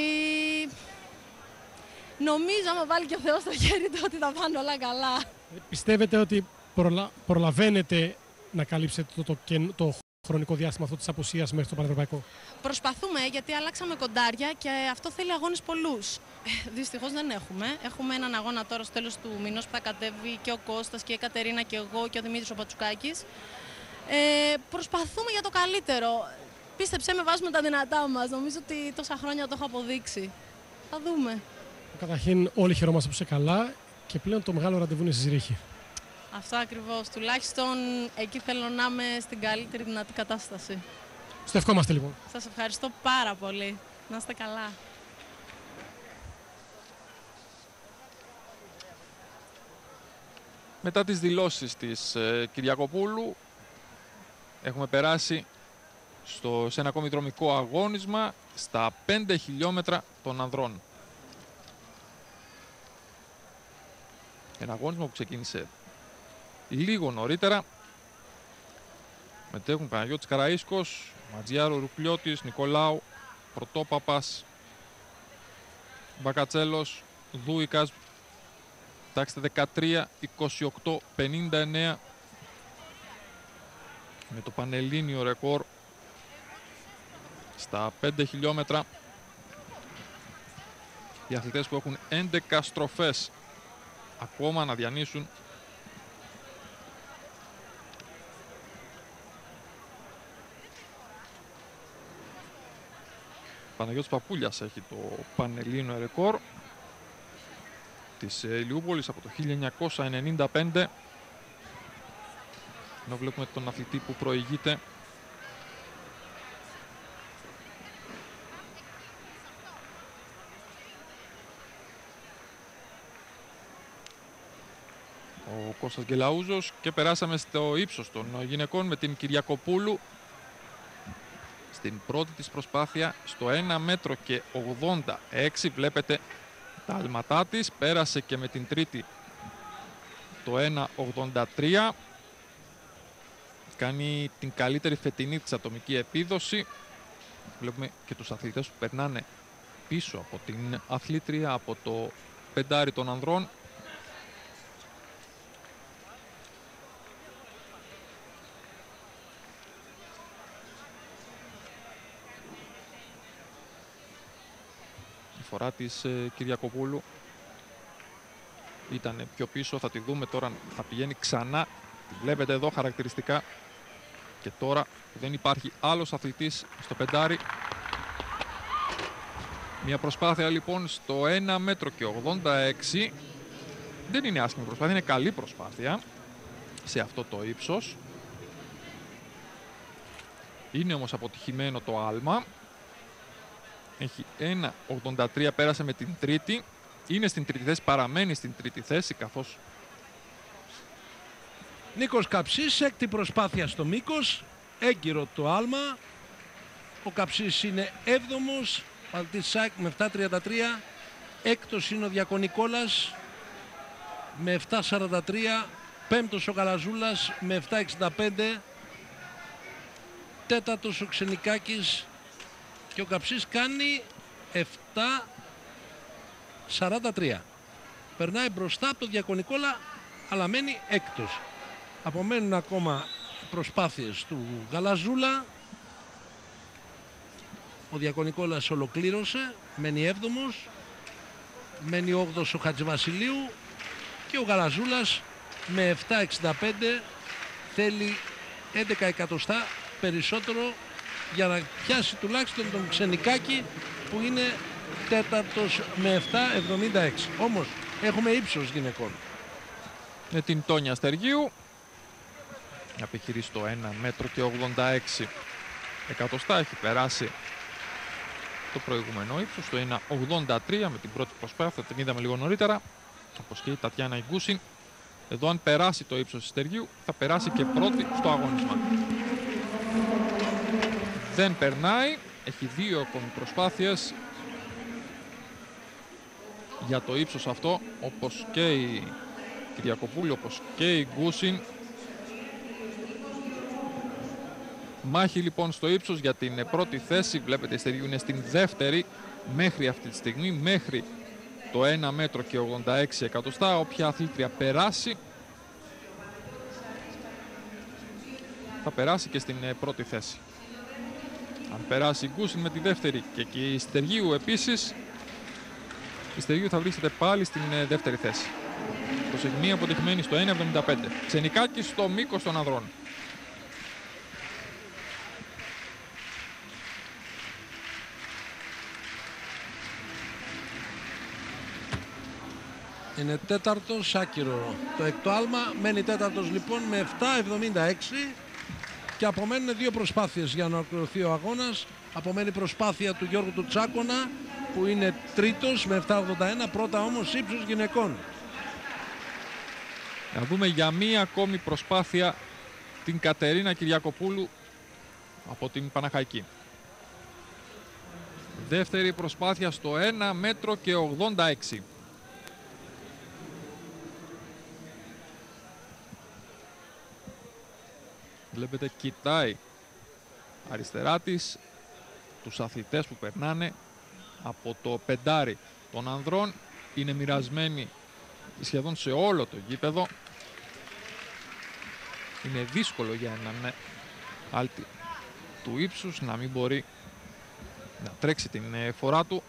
νομίζω άμα βάλει και ο Θεός στο χέρι του ότι θα πάνε όλα καλά. Πιστεύετε ότι προλαβαίνετε να καλύψετε το χρονικό διάστημα αυτό της απουσίας μέχρι το Πανευρωπαϊκό? Προσπαθούμε, γιατί αλλάξαμε κοντάρια και αυτό θέλει αγώνες πολλούς. Δυστυχώς δεν έχουμε. Έχουμε έναν αγώνα τώρα στο τέλος του μηνός που θα κατέβει και ο Κώστας και η Κατερίνα και εγώ και ο Δημήτρης ο Πατσουκάκης. Προσπαθούμε για το καλύτερο. Πίστεψέ με, βάζουμε τα δυνατά μας. Νομίζω ότι τόσα χρόνια το έχω αποδείξει. Θα δούμε. Καταρχήν, όλοι χαιρόμαστε που είσαι καλά και πλέον το μεγάλο ραντεβού είναι στη Ζυρίχη. Αυτό ακριβώς. Τουλάχιστον εκεί θέλω να είμαι στην καλύτερη δυνατή κατάσταση. Στο ευχόμαστε λοιπόν. Σας ευχαριστώ πάρα πολύ. Να είστε καλά. Μετά τις δηλώσεις της Κυριακοπούλου έχουμε περάσει σε ένα ακόμη δρομικό αγώνισμα στα 5 χιλιόμετρα των ανδρών. Ένα αγώνισμα που ξεκίνησε λίγο νωρίτερα. Μετέχουν Παναγιώτης Καραΐσκος, Ματζιάρο Ρουκλιώτης, Νικολάου, Πρωτόπαπας, Μπακατσέλος, Δούικας. Τάξτε 13, 28, 59 με το πανελλήνιο ρεκόρ στα 5 χιλιόμετρα. Οι αθλητές που έχουν 11 στροφές ακόμα να διανύσουν. Παναγιώτης Παπούλιας έχει το πανελλήνιο ρεκόρ της Ηλιούπολης από το 1995. Ενώ βλέπουμε τον αθλητή που προηγείται. Ο Κώστας Γκελαούζος, και περάσαμε στο ύψος των γυναικών με την Κυριακοπούλου στην πρώτη της προσπάθεια στο 1 μέτρο και 86. Βλέπετε τα άλματά της. Πέρασε και με την τρίτη το 1.83. Κάνει την καλύτερη φετινή της ατομική επίδοση. Βλέπουμε και τους αθλητές που περνάνε πίσω από την αθλήτρια, από το πεντάρι των ανδρών. Η φορά της Κυριακοπούλου ήταν πιο πίσω, θα τη δούμε τώρα, θα πηγαίνει ξανά. Τη βλέπετε εδώ χαρακτηριστικά. Και τώρα δεν υπάρχει άλλος αθλητής στο πεντάρι. Μια προσπάθεια λοιπόν στο 1 μέτρο και 86. Δεν είναι άσχημη προσπάθεια, είναι καλή προσπάθεια σε αυτό το ύψος. Είναι όμως αποτυχημένο το άλμα. Έχει 1.83, πέρασε με την τρίτη. Είναι στην τρίτη θέση, παραμένει στην τρίτη θέση, καθώς Νίκος Καψής, έκτη προσπάθεια στο μήκος, έγκυρο το άλμα. Ο Καψής είναι 7ος, Παλτής Σάκ με 7.33. Έκτος είναι ο Διακονικόλας με 7.43. Πέμπτος ο Καλαζούλας με 7.65. Τέταρτος ο Ξενικάκης και ο Καψής κάνει 7.43. Περνάει μπροστά από το Διακονικόλα, αλλά μένει έκτος. Απομένουν ακόμα προσπάθειες του Γαλαζούλα. Ο Διακονικόλας ολοκλήρωσε, μένει 7ος. Μένει 8ος ο Χατζηβασιλείου και ο Γαλαζούλας με 7.65 θέλει 11 εκατοστά περισσότερο για να πιάσει τουλάχιστον τον Ξενικάκη που είναι τέταρτος με 7.76. Όμως έχουμε ύψος γυναικών. Με την Τόνια Στεργίου να επιχειρήσει το 1 μέτρο και 86 εκατοστά. Έχει περάσει το προηγούμενο ύψος, το 1.83 με την πρώτη προσπάθεια, την είδαμε λίγο νωρίτερα, όπως και η Τατιάνα Ιγκούσιν. Εδώ αν περάσει το ύψος της Στεργίου θα περάσει και πρώτη στο αγώνισμα. Δεν περνάει, έχει 2 ακόμη προσπάθειες για το ύψος αυτό, όπως και η Κυριακοπούλου, όπως και η Γκούσιν. Μάχη λοιπόν στο ύψος για την πρώτη θέση. Βλέπετε η Στεργίου είναι στην δεύτερη μέχρι αυτή τη στιγμή, μέχρι το 1 μέτρο και 86 εκατοστά. Όποια αθλήτρια περάσει θα περάσει και στην πρώτη θέση. Αν περάσει η Γκούσιν με τη δεύτερη και η Στεργίου επίσης, η Στεργίου θα βρίσκεται πάλι στην δεύτερη θέση. Προσεγνή αποτυχημένη στο 1.75. Ξενικάκης στο μήκος των ανδρών. Είναι τέταρτος, άκυρο το έκτο άλμα. Μένει τέταρτος λοιπόν με 7.76 και απομένουν δύο προσπάθειες για να ολοκληρωθεί ο αγώνας. Απομένει προσπάθεια του Γιώργου του Τσάκωνα που είναι τρίτος με 7.81, πρώτα όμως ύψος γυναικών. Να δούμε για μία ακόμη προσπάθεια την Κατερίνα Κυριακοπούλου από την Παναχαϊκή. Δεύτερη προσπάθεια στο 1 μέτρο και 86. Βλέπετε, κοιτάει αριστερά της τους αθλητές που περνάνε από το πεντάρι των ανδρών. Είναι μοιρασμένοι σχεδόν σε όλο το γήπεδο. Είναι δύσκολο για έναν άλτη του ύψους να μην μπορεί να τρέξει την φορά του.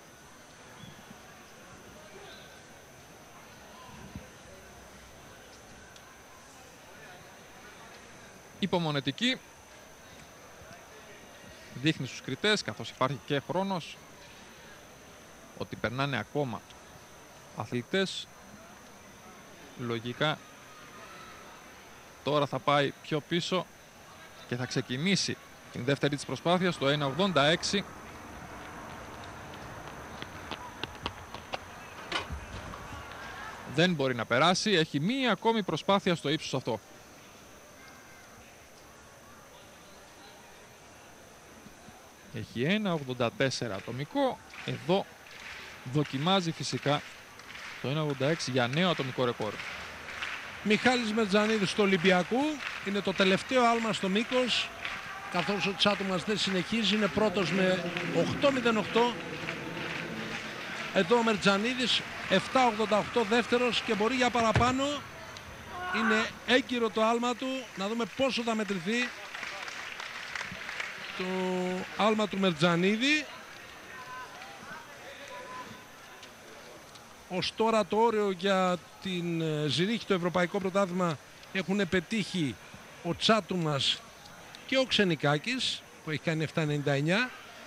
Υπομονετική, δείχνει στους κριτές, καθώς υπάρχει και χρόνος, ότι περνάνε ακόμα αθλητές. Λογικά τώρα θα πάει πιο πίσω και θα ξεκινήσει την δεύτερη της προσπάθεια στο 1.86. Δεν μπορεί να περάσει, έχει μία ακόμη προσπάθεια στο ύψος αυτό. Έχει 1.84 ατομικό. Εδώ δοκιμάζει φυσικά το 1.86 για νέο ατομικό ρεκόρ. Μιχάλης Μερτζανίδης του Ολυμπιακού. Είναι το τελευταίο άλμα στο μήκος, καθώς ο Τσάτουμας δεν συνεχίζει. Είναι πρώτος με 8.08. Εδώ ο Μερτζανίδης 7.88 δεύτερος και μπορεί για παραπάνω. Είναι έγκυρο το άλμα του. Να δούμε πόσο θα μετρηθεί το άλμα του Μερτζανίδη. Ως τώρα το όριο για την Ζηρίχη, το Ευρωπαϊκό Πρωτάθλημα, έχουν πετύχει ο Τσάτουμας και ο Ξενικάκης που έχει κάνει 7.99.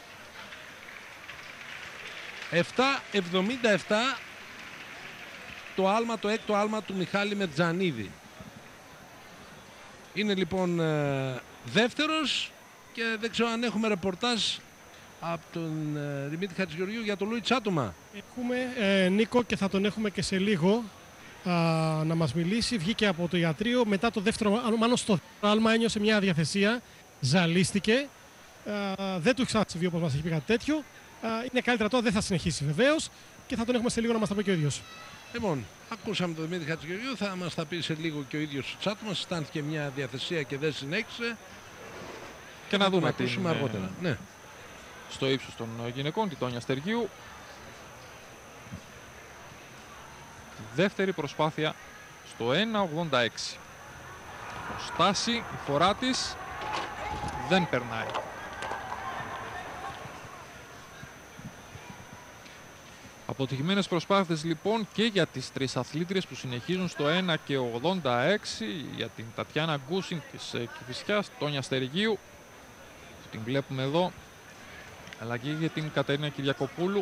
7.77 το άλμα, το έκτο άλμα του Μιχάλη Μερτζανίδη. Είναι λοιπόν δεύτερος και δεν ξέρω αν έχουμε ρεπορτάζ από τον Δημήτρη Χατζηγεωργίου για τον Λούι Τσάτομα. Έχουμε Νίκο και θα τον έχουμε και σε λίγο να μας μιλήσει. Βγήκε από το ιατρείο μετά το δεύτερο, μάλλον στο άλμα ένιωσε μια αδιαθεσία, ζαλίστηκε. Δεν του ξανασυμβεί όπως μας έχει πει κάτι τέτοιο. Είναι καλύτερα τώρα, δεν θα συνεχίσει βεβαίως και θα τον έχουμε σε λίγο να μας τα πει και ο ίδιος. Λοιπόν, ακούσαμε τον Δημήτρη Χατζηγεωργίου, θα μας τα πει σε λίγο και ο ίδιος ο Τσάτομας. Αισθάνθηκε μια διαθεσία και δεν συνέχισε. Και να δούμε ακούσουμε αργότερα. Ναι. Στο ύψος των γυναικών, τη Τόνια Στεργίου. Δεύτερη προσπάθεια στο 1.86. Ο Στάση, η φορά της δεν περνάει. Αποτυχημένες προσπάθειες λοιπόν και για τις τρεις αθλήτριες που συνεχίζουν στο 1.86. Για την Τατιάνα Γκούσιν της Κηφισιάς, Τόνια Στεργίου, την βλέπουμε εδώ, αλλά και για την Κατερίνα Κυριακοπούλου.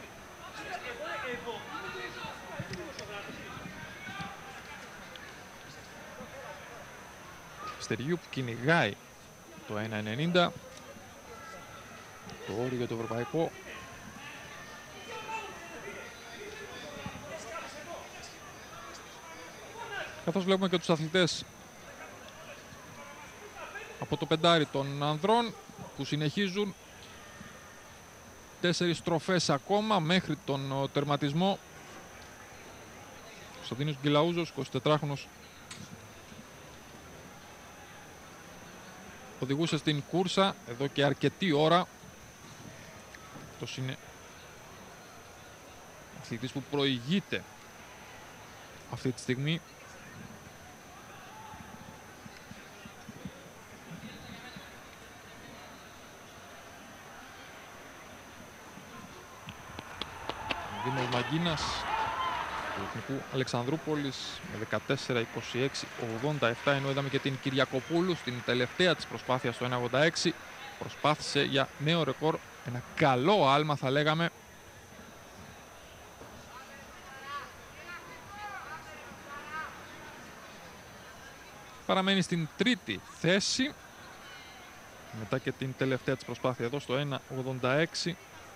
Στεργίου που κυνηγάει το 1.90, το όριο για το ευρωπαϊκό. Καθώς βλέπουμε και τους αθλητές από το πεντάρι των ανδρών που συνεχίζουν 4 στροφές ακόμα μέχρι τον τερματισμό. Κωνσταντίνος Γκυλαούζος, 24χρονος, οδηγούσε στην κούρσα εδώ και αρκετή ώρα. Αυτός είναι αθλητής που προηγείται αυτή τη στιγμή. Δήμος Μαγκίνας του Εθνικού Αλεξανδρούπολης με 14-26-87, ενώ είδαμε και την Κυριακοπούλου στην τελευταία της προσπάθεια στο 1.86. Προσπάθησε για νέο ρεκόρ, ένα καλό άλμα θα λέγαμε. Παραμένει στην τρίτη θέση μετά και την τελευταία της προσπάθεια εδώ στο 1.86.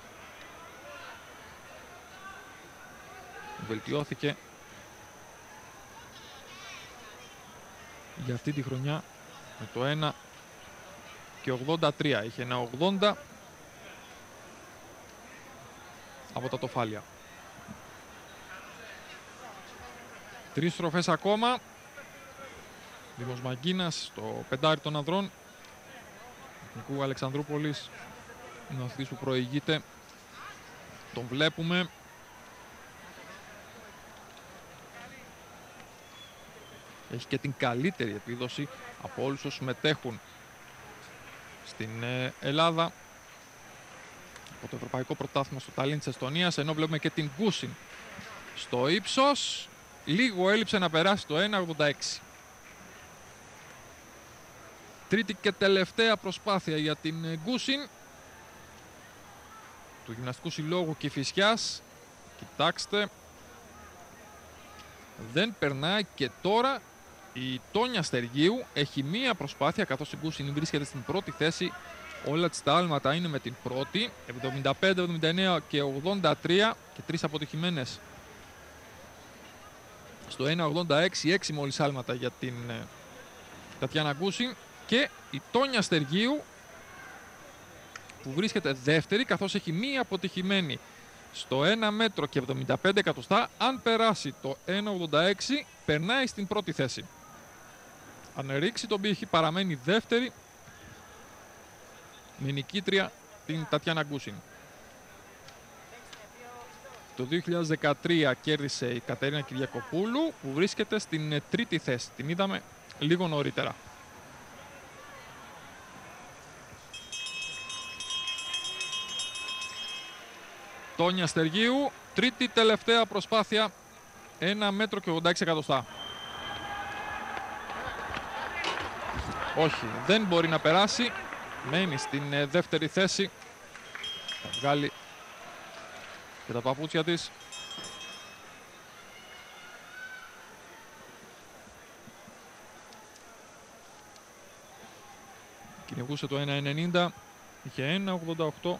Βελτιώθηκε για αυτή τη χρονιά με το 1.83. Είχε ένα 80 από τα τοφάλια. 3 στροφές ακόμα. Δήμος Μαγκίνας στο πεντάρι των ανδρών. Εθνικού Αλεξανδρούπολης είναι ο αθλητής που προηγείται. Τον βλέπουμε. Έχει και την καλύτερη επίδοση από όλους όσους συμμετέχουν στην Ελλάδα από το Ευρωπαϊκό Πρωτάθλημα στο Ταλίν της Εστονίας, ενώ βλέπουμε και την Γκούσιν στο ύψος. Λίγο έλειψε να περάσει το 1.86. Τρίτη και τελευταία προσπάθεια για την Γκούσιν του Γυμναστικού Συλλόγου Κηφισιάς. Κοιτάξτε, δεν περνάει και τώρα η Τόνια Στεργίου. Έχει μία προσπάθεια, καθώς η Γκούσιν βρίσκεται στην πρώτη θέση. Όλα τα άλματα είναι με την πρώτη, 75, 79 και 83 και 3 αποτυχημένες στο 1.86, 6 μόλις άλματα για την Τατιάνα Γκούσιν. Και η Τόνια Στεργίου που βρίσκεται δεύτερη, καθώς έχει μία αποτυχημένη στο 1 μέτρο και 75 εκατοστά. Αν περάσει το 1.86 περνάει στην πρώτη θέση. Αν ρίξει τον πύχη παραμένει δεύτερη με νικήτρια την Τατιάνα Γκούσιν. Το 2013 κέρδισε η Κατερίνα Κυριακοπούλου που βρίσκεται στην τρίτη θέση. Την είδαμε λίγο νωρίτερα. Τόνια Στεργίου, τρίτη τελευταία προσπάθεια, 1 μέτρο και 86 εκατοστά. Όχι, δεν μπορεί να περάσει, μένει στην δεύτερη θέση. Θα βγάλει και τα παπούτσια της. Κυνηγούσε το 1.90, είχε 1.88.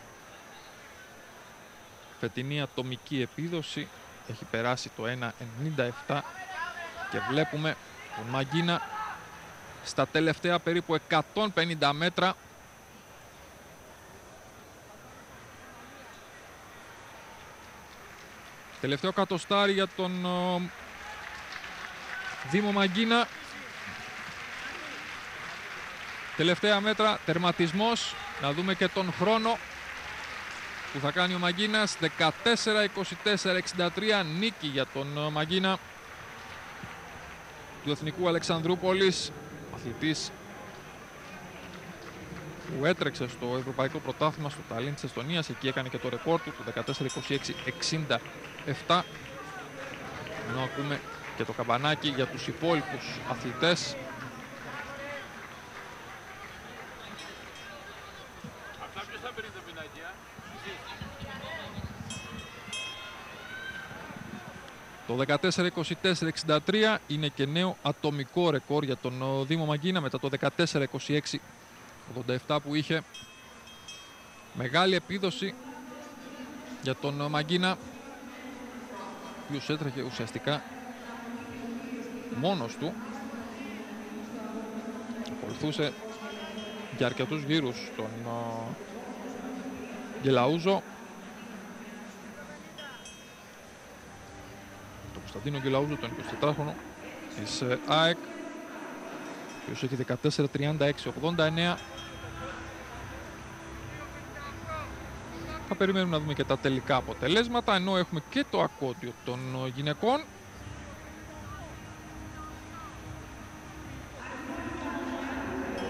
Φετινή ατομική επίδοση έχει περάσει το 1.97 και βλέπουμε τον Μαγκίνα στα τελευταία περίπου 150 μέτρα. Τελευταίο κατοστάρι για τον Δήμο Μαγκίνα. Τελευταία μέτρα, τερματισμός. Να δούμε και τον χρόνο που θα κάνει ο Μαγκίνας. 14-24-63, νίκη για τον Μαγκίνα του Εθνικού Αλεξανδρούπολης. Αθλητής που έτρεξε στο Ευρωπαϊκό Πρωτάθλημα στο Ταλίν της Εστονίας. Εκεί έκανε και το ρεκόρ του 14-26-67. Ενώ ακούμε και το καμπανάκι για τους υπόλοιπους αθλητές. Το 14-24-63 είναι και νέο ατομικό ρεκόρ για τον Δήμο Μαγκίνα μετά το 14-26-87 που είχε. Μεγάλη επίδοση για τον Μαγκίνα, ο οποίος έτρεχε ουσιαστικά μόνος του. Ακολουθούσε για αρκετούς γύρους τον Γκελαούζο. Τον Κωνσταντίνο Γκελαούζο, τον 24χρονο της ΑΕΚ, ο οποίος έχει 14-36-89. Θα περιμένουμε να δούμε και τα τελικά αποτελέσματα, ενώ έχουμε και το ακόντιο των γυναικών.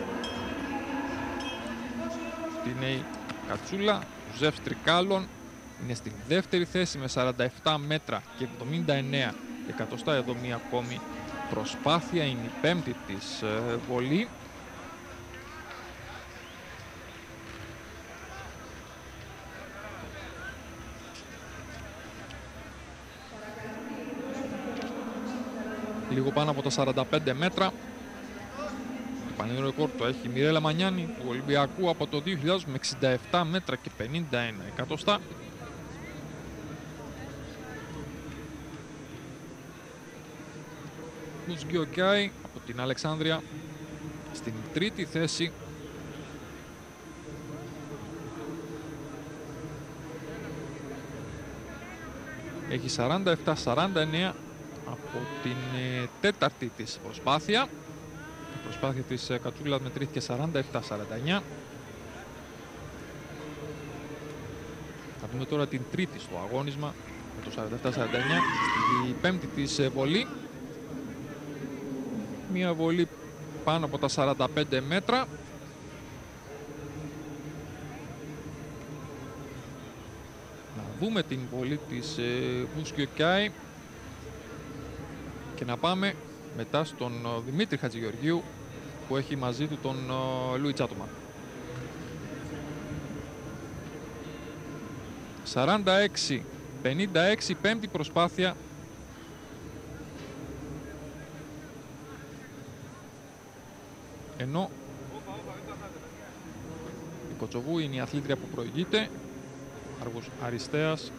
Αυτή είναι η Κατσούλα, ο Ζεφ Τρικάλων, είναι στη δεύτερη θέση με 47 μέτρα και 79 εκατοστά. Εδώ μία ακόμη προσπάθεια, είναι η πέμπτη της βολή. Λίγο πάνω από τα 45 μέτρα. Το πανελλήνιο ρεκόρ το έχει η Μιρέλα Μανιάνη του Ολυμπιακού από το 2000 με 67 μέτρα και 51 εκατοστά. Μουτσγκιοκιάη από την Αλεξάνδρεια στην τρίτη θέση. Έχει 47-49 από την τέταρτη της προσπάθεια. Η προσπάθεια της Κατσούλας μετρήθηκε 47-49. Θα δούμε τώρα την τρίτη στο αγώνισμα με το 47-49. Στη πέμπτη της βολή. Μία βολή πάνω από τα 45 μέτρα. Να δούμε την βολή της Μουσκιοκιάη και να πάμε μετά στον Δημήτρη Χατζηγεωργίου που έχει μαζί του τον Λούι Τσάτομα. 46-56, πέμπτη προσπάθεια. Ενώ η Κοτσοβού είναι η αθλήτρια που προηγείται. Άργος Αριστέας.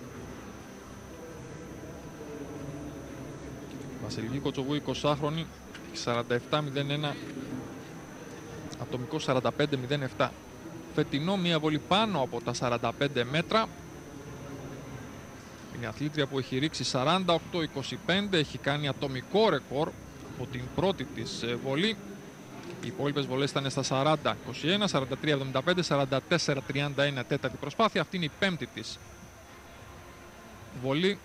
Βασιλική Κοτσοβού 20χρονη, 47-01, ατομικό 45-07. Φετινό μία βολή πάνω από τα 45 μέτρα. Είναι η αθλήτρια που έχει ρίξει 48-25, έχει κάνει ατομικό ρεκόρ από την πρώτη της βολή. Οι υπόλοιπες βολές ήταν στα 40-21, 43-75, 44-31 τέταρτη προσπάθεια. Αυτή είναι η πέμπτη της βολή.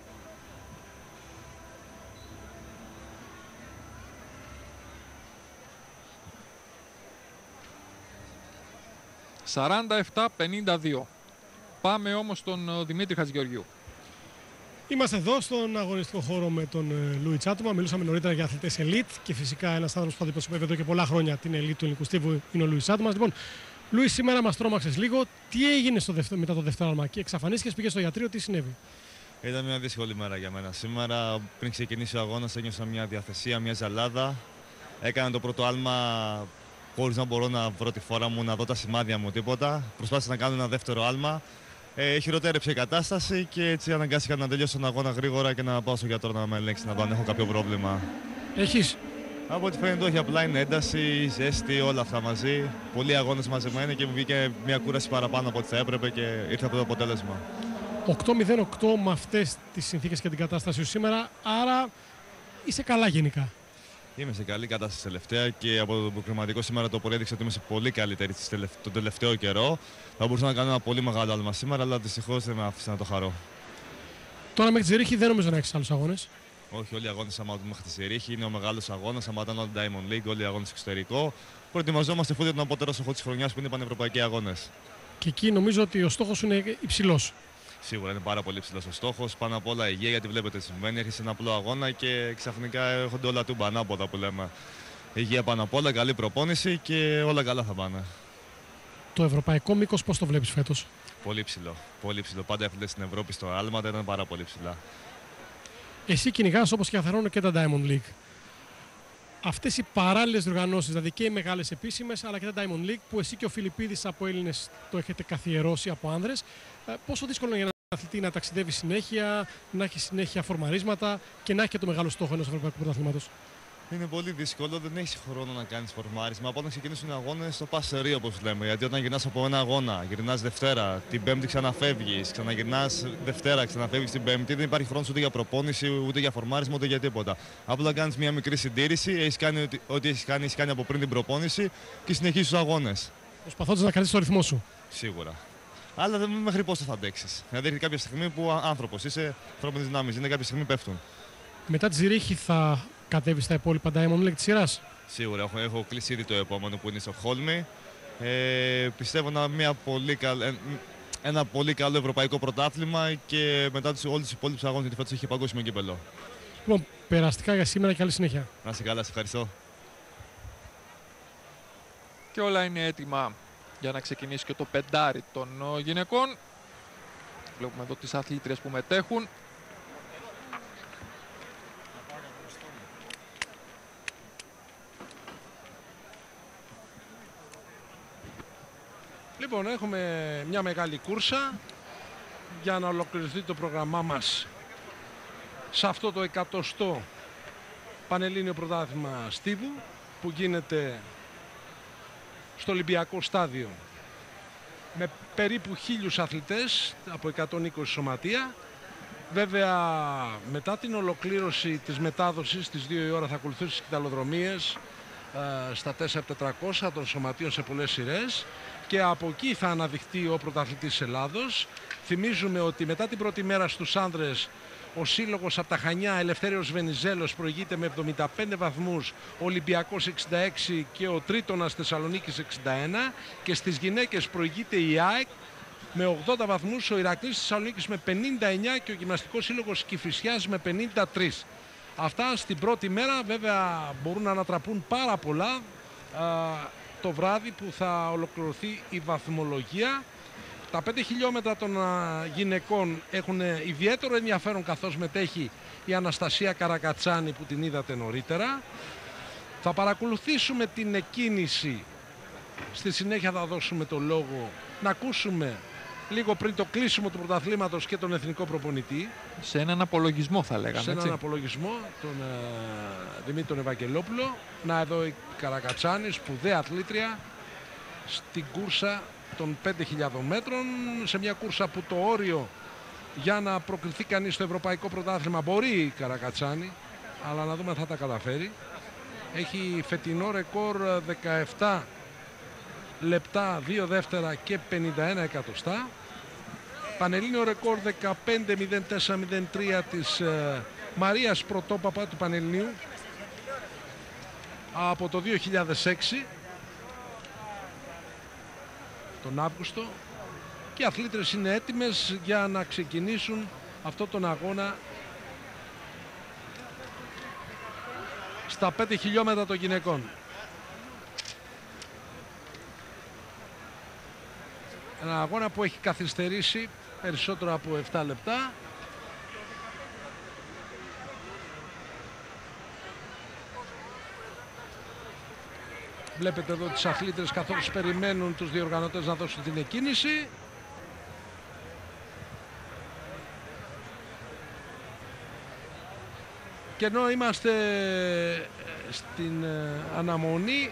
«47-52». Πάμε όμως στον Δημήτρη Χατζηγεωργίου. Είμαστε εδώ στον αγωνιστικό χώρο με τον Λούι Τσάτομα. Μιλούσαμε νωρίτερα για αθλητές ελίτ και φυσικά ένας άνθρωπος που αντιπροσωπεύει εδώ και πολλά χρόνια την ελίτ του ελληνικού στίβου είναι ο Λούι Τσάτομα. Λοιπόν, Λούι, σήμερα μας τρόμαξες λίγο. Τι έγινε μετά το δεύτερο άλμα και εξαφανίστηκες, πήγες στο ιατρείο, τι συνέβη? Ήταν μια δύσκολη μέρα για μένα. Σήμερα, πριν ξεκινήσει ο αγώνας, ένιωσα μια διαθεσία, μια ζαλάδα. Έκανα το πρώτο άλμα χωρίς να μπορώ να βρω τη φόρα μου, να δω τα σημάδια μου, τίποτα. Προσπάθησα να κάνω ένα δεύτερο άλμα. Χειροτέρεψε η κατάσταση και έτσι αναγκάστηκα να τελειώσω τον αγώνα γρήγορα και να πάω στο γιατρό να με ελέγξει, να δω αν έχω κάποιο πρόβλημα. Έχεις? Από ό,τι φαίνεται, όχι, απλά είναι ένταση, ζέστη, όλα αυτά μαζί. Πολλοί αγώνες μαζεμένοι και μου βγήκε μια κούραση παραπάνω από ό,τι θα έπρεπε και ήρθε από το αποτέλεσμα. 8-0-8 με αυτές τις συνθήκες και την κατάσταση σου σήμερα, άρα είσαι καλά γενικά. Είμαι σε καλή κατάσταση τελευταία και από το προκριματικό σήμερα το πρωί έδειξε ότι είμαι σε πολύ καλύτερη τον τελευταίο καιρό. Θα μπορούσα να κάνω ένα πολύ μεγάλο άλμα σήμερα, αλλά δυστυχώς δεν με άφησε να το χαρώ. Τώρα μέχρι τη Ζηρίχη δεν νομίζω να έχεις άλλους αγώνες. Όχι, όλοι οι αγώνες άμα μέχρι τη Ζηρίχη είναι ο μεγάλος αγώνας. Άμα ήταν ο Diamond League, όλοι οι αγώνες εξωτερικό. Προετοιμαζόμαστε φούτια τον απότερο στόχο της χρονιάς που είναι οι πανευρωπαϊκοί αγώνες. Και εκεί νομίζω ότι ο στόχος είναι υψηλός. Σίγουρα είναι πάρα πολύ ψηλός ο στόχος. Πάνω απ' όλα υγεία, γιατί βλέπετε τι συμβαίνει. Έρχεσαι ένα απλό αγώνα και ξαφνικά έρχονται όλα τούμπα ανάποδα που λέμε. Υγεία πάνω απ' όλα, καλή προπόνηση και όλα καλά θα πάνε. Το ευρωπαϊκό μήκος πώς το βλέπεις φέτος? Πολύ ψηλό. Πολύ ψηλό. Πάντα έφυγε στην Ευρώπη στο άλματα, ήταν πάρα πολύ ψηλά. Εσύ κυνηγάς όπως και καθαρώνω και τα Diamond League. Αυτές οι παράλληλες διοργανώσεις, δηλαδή και οι μεγάλες επίσημες αλλά και τα Diamond League που εσύ και ο Φιλιππίδης από Έλληνες το έχετε καθιερώσει από άνδρες, πόσο δύσκολο είναι για έναν αθλητή να ταξιδεύει συνέχεια, να έχει συνέχεια φορμαρίσματα και να έχει και το μεγάλο στόχο ενός ευρωπαϊκού πρωταθλήματος? Είναι πολύ δύσκολο, δεν έχει χρόνο να κάνει φορμάρισμα. Από όταν ξεκινήσουν οι αγώνες, το πας σε ρίο, όπως λέμε. Γιατί όταν γυρνάς από ένα αγώνα, γυρνάς Δευτέρα, την Πέμπτη ξαναφεύγεις, ξαναγυρνάς Δευτέρα, ξαναφεύγεις την Πέμπτη, δεν υπάρχει χρόνος ούτε για προπόνηση, ούτε για φορμάρισμα, ούτε για τίποτα. Απλά κάνεις μια μικρή συντήρηση, έχεις κάνει ό,τι έχεις κάνει από πριν την προπόνηση και συνεχίζεις τους αγώνες. Προσπαθώντας να κρατήσεις το ρυθμό σου. Σίγουρα. Αλλά μέχρι πόσο θα αντέξεις. Δηλαδή, έχει κάποια στιγμή που άνθρωπος είσαι, ανθρώπινες δυνάμεις, είναι κάποια στιγμή πέφτουν. Μετά τη Ζηρίχη θα κατέβεις στα υπόλοιπα Diamond League της σειράς? Σίγουρα, έχω κλείσει ήδη το επόμενο που είναι στο Χόλμη. Πιστεύω να μια πολύ καλή. ένα πολύ καλό ευρωπαϊκό πρωτάθλημα και μετά όλους τους υπόλοιπους αγώνες, γιατί φέτος είχε παγκόσμιο κύπελλο. Λοιπόν, περαστικά για σήμερα και καλή συνέχεια. Να είσαι καλά, σε ευχαριστώ. Και όλα είναι έτοιμα για να ξεκινήσει και το πεντάρι των γυναικών. Βλέπουμε εδώ τις αθλήτριες που μετέχουν. Λοιπόν, έχουμε μια μεγάλη κούρσα για να ολοκληρωθεί το πρόγραμμά μας σε αυτό το 100ο Πανελλήνιο Πρωτάθλημα Στίβου που γίνεται στο Ολυμπιακό Στάδιο με περίπου 1.000 αθλητές από 120 σωματεία. Βέβαια, μετά την ολοκλήρωση της μετάδοσης στις 2 η ώρα θα ακολουθήσουν τις κυταλοδρομίες στα 4x400 των σωματείων σε πολλές σειρές και από εκεί θα αναδειχθεί ο πρωταθλητής της Ελλάδος. Θυμίζουμε ότι μετά την πρώτη μέρα στους άνδρες ο σύλλογος από τα Χανιά Ελευθέριος Βενιζέλος προηγείται με 75 βαθμούς, ο Ολυμπιακός 66 και ο Τρίτονας Θεσσαλονίκης 61 και στις γυναίκες προηγείται η ΑΕΚ με 80 βαθμούς, ο Ηρακλής Θεσσαλονίκης με 59 και ο Γυμναστικός Σύλλογος Κηφισιάς με 53. Αυτά στην πρώτη μέρα, βέβαια μπορούν να ανατραπούν πάρα πολλά το βράδυ που θα ολοκληρωθεί η βαθμολογία. Τα 5 χιλιόμετρα των γυναικών έχουν ιδιαίτερο ενδιαφέρον καθώς μετέχει η Αναστασία Καρακατσάνη που την είδατε νωρίτερα. Θα παρακολουθήσουμε την εκκίνηση. Στη συνέχεια θα δώσουμε το λόγο να ακούσουμε λίγο πριν το κλείσιμο του πρωταθλήματος και τον εθνικό προπονητή. Σε έναν απολογισμό θα λέγαμε. Σε έναν έτσι. απολογισμό τον Δημήτρη Ευαγγελόπουλο. Να εδώ η Καρακατσάνη, σπουδαία αθλήτρια στην κούρσα των 5.000 μέτρων, σε μια κούρσα που το όριο για να προκριθεί κανείς στο ευρωπαϊκό πρωτάθλημα μπορεί η Καρακατσάνη, αλλά να δούμε αν θα τα καταφέρει. Έχει φετινό ρεκόρ 17 λεπτά, 2 δεύτερα και 51 εκατοστά. Πανελλήνιο ρεκόρ 15.04.03 της Μαρίας Πρωτόπαπα του Πανελληνίου από το 2006 τον Αύγουστο, και οι αθλήτρες είναι έτοιμες για να ξεκινήσουν αυτό τον αγώνα στα 5 χιλιόμετρα των γυναικών. Ένα αγώνα που έχει καθυστερήσει περισσότερο από 7 λεπτά. Βλέπετε εδώ τις αθλήτρες καθώς περιμένουν τους διοργανωτές να δώσουν την εκκίνηση. Και ενώ είμαστε στην αναμονή,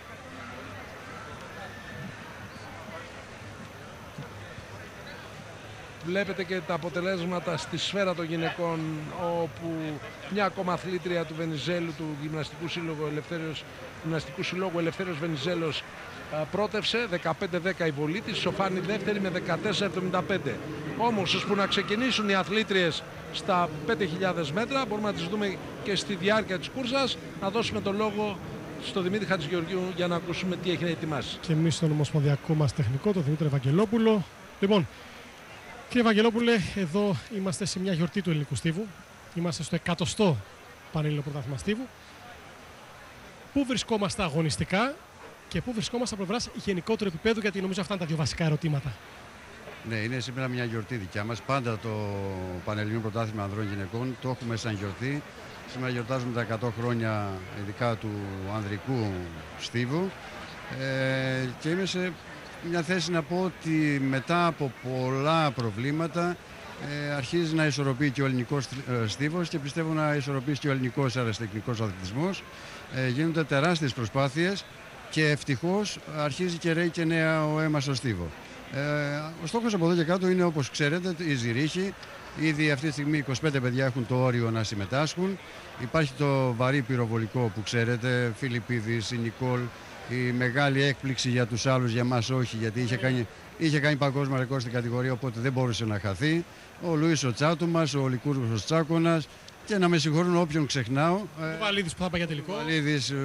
βλέπετε και τα αποτελέσματα στη σφαίρα των γυναικών, όπου μια ακόμα αθλήτρια του Βενιζέλου, του Γυμναστικού Συλλόγου Ελευθέριος Βενιζέλος, πρότευσε 15-10 η βολή της, Σοφάνη δεύτερη με 14-75. Όμως, ώσπου να ξεκινήσουν οι αθλήτριες στα 5.000 μέτρα, μπορούμε να τις δούμε και στη διάρκεια της κούρσας. Να δώσουμε το λόγο στο Δημήτρη Χατζηγεωργίου για να ακούσουμε τι έχει να ετοιμάσει. Και εμείς στον ομοσπονδιακό μας τεχνικό, τον Δημήτρη Ευαγγελόπουλο. Λοιπόν, κύριε Ευαγγελόπουλε, εδώ είμαστε σε μια γιορτή του ελληνικού στίβου. Είμαστε στο 100ο Πανελλήνιο Πρωτάθλημα Στίβου. Πού βρισκόμαστε αγωνιστικά και πού βρισκόμαστε από πλευράς γενικότερου επίπεδου, γιατί νομίζω αυτά είναι τα δύο βασικά ερωτήματα. Ναι, είναι σήμερα μια γιορτή δικιά μας. Πάντα το Πανελληνίο Πρωτάθλημα Ανδρών Γυναικών το έχουμε σαν γιορτή. Σήμερα γιορτάζουμε τα 100 χρόνια ειδικά του ανδρικού στίβου. Και είμαι σε μια θέση να πω ότι μετά από πολλά προβλήματα αρχίζει να ισορροπεί και ο ελληνικός στίβος και πιστεύω να ισορροπήσει και ο ελληνικός αεραστεχνικός αθλητισμός. Γίνονται τεράστιες προσπάθειες και ευτυχώς αρχίζει και ρέει και νέα ο αίμα στο στίβο. Ο στόχος από εδώ και κάτω είναι, όπως ξέρετε, η Ζηρίχη. Ήδη αυτή τη στιγμή 25 παιδιά έχουν το όριο να συμμετάσχουν. Υπάρχει το βαρύ πυροβολικό που ξέρετε, Φιλιππίδης, η Νικόλ, η μεγάλη έκπληξη για τους άλλους, για μας όχι, γιατί είχε κάνει παγκόσμιο ρεκόρ στην κατηγορία, οπότε δεν μπορούσε να χαθεί. Ο Λουίς ο Τσάτουμας, ο Λικούρος ο Τσάκωνας, και να με συγχωρούν όποιον ξεχνάω. Ο Βαλίδης που θα πάει για τελικό. Ο Βαλίδης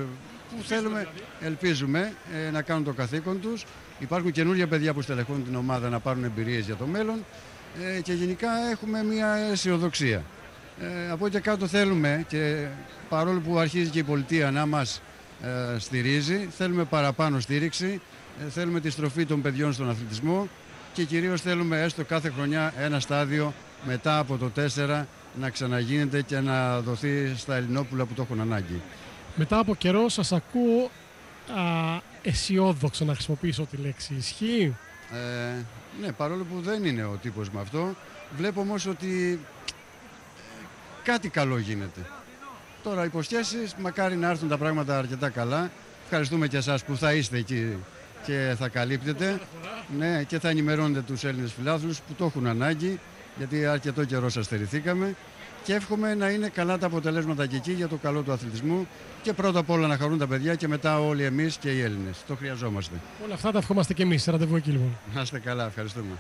που θέλουμε, ελπίζουμε να κάνουν το καθήκον τους. Υπάρχουν καινούργια παιδιά που στελεχώνουν την ομάδα να πάρουν εμπειρίες για το μέλλον και γενικά έχουμε μια αισιοδοξία. Από εκεί κάτω θέλουμε, και παρόλο που αρχίζει και η πολιτεία να μας στηρίζει, θέλουμε παραπάνω στήριξη, θέλουμε τη στροφή των παιδιών στον αθλητισμό και κυρίως θέλουμε έστω κάθε χρονιά ένα στάδιο μετά από το 4 να ξαναγίνεται και να δοθεί στα Ελληνόπουλα που το έχουν ανάγκη. Μετά από καιρό σας ακούω αισιόδοξο, να χρησιμοποιήσω τη λέξη. Ισχύει? Ναι, παρόλο που δεν είναι ο τύπος με αυτό, βλέπω όμως ότι κάτι καλό γίνεται. Τώρα υποσχέσεις, μακάρι να έρθουν τα πράγματα αρκετά καλά. Ευχαριστούμε και εσάς που θα είστε εκεί και θα καλύπτετε, ναι, και θα ενημερώνετε τους Έλληνες φιλάθλους που το έχουν ανάγκη, γιατί αρκετό καιρό σας στερηθήκαμε, και εύχομαι να είναι καλά τα αποτελέσματα και εκεί για το καλό του αθλητισμού και πρώτα απ' όλα να χαρούν τα παιδιά και μετά όλοι εμείς και οι Έλληνες. Το χρειαζόμαστε. Όλα αυτά τα ευχόμαστε και εμείς. Ραντεβού εκεί λοιπόν. Να είστε καλά, ευχαριστούμε.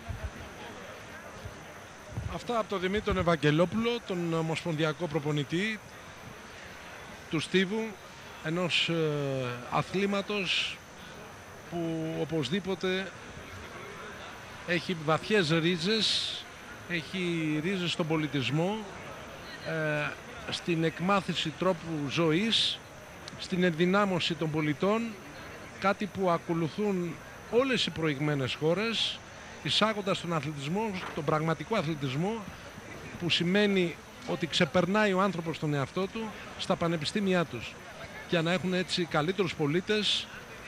Αυτά από τον Δημήτρη τον Ευαγγελόπουλο, τον ομοσπονδιακό προπονητή του Στίβου, ενός αθλήματος που οπωσδήποτε έχει βαθιές ρίζες, έχει ρίζες στον πολιτισμό, στην εκμάθηση τρόπου ζωής, στην ενδυνάμωση των πολιτών, κάτι που ακολουθούν όλες οι προηγμένες χώρες, εισάγοντας τον αθλητισμό, τον πραγματικό αθλητισμό, που σημαίνει ότι ξεπερνάει ο άνθρωπος τον εαυτό του στα πανεπιστήμια τους, για να έχουν έτσι καλύτερους πολίτες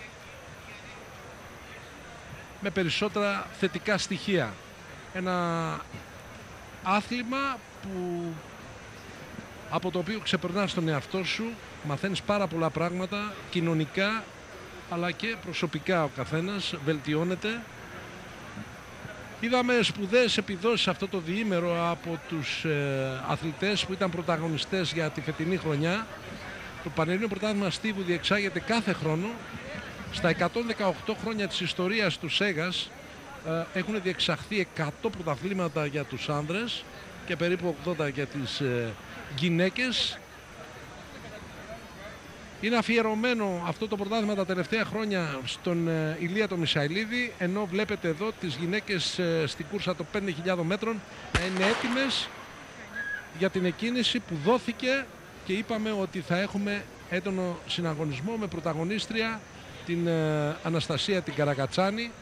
με περισσότερα θετικά στοιχεία. Ένα άθλημα από το οποίο ξεπερνάς τον εαυτό σου, μαθαίνεις πάρα πολλά πράγματα κοινωνικά αλλά και προσωπικά, ο καθένας βελτιώνεται. Είδαμε σπουδαίες επιδόσεις αυτό το διήμερο από τους αθλητές που ήταν πρωταγωνιστές για τη φετινή χρονιά. Το Πανελλήνιο Πρωτάθλημα Στίβου διεξάγεται κάθε χρόνο. Στα 118 χρόνια της ιστορίας του ΣΕΓΑΣ έχουν διεξαχθεί 100 πρωταθλήματα για τους άνδρες και περίπου 80 για τις γυναίκες. Είναι αφιερωμένο αυτό το πρωτάθλημα τα τελευταία χρόνια στον Ηλία το Μισαηλίδη, ενώ βλέπετε εδώ τις γυναίκες στην κούρσα των 5.000 μέτρων να είναι έτοιμες για την εκκίνηση που δόθηκε, και είπαμε ότι θα έχουμε έντονο συναγωνισμό με πρωταγωνίστρια την Αναστασία την Καρακατσάνη.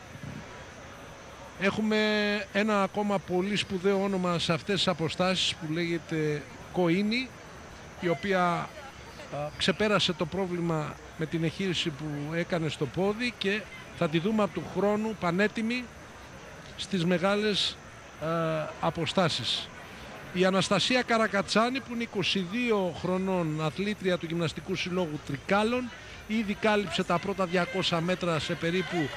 Έχουμε ένα ακόμα πολύ σπουδαίο όνομα σε αυτές τις αποστάσεις που λέγεται Κοΐνη, η οποία ξεπέρασε το πρόβλημα με την εγχείρηση που έκανε στο πόδι και θα τη δούμε από του χρόνου πανέτοιμη στις μεγάλες αποστάσεις. Η Αναστασία Καρακατσάνη, που είναι 22 χρονών, αθλήτρια του Γυμναστικού Συλλόγου Τρικάλων, ήδη κάλυψε τα πρώτα 200 μέτρα σε περίπου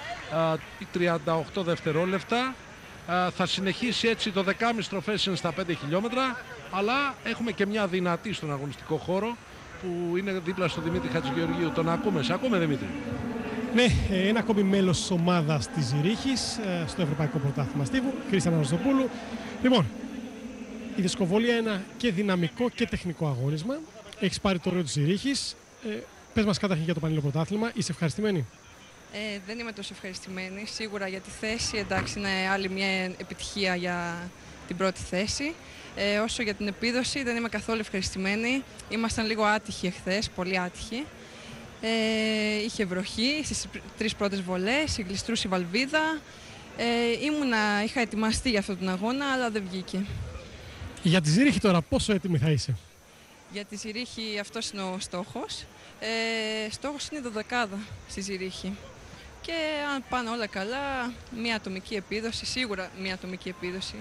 38 δευτερόλεπτα. Θα συνεχίσει έτσι το 10,5 τροφές στα 5 χιλιόμετρα, αλλά έχουμε και μια δυνατή στον αγωνιστικό χώρο που είναι δίπλα στο Δημήτρη Χατζηγεωργίου. Τον ακούμε. Σε ακούμε, Δημήτρη? Ναι, ένα ακόμη μέλος της ομάδας της Ζηρίχης στο Ευρωπαϊκό Πρωτάθλημα Στίβου, Χρήστια Αναστοπούλου. Λοιπόν, η δισκοβολία είναι ένα και δυναμικό και τεχνικό αγώνισμα. Έχεις πάρει το όριο της Ζηρίχης. Πες μας καταρχήν για το Πανελλήνιο Πρωτάθλημα. Είσαι ευχαριστημένη? Δεν είμαι τόσο ευχαριστημένη. Σίγουρα για τη θέση, εντάξει, είναι άλλη μια επιτυχία για την πρώτη θέση. Όσο για την επίδοση, δεν είμαι καθόλου ευχαριστημένη. Ήμασταν λίγο άτυχοι εχθές, πολύ άτυχοι. Είχε βροχή στις 3 πρώτες βολές, γλιστρούσε η βαλβίδα. Είχα ετοιμαστεί για αυτόν τον αγώνα, αλλά δεν βγήκε. Για τη Ζηρίχη τώρα, πόσο έτοιμη θα είσαι? Για τη Ζηρίχη αυτός είναι ο στόχος. Στόχος είναι 12 στη Ζηρίχη. Και αν πάνε όλα καλά, μια ατομική επίδοση, σίγουρα μια ατομική επίδοση.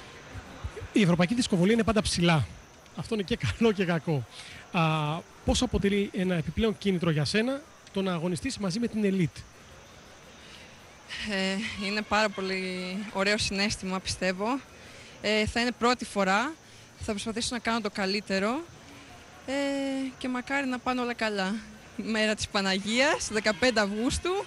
Η ευρωπαϊκή δισκοβολία είναι πάντα ψηλά. Αυτό είναι και καλό και κακό. Πόσο αποτελεί ένα επιπλέον κίνητρο για σένα το να αγωνιστείς μαζί με την ελίτ? Είναι πάρα πολύ ωραίο συναίσθημα, πιστεύω. Θα είναι πρώτη φορά. Θα προσπαθήσω να κάνω το καλύτερο. Και μακάρι να πάνε όλα καλά. Μέρα της Παναγίας, 15 Αυγούστου.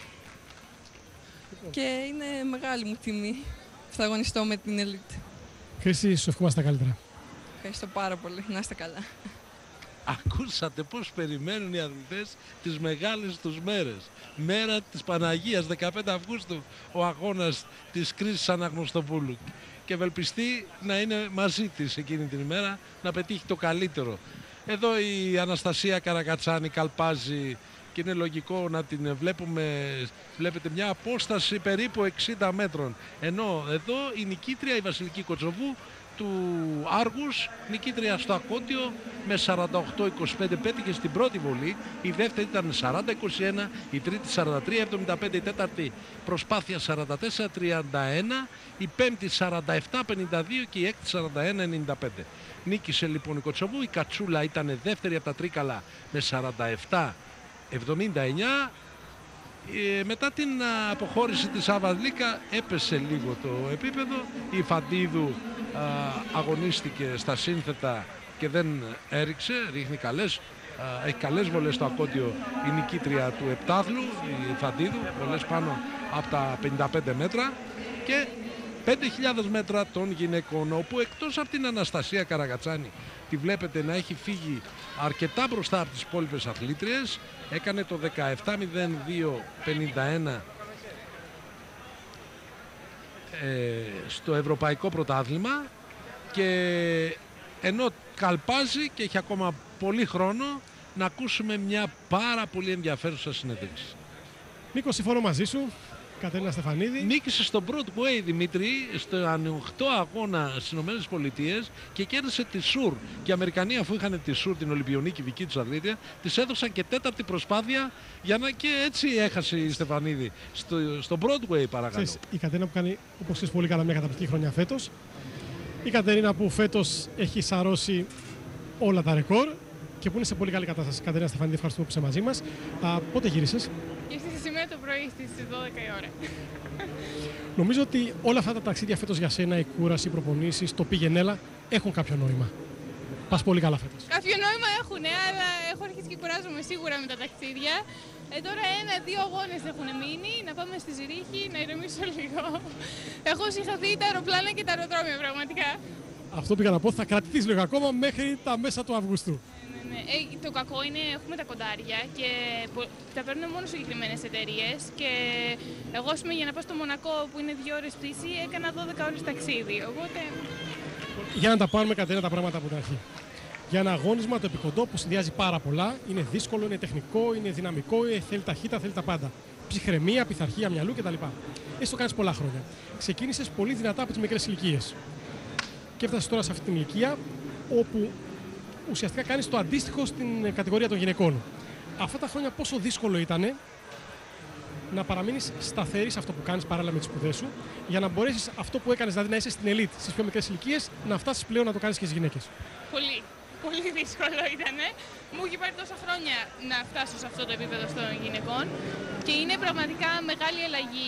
Και είναι μεγάλη μου τιμή που θα αγωνιστώ με την ελίτ. Χρήση, σου ευχόμαστε τα καλύτερα. Ευχαριστώ πάρα πολύ. Να είστε καλά. Ακούσατε πώς περιμένουν οι αθλητές τις μεγάλες τους μέρες. Μέρα της Παναγίας, 15 Αυγούστου, ο αγώνας της Κρίσης Αναγνωστοπούλου. Και ευελπιστεί να είναι μαζί της εκείνη την ημέρα, να πετύχει το καλύτερο. Εδώ η Αναστασία Καρακατσάνη καλπάζει και είναι λογικό να την βλέπουμε. Βλέπετε μια απόσταση περίπου 60 μέτρων. Ενώ εδώ η νικήτρια, η Βασιλική Κοτσοβού, του Άργους, νικήτρια στο Ακότιο με 48-25, πέτυχε στην πρώτη βολή, η δεύτερη ήταν 40-21, η τρίτη 43-75, η τέταρτη προσπάθεια 44-31, η πέμπτη 47-52 και η έκτη 41-95. Νίκησε λοιπόν η Κοτσοβού, η Κατσούλα ήταν δεύτερη από τα Τρίκαλα με 47-79. Μετά την αποχώρηση της Αβαδλίκα έπεσε λίγο το επίπεδο. Η Φαντίδου αγωνίστηκε στα σύνθετα και δεν έριξε, ρίχνει έχει καλές βολές στο Ακότιο η νικήτρια του επτάθλου, η Φαντίδου, βολές πάνω από τα 55 μέτρα και 5.000 μέτρα των γυναικών, όπου εκτός από την Αναστασία Καρακατσάνη τη βλέπετε να έχει φύγει αρκετά μπροστά από τις υπόλοιπες αθλήτριες, έκανε το 17.02.51 στο Ευρωπαϊκό Πρωτάθλημα, και ενώ καλπάζει και έχει ακόμα πολύ χρόνο, να ακούσουμε μια πάρα πολύ ενδιαφέρουσα συνέντευξη. Νίκο, συμφωνώ μαζί σου. Κατερίνα Στεφανίδη. Νίκησε στον Broadway, Δημήτρη, στο ανοιχτό αγώνα στις ΗΠΑ και κέρδισε τη Σουρ. Και οι Αμερικανοί, αφού είχαν τη Σουρ, την Ολυμπιονίκη δική τους αθλήτρια, της έδωσαν και τέταρτη προσπάθεια για να, και έτσι έχασε η Στεφανίδη στο Broadway, παρακαλώ. Ξέρεις, η Κατερίνα που κάνει, όπως ξέρεις πολύ καλά, μια καταπληκτική χρονιά φέτος. Η Κατερίνα που φέτος έχει σαρώσει όλα τα ρεκόρ και που είναι σε πολύ καλή κατάσταση. Κατερίνα Στεφανίδη, ευχαριστούμε που είσαι μαζί μας. Πότε γύρισες? Ήρθα σήμερα το πρωί στις 12 η ώρα. Νομίζω ότι όλα αυτά τα ταξίδια φέτος για σένα, η κούραση, οι προπονήσεις, το πήγαινε έλα, έχουν κάποιο νόημα. Πας πολύ καλά φέτος. Κάποιο νόημα έχουν, αλλά έχω αρχίσει και κουράζομαι σίγουρα με τα ταξίδια. Τώρα 1-2 αγώνες έχουν μείνει, να πάμε στη Ζυρίχη, να ηρεμήσω λίγο. Έχω συγχαθεί τα αεροπλάνα και τα αεροδρόμια πραγματικά. Αυτό πήγα να πω, θα κρατηθείς λίγο ακόμα μέχρι τα μέσα του Αυγούστου. Το κακό είναι έχουμε τα κοντάρια και τα παίρνουν μόνο συγκεκριμένες εταιρείες, και εγώ για να πάω στο Μονακό που είναι 2 ώρες πτήση έκανα 12 ώρες ταξίδι, οπότε... Για να τα πάρουμε Κατερίνα τα πράγματα από την αρχή. Για ένα αγώνισμα το επικοντό που συνδυάζει πάρα πολλά, είναι δύσκολο, είναι τεχνικό, είναι δυναμικό, θέλει ταχύτητα, θέλει τα πάντα. Ψυχραιμία, πειθαρχία μυαλού κτλ. Εσύ το κάνεις πολλά χρόνια. Ξεκίνησες πολύ δυνατά από τις μικρές ηλικίες. Και έφτασες τώρα σε αυτή την ηλικία όπου ουσιαστικά κάνεις το αντίστοιχο στην κατηγορία των γυναικών. Αυτά τα χρόνια πόσο δύσκολο ήταν να παραμείνεις σταθερή σε αυτό που κάνεις παράλληλα με τις σπουδές σου, για να μπορέσεις αυτό που έκανες, δηλαδή να είσαι στην ελίτ στις πιο μικρές ηλικίες, να φτάσεις πλέον να το κάνεις και στις γυναίκες? Πολύ. Πολύ δύσκολο ήταν. Μου έχει πάρει τόσα χρόνια να φτάσω σε αυτό το επίπεδο των γυναικών και είναι πραγματικά μεγάλη αλλαγή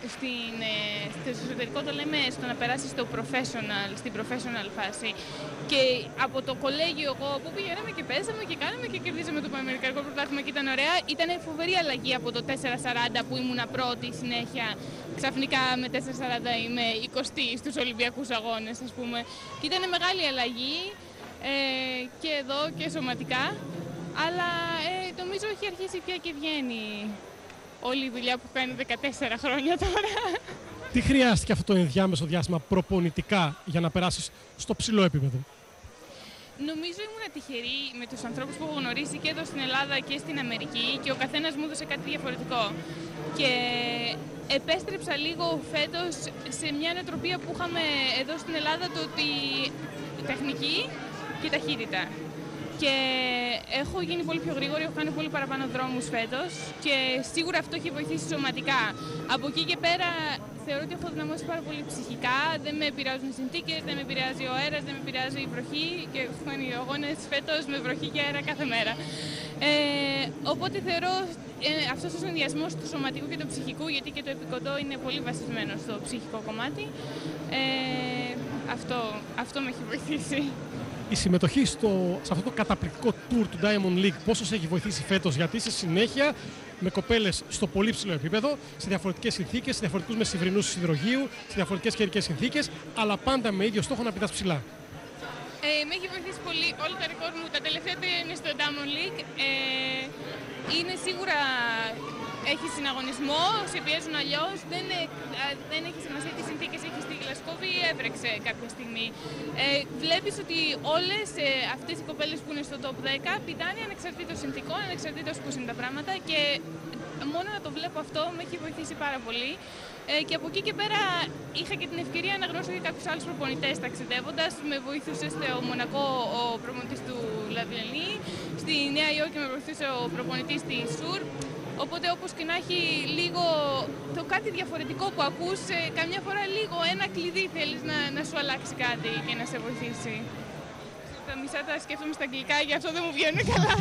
στο εσωτερικό, το λέμε, στο να περάσει στην professional φάση. Και από το κολέγιο εγώ που πηγαίναμε και παίζαμε και κάναμε και κερδίζαμε το Παναμερικανικό Πρωτάθλημα και ήταν ωραία, ήταν φοβερή αλλαγή από το 4.40 που ήμουνα πρώτη συνέχεια. Ξαφνικά με 4.40 είμαι 20η στους Ολυμπιακούς Αγώνες, ας πούμε. Και ήταν μεγάλη αλλαγή. Και εδώ και σωματικά, αλλά νομίζω έχει αρχίσει πια και βγαίνει όλη η δουλειά που κάνει 14 χρόνια τώρα. Τι χρειάστηκε αυτό το ενδιάμεσο διάστημα προπονητικά για να περάσεις στο ψηλό επίπεδο? Νομίζω ήμουν τυχερή με τους ανθρώπους που έχω γνωρίσει και εδώ στην Ελλάδα και στην Αμερική και ο καθένας μου έδωσε κάτι διαφορετικό. Και επέστρεψα λίγο φέτος σε μια νοοτροπία που είχαμε εδώ στην Ελλάδα, το ότι τεχνική και ταχύτητα. Και έχω γίνει πολύ πιο γρήγορη, έχω κάνει πολύ παραπάνω δρόμους φέτος και σίγουρα αυτό έχει βοηθήσει σωματικά. Από εκεί και πέρα θεωρώ ότι έχω δυναμώσει πάρα πολύ ψυχικά, δεν με επηρεάζουν οι συνθήκες, δεν με επηρεάζει ο αέρας, δεν με επηρεάζει η βροχή και έχω κάνει αγώνες φέτος με βροχή και αέρα κάθε μέρα. Οπότε θεωρώ αυτός ο συνδυασμός του σωματικού και του ψυχικού, γιατί και το επικοντό είναι πολύ βασισμένο στο ψυχικό κομμάτι, αυτό με έχει βοηθήσει. Η συμμετοχή σε αυτό το καταπληκτικό tour του Diamond League πόσο σε έχει βοηθήσει φέτος? Γιατί είσαι συνέχεια με κοπέλες στο πολύ ψηλό επίπεδο, σε διαφορετικές συνθήκες, σε διαφορετικούς μεσημβρινούς υδρογείου, σε διαφορετικές καιρικές συνθήκες, αλλά πάντα με ίδιο στόχο να πετάς ψηλά. Με έχει βοηθήσει πολύ, όλα τα ρεκόρ μου τα τελευταία είναι στο Diamond League. Είναι σίγουρα, έχει συναγωνισμό, σε πιέζουν αλλιώς, δεν έχει σημασία τι συνθήκες έχει στη Γλασκόβη, έβρεξε κάποια στιγμή. Βλέπεις ότι όλες αυτές οι κοπέλες που είναι στο top 10 πηδάνε ανεξαρτήτως συνθήκων, ανεξαρτήτως πώς είναι τα πράγματα και μόνο να το βλέπω αυτό με έχει βοηθήσει πάρα πολύ. Και από εκεί και πέρα είχα και την ευκαιρία να γνωρίσω και κάποιους άλλους προπονητές ταξιδεύοντας. Με βοηθούσε στο Μονακό ο προπονητής του Λαδιανή, στη Νέα Υόρκη με βοηθούσε ο προπονητής της Σουρ. Οπότε όπως και να έχει λίγο το κάτι διαφορετικό που ακούς, καμιά φορά λίγο ένα κλειδί θέλεις να σου αλλάξει κάτι και να σε βοηθήσει. Τα μισά τα σκέφτομαι στα αγγλικά, γι' αυτό δεν μου βγαίνουν καλά.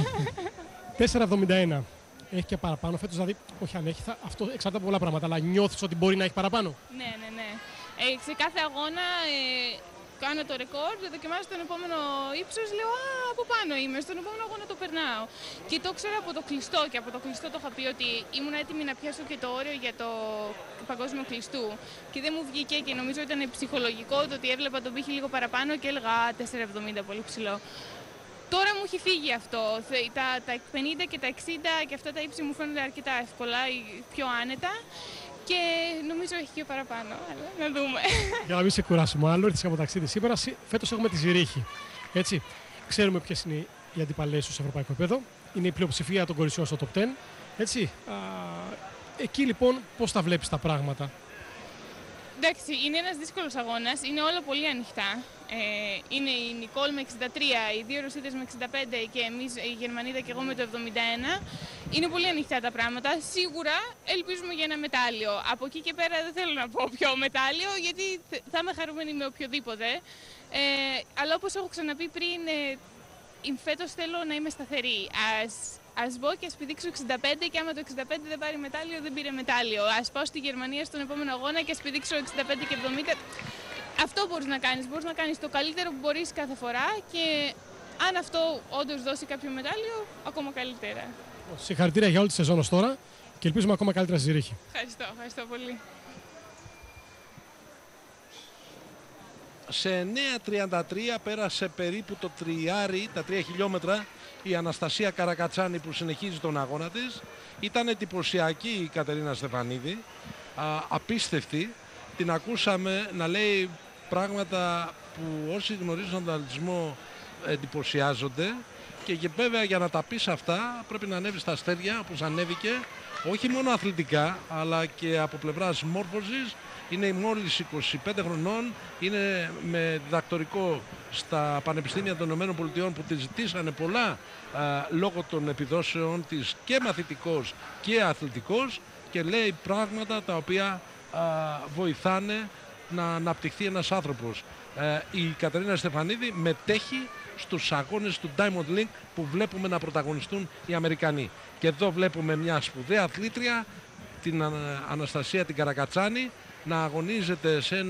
4,71. Έχει και παραπάνω φέτος, δηλαδή, όχι αν έχει, αυτό εξαρτάται από πολλά πράγματα, αλλά νιώθεις ότι μπορεί να έχει παραπάνω. Ναι. Σε κάθε αγώνα κάνω το ρεκόρ, δοκιμάζω τον επόμενο ύψος, λέω «Α, από πάνω είμαι, στον επόμενο αγώνα το περνάω». Και το ξέρω από το κλειστό και από το κλειστό το είχα πει ότι ήμουν έτοιμη να πιάσω και το όριο για το παγκόσμιο κλειστού. Και δεν μου βγήκε και νομίζω ήταν ψυχολογικό το ότι έβλεπα τον πύχη λίγο παραπάνω και έλεγα «Α, 4,70, πολύ ψηλό». Τώρα μου έχει φύγει αυτό. Τα 50 και τα 60 και αυτά τα ύψη μου φαίνονται αρκετά εύκολα, πιο άνετα. Και νομίζω έχει και παραπάνω, αλλά να δούμε. Για να μην σε κουράσουμε άλλο, ήρθες από ταξίδι σήμερα. Φέτος έχουμε τη Ζυρίχη. Έτσι. Ξέρουμε ποιες είναι οι αντιπαλές στο ευρωπαϊκό επίπεδο. Είναι η πλειοψηφία των κορισιών στο top 10. Έτσι. Εκεί λοιπόν πώς τα βλέπεις τα πράγματα? Εντάξει, είναι ένας δύσκολος αγώνας, είναι όλα πολύ ανοιχτά. Είναι η Νικόλ με 63, οι δύο Ρωσίδες με 65 και εμείς, η Γερμανίδα και εγώ με το 71. Είναι πολύ ανοιχτά τα πράγματα. Σίγουρα ελπίζουμε για ένα μετάλλιο. Από εκεί και πέρα δεν θέλω να πω ποιο μετάλλιο, γιατί θα είμαι χαρούμενη με οποιοδήποτε. Αλλά όπως έχω ξαναπεί πριν, φέτος θέλω να είμαι σταθερή. Ας μπω και ας πηδήξω 65 και άμα το 65 δεν πάρει μετάλλιο, δεν πήρε μετάλλιο. Ας πάω στη Γερμανία στον επόμενο αγώνα και ας πηδήξω 65 και 70. Αυτό μπορείς να κάνεις. Μπορείς να κάνεις το καλύτερο που μπορείς κάθε φορά και αν αυτό όντως δώσει κάποιο μετάλλιο, ακόμα καλύτερα. Συγχαρητήρια για όλη τη σεζόν ως τώρα και ελπίζουμε ακόμα καλύτερα στη Ζυρίχη. Ευχαριστώ πολύ. Σε 9.33 πέρασε περίπου το τριάρι, τα 3 χιλιόμετρα, η Αναστασία Καρακατσάνη που συνεχίζει τον αγώνα της. Ήταν εντυπωσιακή η Κατερίνα Στεφανίδη, απίστευτη. Την ακούσαμε να λέει πράγματα που όσοι γνωρίζουν τον αθλητισμό εντυπωσιάζονται και βέβαια για να τα πεις αυτά πρέπει να ανέβεις στα αστέρια όπως ανέβηκε, όχι μόνο αθλητικά αλλά και από πλευράς μόρφωσης. Είναι μόλις 25 χρονών, είναι με διδακτορικό στα Πανεπιστήμια των ΗΠΑ που τη ζητήσανε πολλά λόγω των επιδόσεων της και μαθητικός και αθλητικός και λέει πράγματα τα οποία βοηθάνε να αναπτυχθεί ένας άνθρωπος. Η Κατερίνα Στεφανίδη μετέχει στους αγώνες του Diamond League που βλέπουμε να πρωταγωνιστούν οι Αμερικανοί. Και εδώ βλέπουμε μια σπουδαία αθλήτρια, την Αναστασία την Καρακατσάνη, να αγωνίζεται σε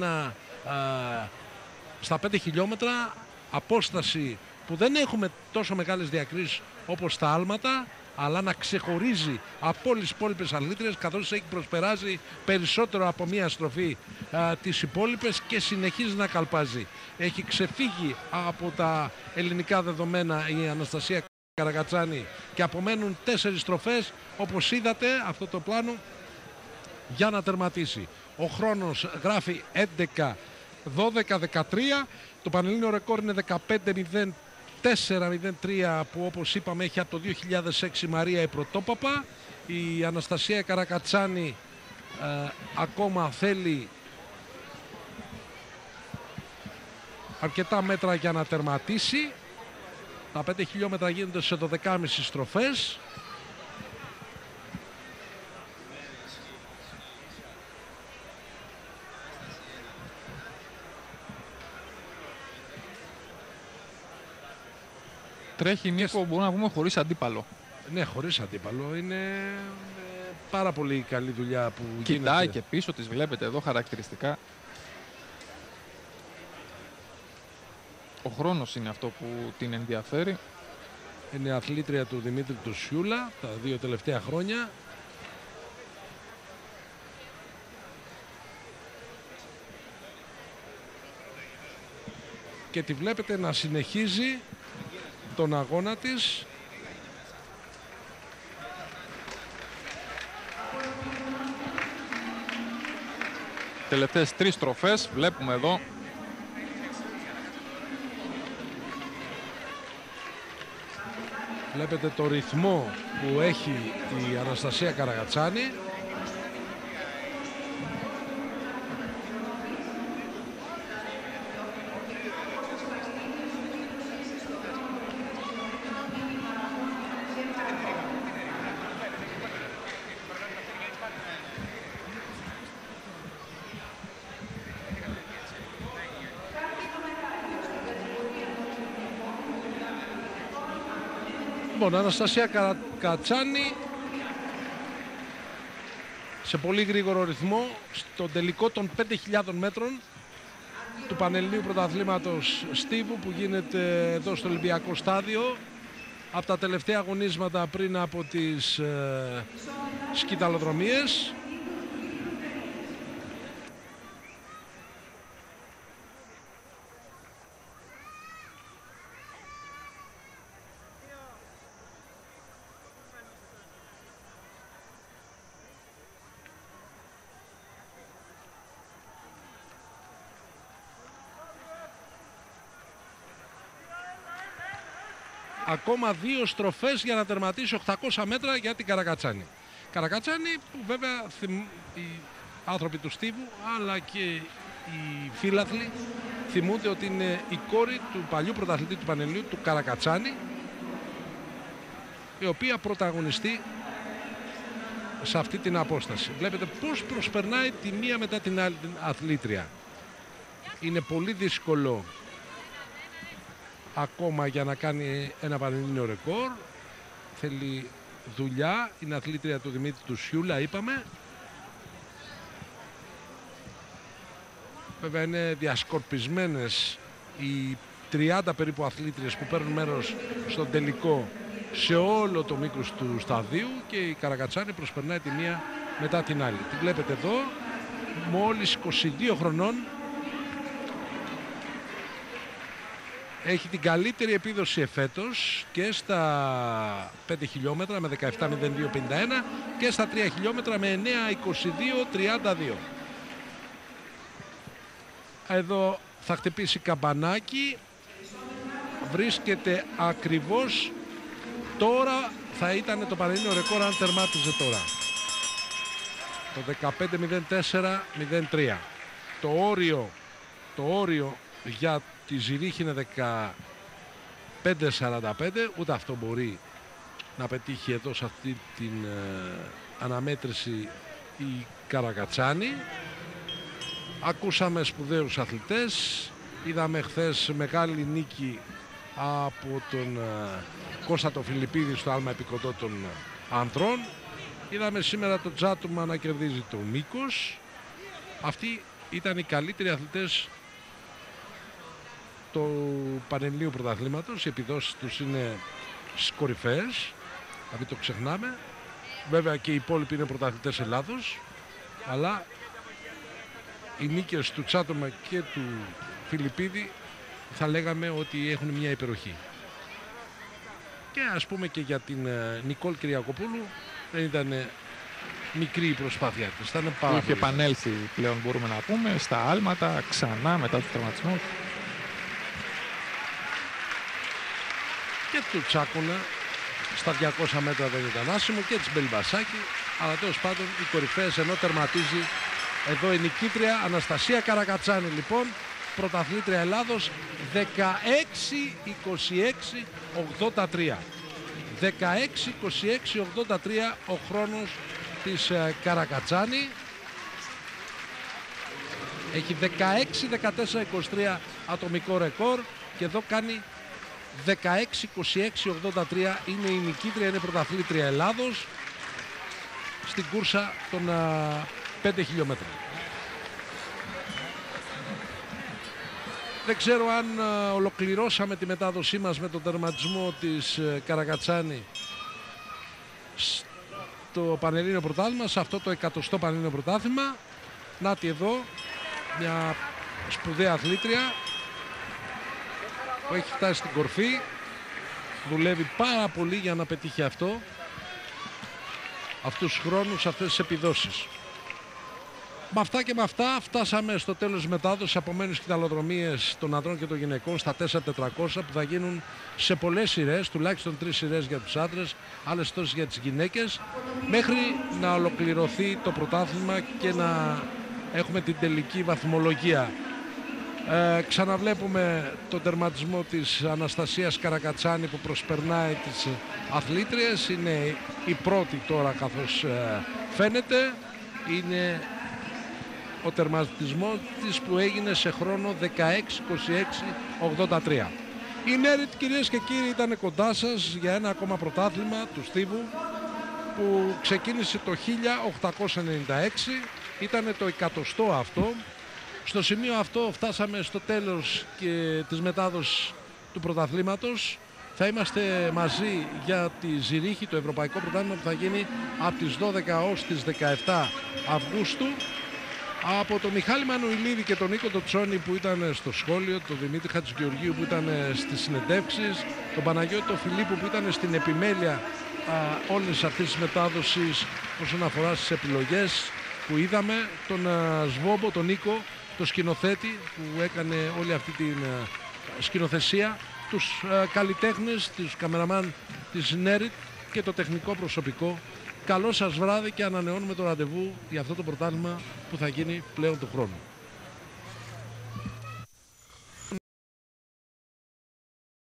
στα 5 χιλιόμετρα, απόσταση που δεν έχουμε τόσο μεγάλες διακρίσεις όπως τα άλματα, αλλά να ξεχωρίζει από όλες τις υπόλοιπες αθλήτριες καθώς έχει προσπεράσει περισσότερο από μία στροφή τις υπόλοιπες και συνεχίζει να καλπάζει. Έχει ξεφύγει από τα ελληνικά δεδομένα η Αναστασία Καρακατσάνη και απομένουν 4 στροφές όπως είδατε αυτό το πλάνο για να τερματίσει. Ο χρόνος γράφει 11-12-13, το πανελλήνιο ρεκόρ είναι 15-04-03 που όπως είπαμε έχει από το 2006 Μαρία η Πρωτόπαπα. Η Αναστασία Καρακατσάνη ακόμα θέλει αρκετά μέτρα για να τερματίσει. Τα 5 χιλιόμετρα γίνονται σε 12,5 στροφές. Τρέχει Νίκο, μπορούμε να πούμε χωρίς αντίπαλο. Ναι, χωρίς αντίπαλο. Είναι πάρα πολύ καλή δουλειά που γίνεται. Κοιτάει και πίσω, τις βλέπετε εδώ χαρακτηριστικά. Ο χρόνος είναι αυτό που την ενδιαφέρει. Είναι αθλήτρια του Δημήτρη του Σιούλα τα 2 τελευταία χρόνια. Και τη βλέπετε να συνεχίζει τον αγώνα της. Τελευταίες 3 στροφές βλέπουμε εδώ. Βλέπετε το ρυθμό που έχει η Αναστασία Καρακατσάνη. Λοιπόν, Αναστασία Καρακατσάνη σε πολύ γρήγορο ρυθμό στο τελικό των 5.000 μέτρων του Πανελληνίου Πρωταθλήματος Στίβου που γίνεται εδώ στο Ολυμπιακό Στάδιο, από τα τελευταία αγωνίσματα πριν από τις σκηταλοδρομίες. Ακόμα 2 στροφές για να τερματίσει 800 μέτρα για την Καρακατσάνη. Καρακατσάνη που βέβαια οι άνθρωποι του Στίβου αλλά και οι φίλαθλοι θυμούνται ότι είναι η κόρη του παλιού πρωταθλητή του Πανελληνίου, του Καρακατσάνη, η οποία πρωταγωνιστεί σε αυτή την απόσταση. Βλέπετε πώς προσπερνάει τη μία μετά την άλλη την αθλήτρια. Είναι πολύ δύσκολο ακόμα για να κάνει ένα πανελλήνιο ρεκόρ. Θέλει δουλειά. Είναι αθλήτρια του Δημήτρη του Σιούλα, είπαμε. Βέβαια είναι διασκορπισμένες οι 30 περίπου αθλήτριες που παίρνουν μέρος στον τελικό σε όλο το μήκος του σταδίου και η Καρακατσάνη προσπερνάει τη μία μετά την άλλη. Τη βλέπετε εδώ, μόλις 22 χρονών. Έχει την καλύτερη επίδοση εφέτος και στα 5 χιλιόμετρα με 17.02.51 και στα 3 χιλιόμετρα με 9.22.32. Εδώ θα χτυπήσει καμπανάκι. Βρίσκεται ακριβώς τώρα, θα ήταν το πανελλήνιο ρεκόρ αν τερμάτιζε τώρα. Το 15.04.03. Το όριο για τη Ζηρίχη είναι 15.45. Ούτε αυτό μπορεί να πετύχει εδώ σε αυτή την αναμέτρηση η Καρακατσάνη. Ακούσαμε σπουδαίους αθλητές. Είδαμε χθες μεγάλη νίκη από τον Κώστα το Φιλιππίδη στο άλμα επικοντό των ανδρών. Είδαμε σήμερα το Τζάτουμα να κερδίζει το μήκος. Αυτοί ήταν οι καλύτεροι αθλητές του Πανελληνίου Πρωταθλήματος. Οι επιδόσεις τους είναι στις κορυφαίες, να μην το ξεχνάμε. Βέβαια και οι υπόλοιποι είναι πρωταθλητές Ελλάδος, αλλά οι νίκες του Τσάτομα και του Φιλιππίδη θα λέγαμε ότι έχουν μια υπεροχή. Και ας πούμε και για την Νικόλ Κυριακοπούλου δεν ήταν μικρή η προσπάθειά της. Ήταν πάρα είχε επανέλθει πλέον, μπορούμε να πούμε, στα άλματα ξανά μετά τους τραυματισμούς. Και του Τσάκουνα στα 200 μέτρα δεν ήταν άσημο και της Μπελμπασάκη, αλλά τέλος πάντων οι κορυφαίες, ενώ τερματίζει εδώ η νικήτρια Αναστασία Καρακατσάνη, λοιπόν, πρωταθλήτρια Ελλάδος, 16-26-83. 16-26-83 ο χρόνος της Καρακατσάνη. Έχει 16-14-23 ατομικό ρεκόρ και εδώ κάνει 16-26-83. Είναι η νικήτρια, είναι πρωταθλήτρια Ελλάδος στην κούρσα των 5 χιλιόμετρων. Δεν ξέρω αν ολοκληρώσαμε τη μετάδοσή μας με τον τερματισμό της Καρακατσάνη στο Πανελλήνιο Πρωτάθλημα, σε αυτό το 100ο Πανελλήνιο Πρωτάθλημα. Νάτι εδώ μια σπουδαία αθλήτρια που έχει φτάσει στην κορφή. δουλεύει πάρα πολύ για να πετύχει αυτό, αυτούς τους χρόνους, αυτές τις επιδόσεις. Με αυτά και με αυτά φτάσαμε στο τέλος της μετάδοσης απομένους κυταλοδρομίες των ανδρών και των γυναικών στα 4.400 που θα γίνουν σε πολλές σειρές, τουλάχιστον 3 σειρές για τους άντρες, άλλες τόσες για τις γυναίκες, μέχρι να ολοκληρωθεί το πρωτάθλημα και να έχουμε την τελική βαθμολογία. Ξαναβλέπουμε τον τερματισμό της Αναστασίας Καρακατσάνη που προσπερνάει τις αθλήτριες. Είναι η πρώτη τώρα καθώς φαίνεται. Είναι ο τερματισμός της που έγινε σε χρόνο 16-26-83. Η Νέριτ, κυρίες και κύριοι, ήταν κοντά σας για ένα ακόμα πρωτάθλημα του Στίβου που ξεκίνησε το 1896. Ήταν το 100ο αυτό. Στο σημείο αυτό φτάσαμε στο τέλος και της μετάδοσης του πρωταθλήματος. Θα είμαστε μαζί για τη Ζηρίχη, το Ευρωπαϊκό Πρωτάθλημα που θα γίνει από τις 12 ως τις 17 Αυγούστου. Από τον Μιχάλη Μανουηλίδη και τον Νίκο Τοτσόνη που ήταν στο σχόλιο, τον Δημήτρη Χατζηγεωργίου που ήταν στις συνεντεύξεις, τον Παναγιώτη τον Φιλίππου που ήταν στην επιμέλεια όλης αυτής της μετάδοσης όσον αφορά στις επιλογές που είδαμε, τον Σβόμπο, τον Νίκο, τον σκηνοθέτη που έκανε όλη αυτή την σκηνοθεσία, τους καλλιτέχνες, τους καμεραμάν της Νέριτ και το τεχνικό προσωπικό. Καλό σας βράδυ και ανανεώνουμε το ραντεβού για αυτό το πρωτάθλημα που θα γίνει πλέον του χρόνου.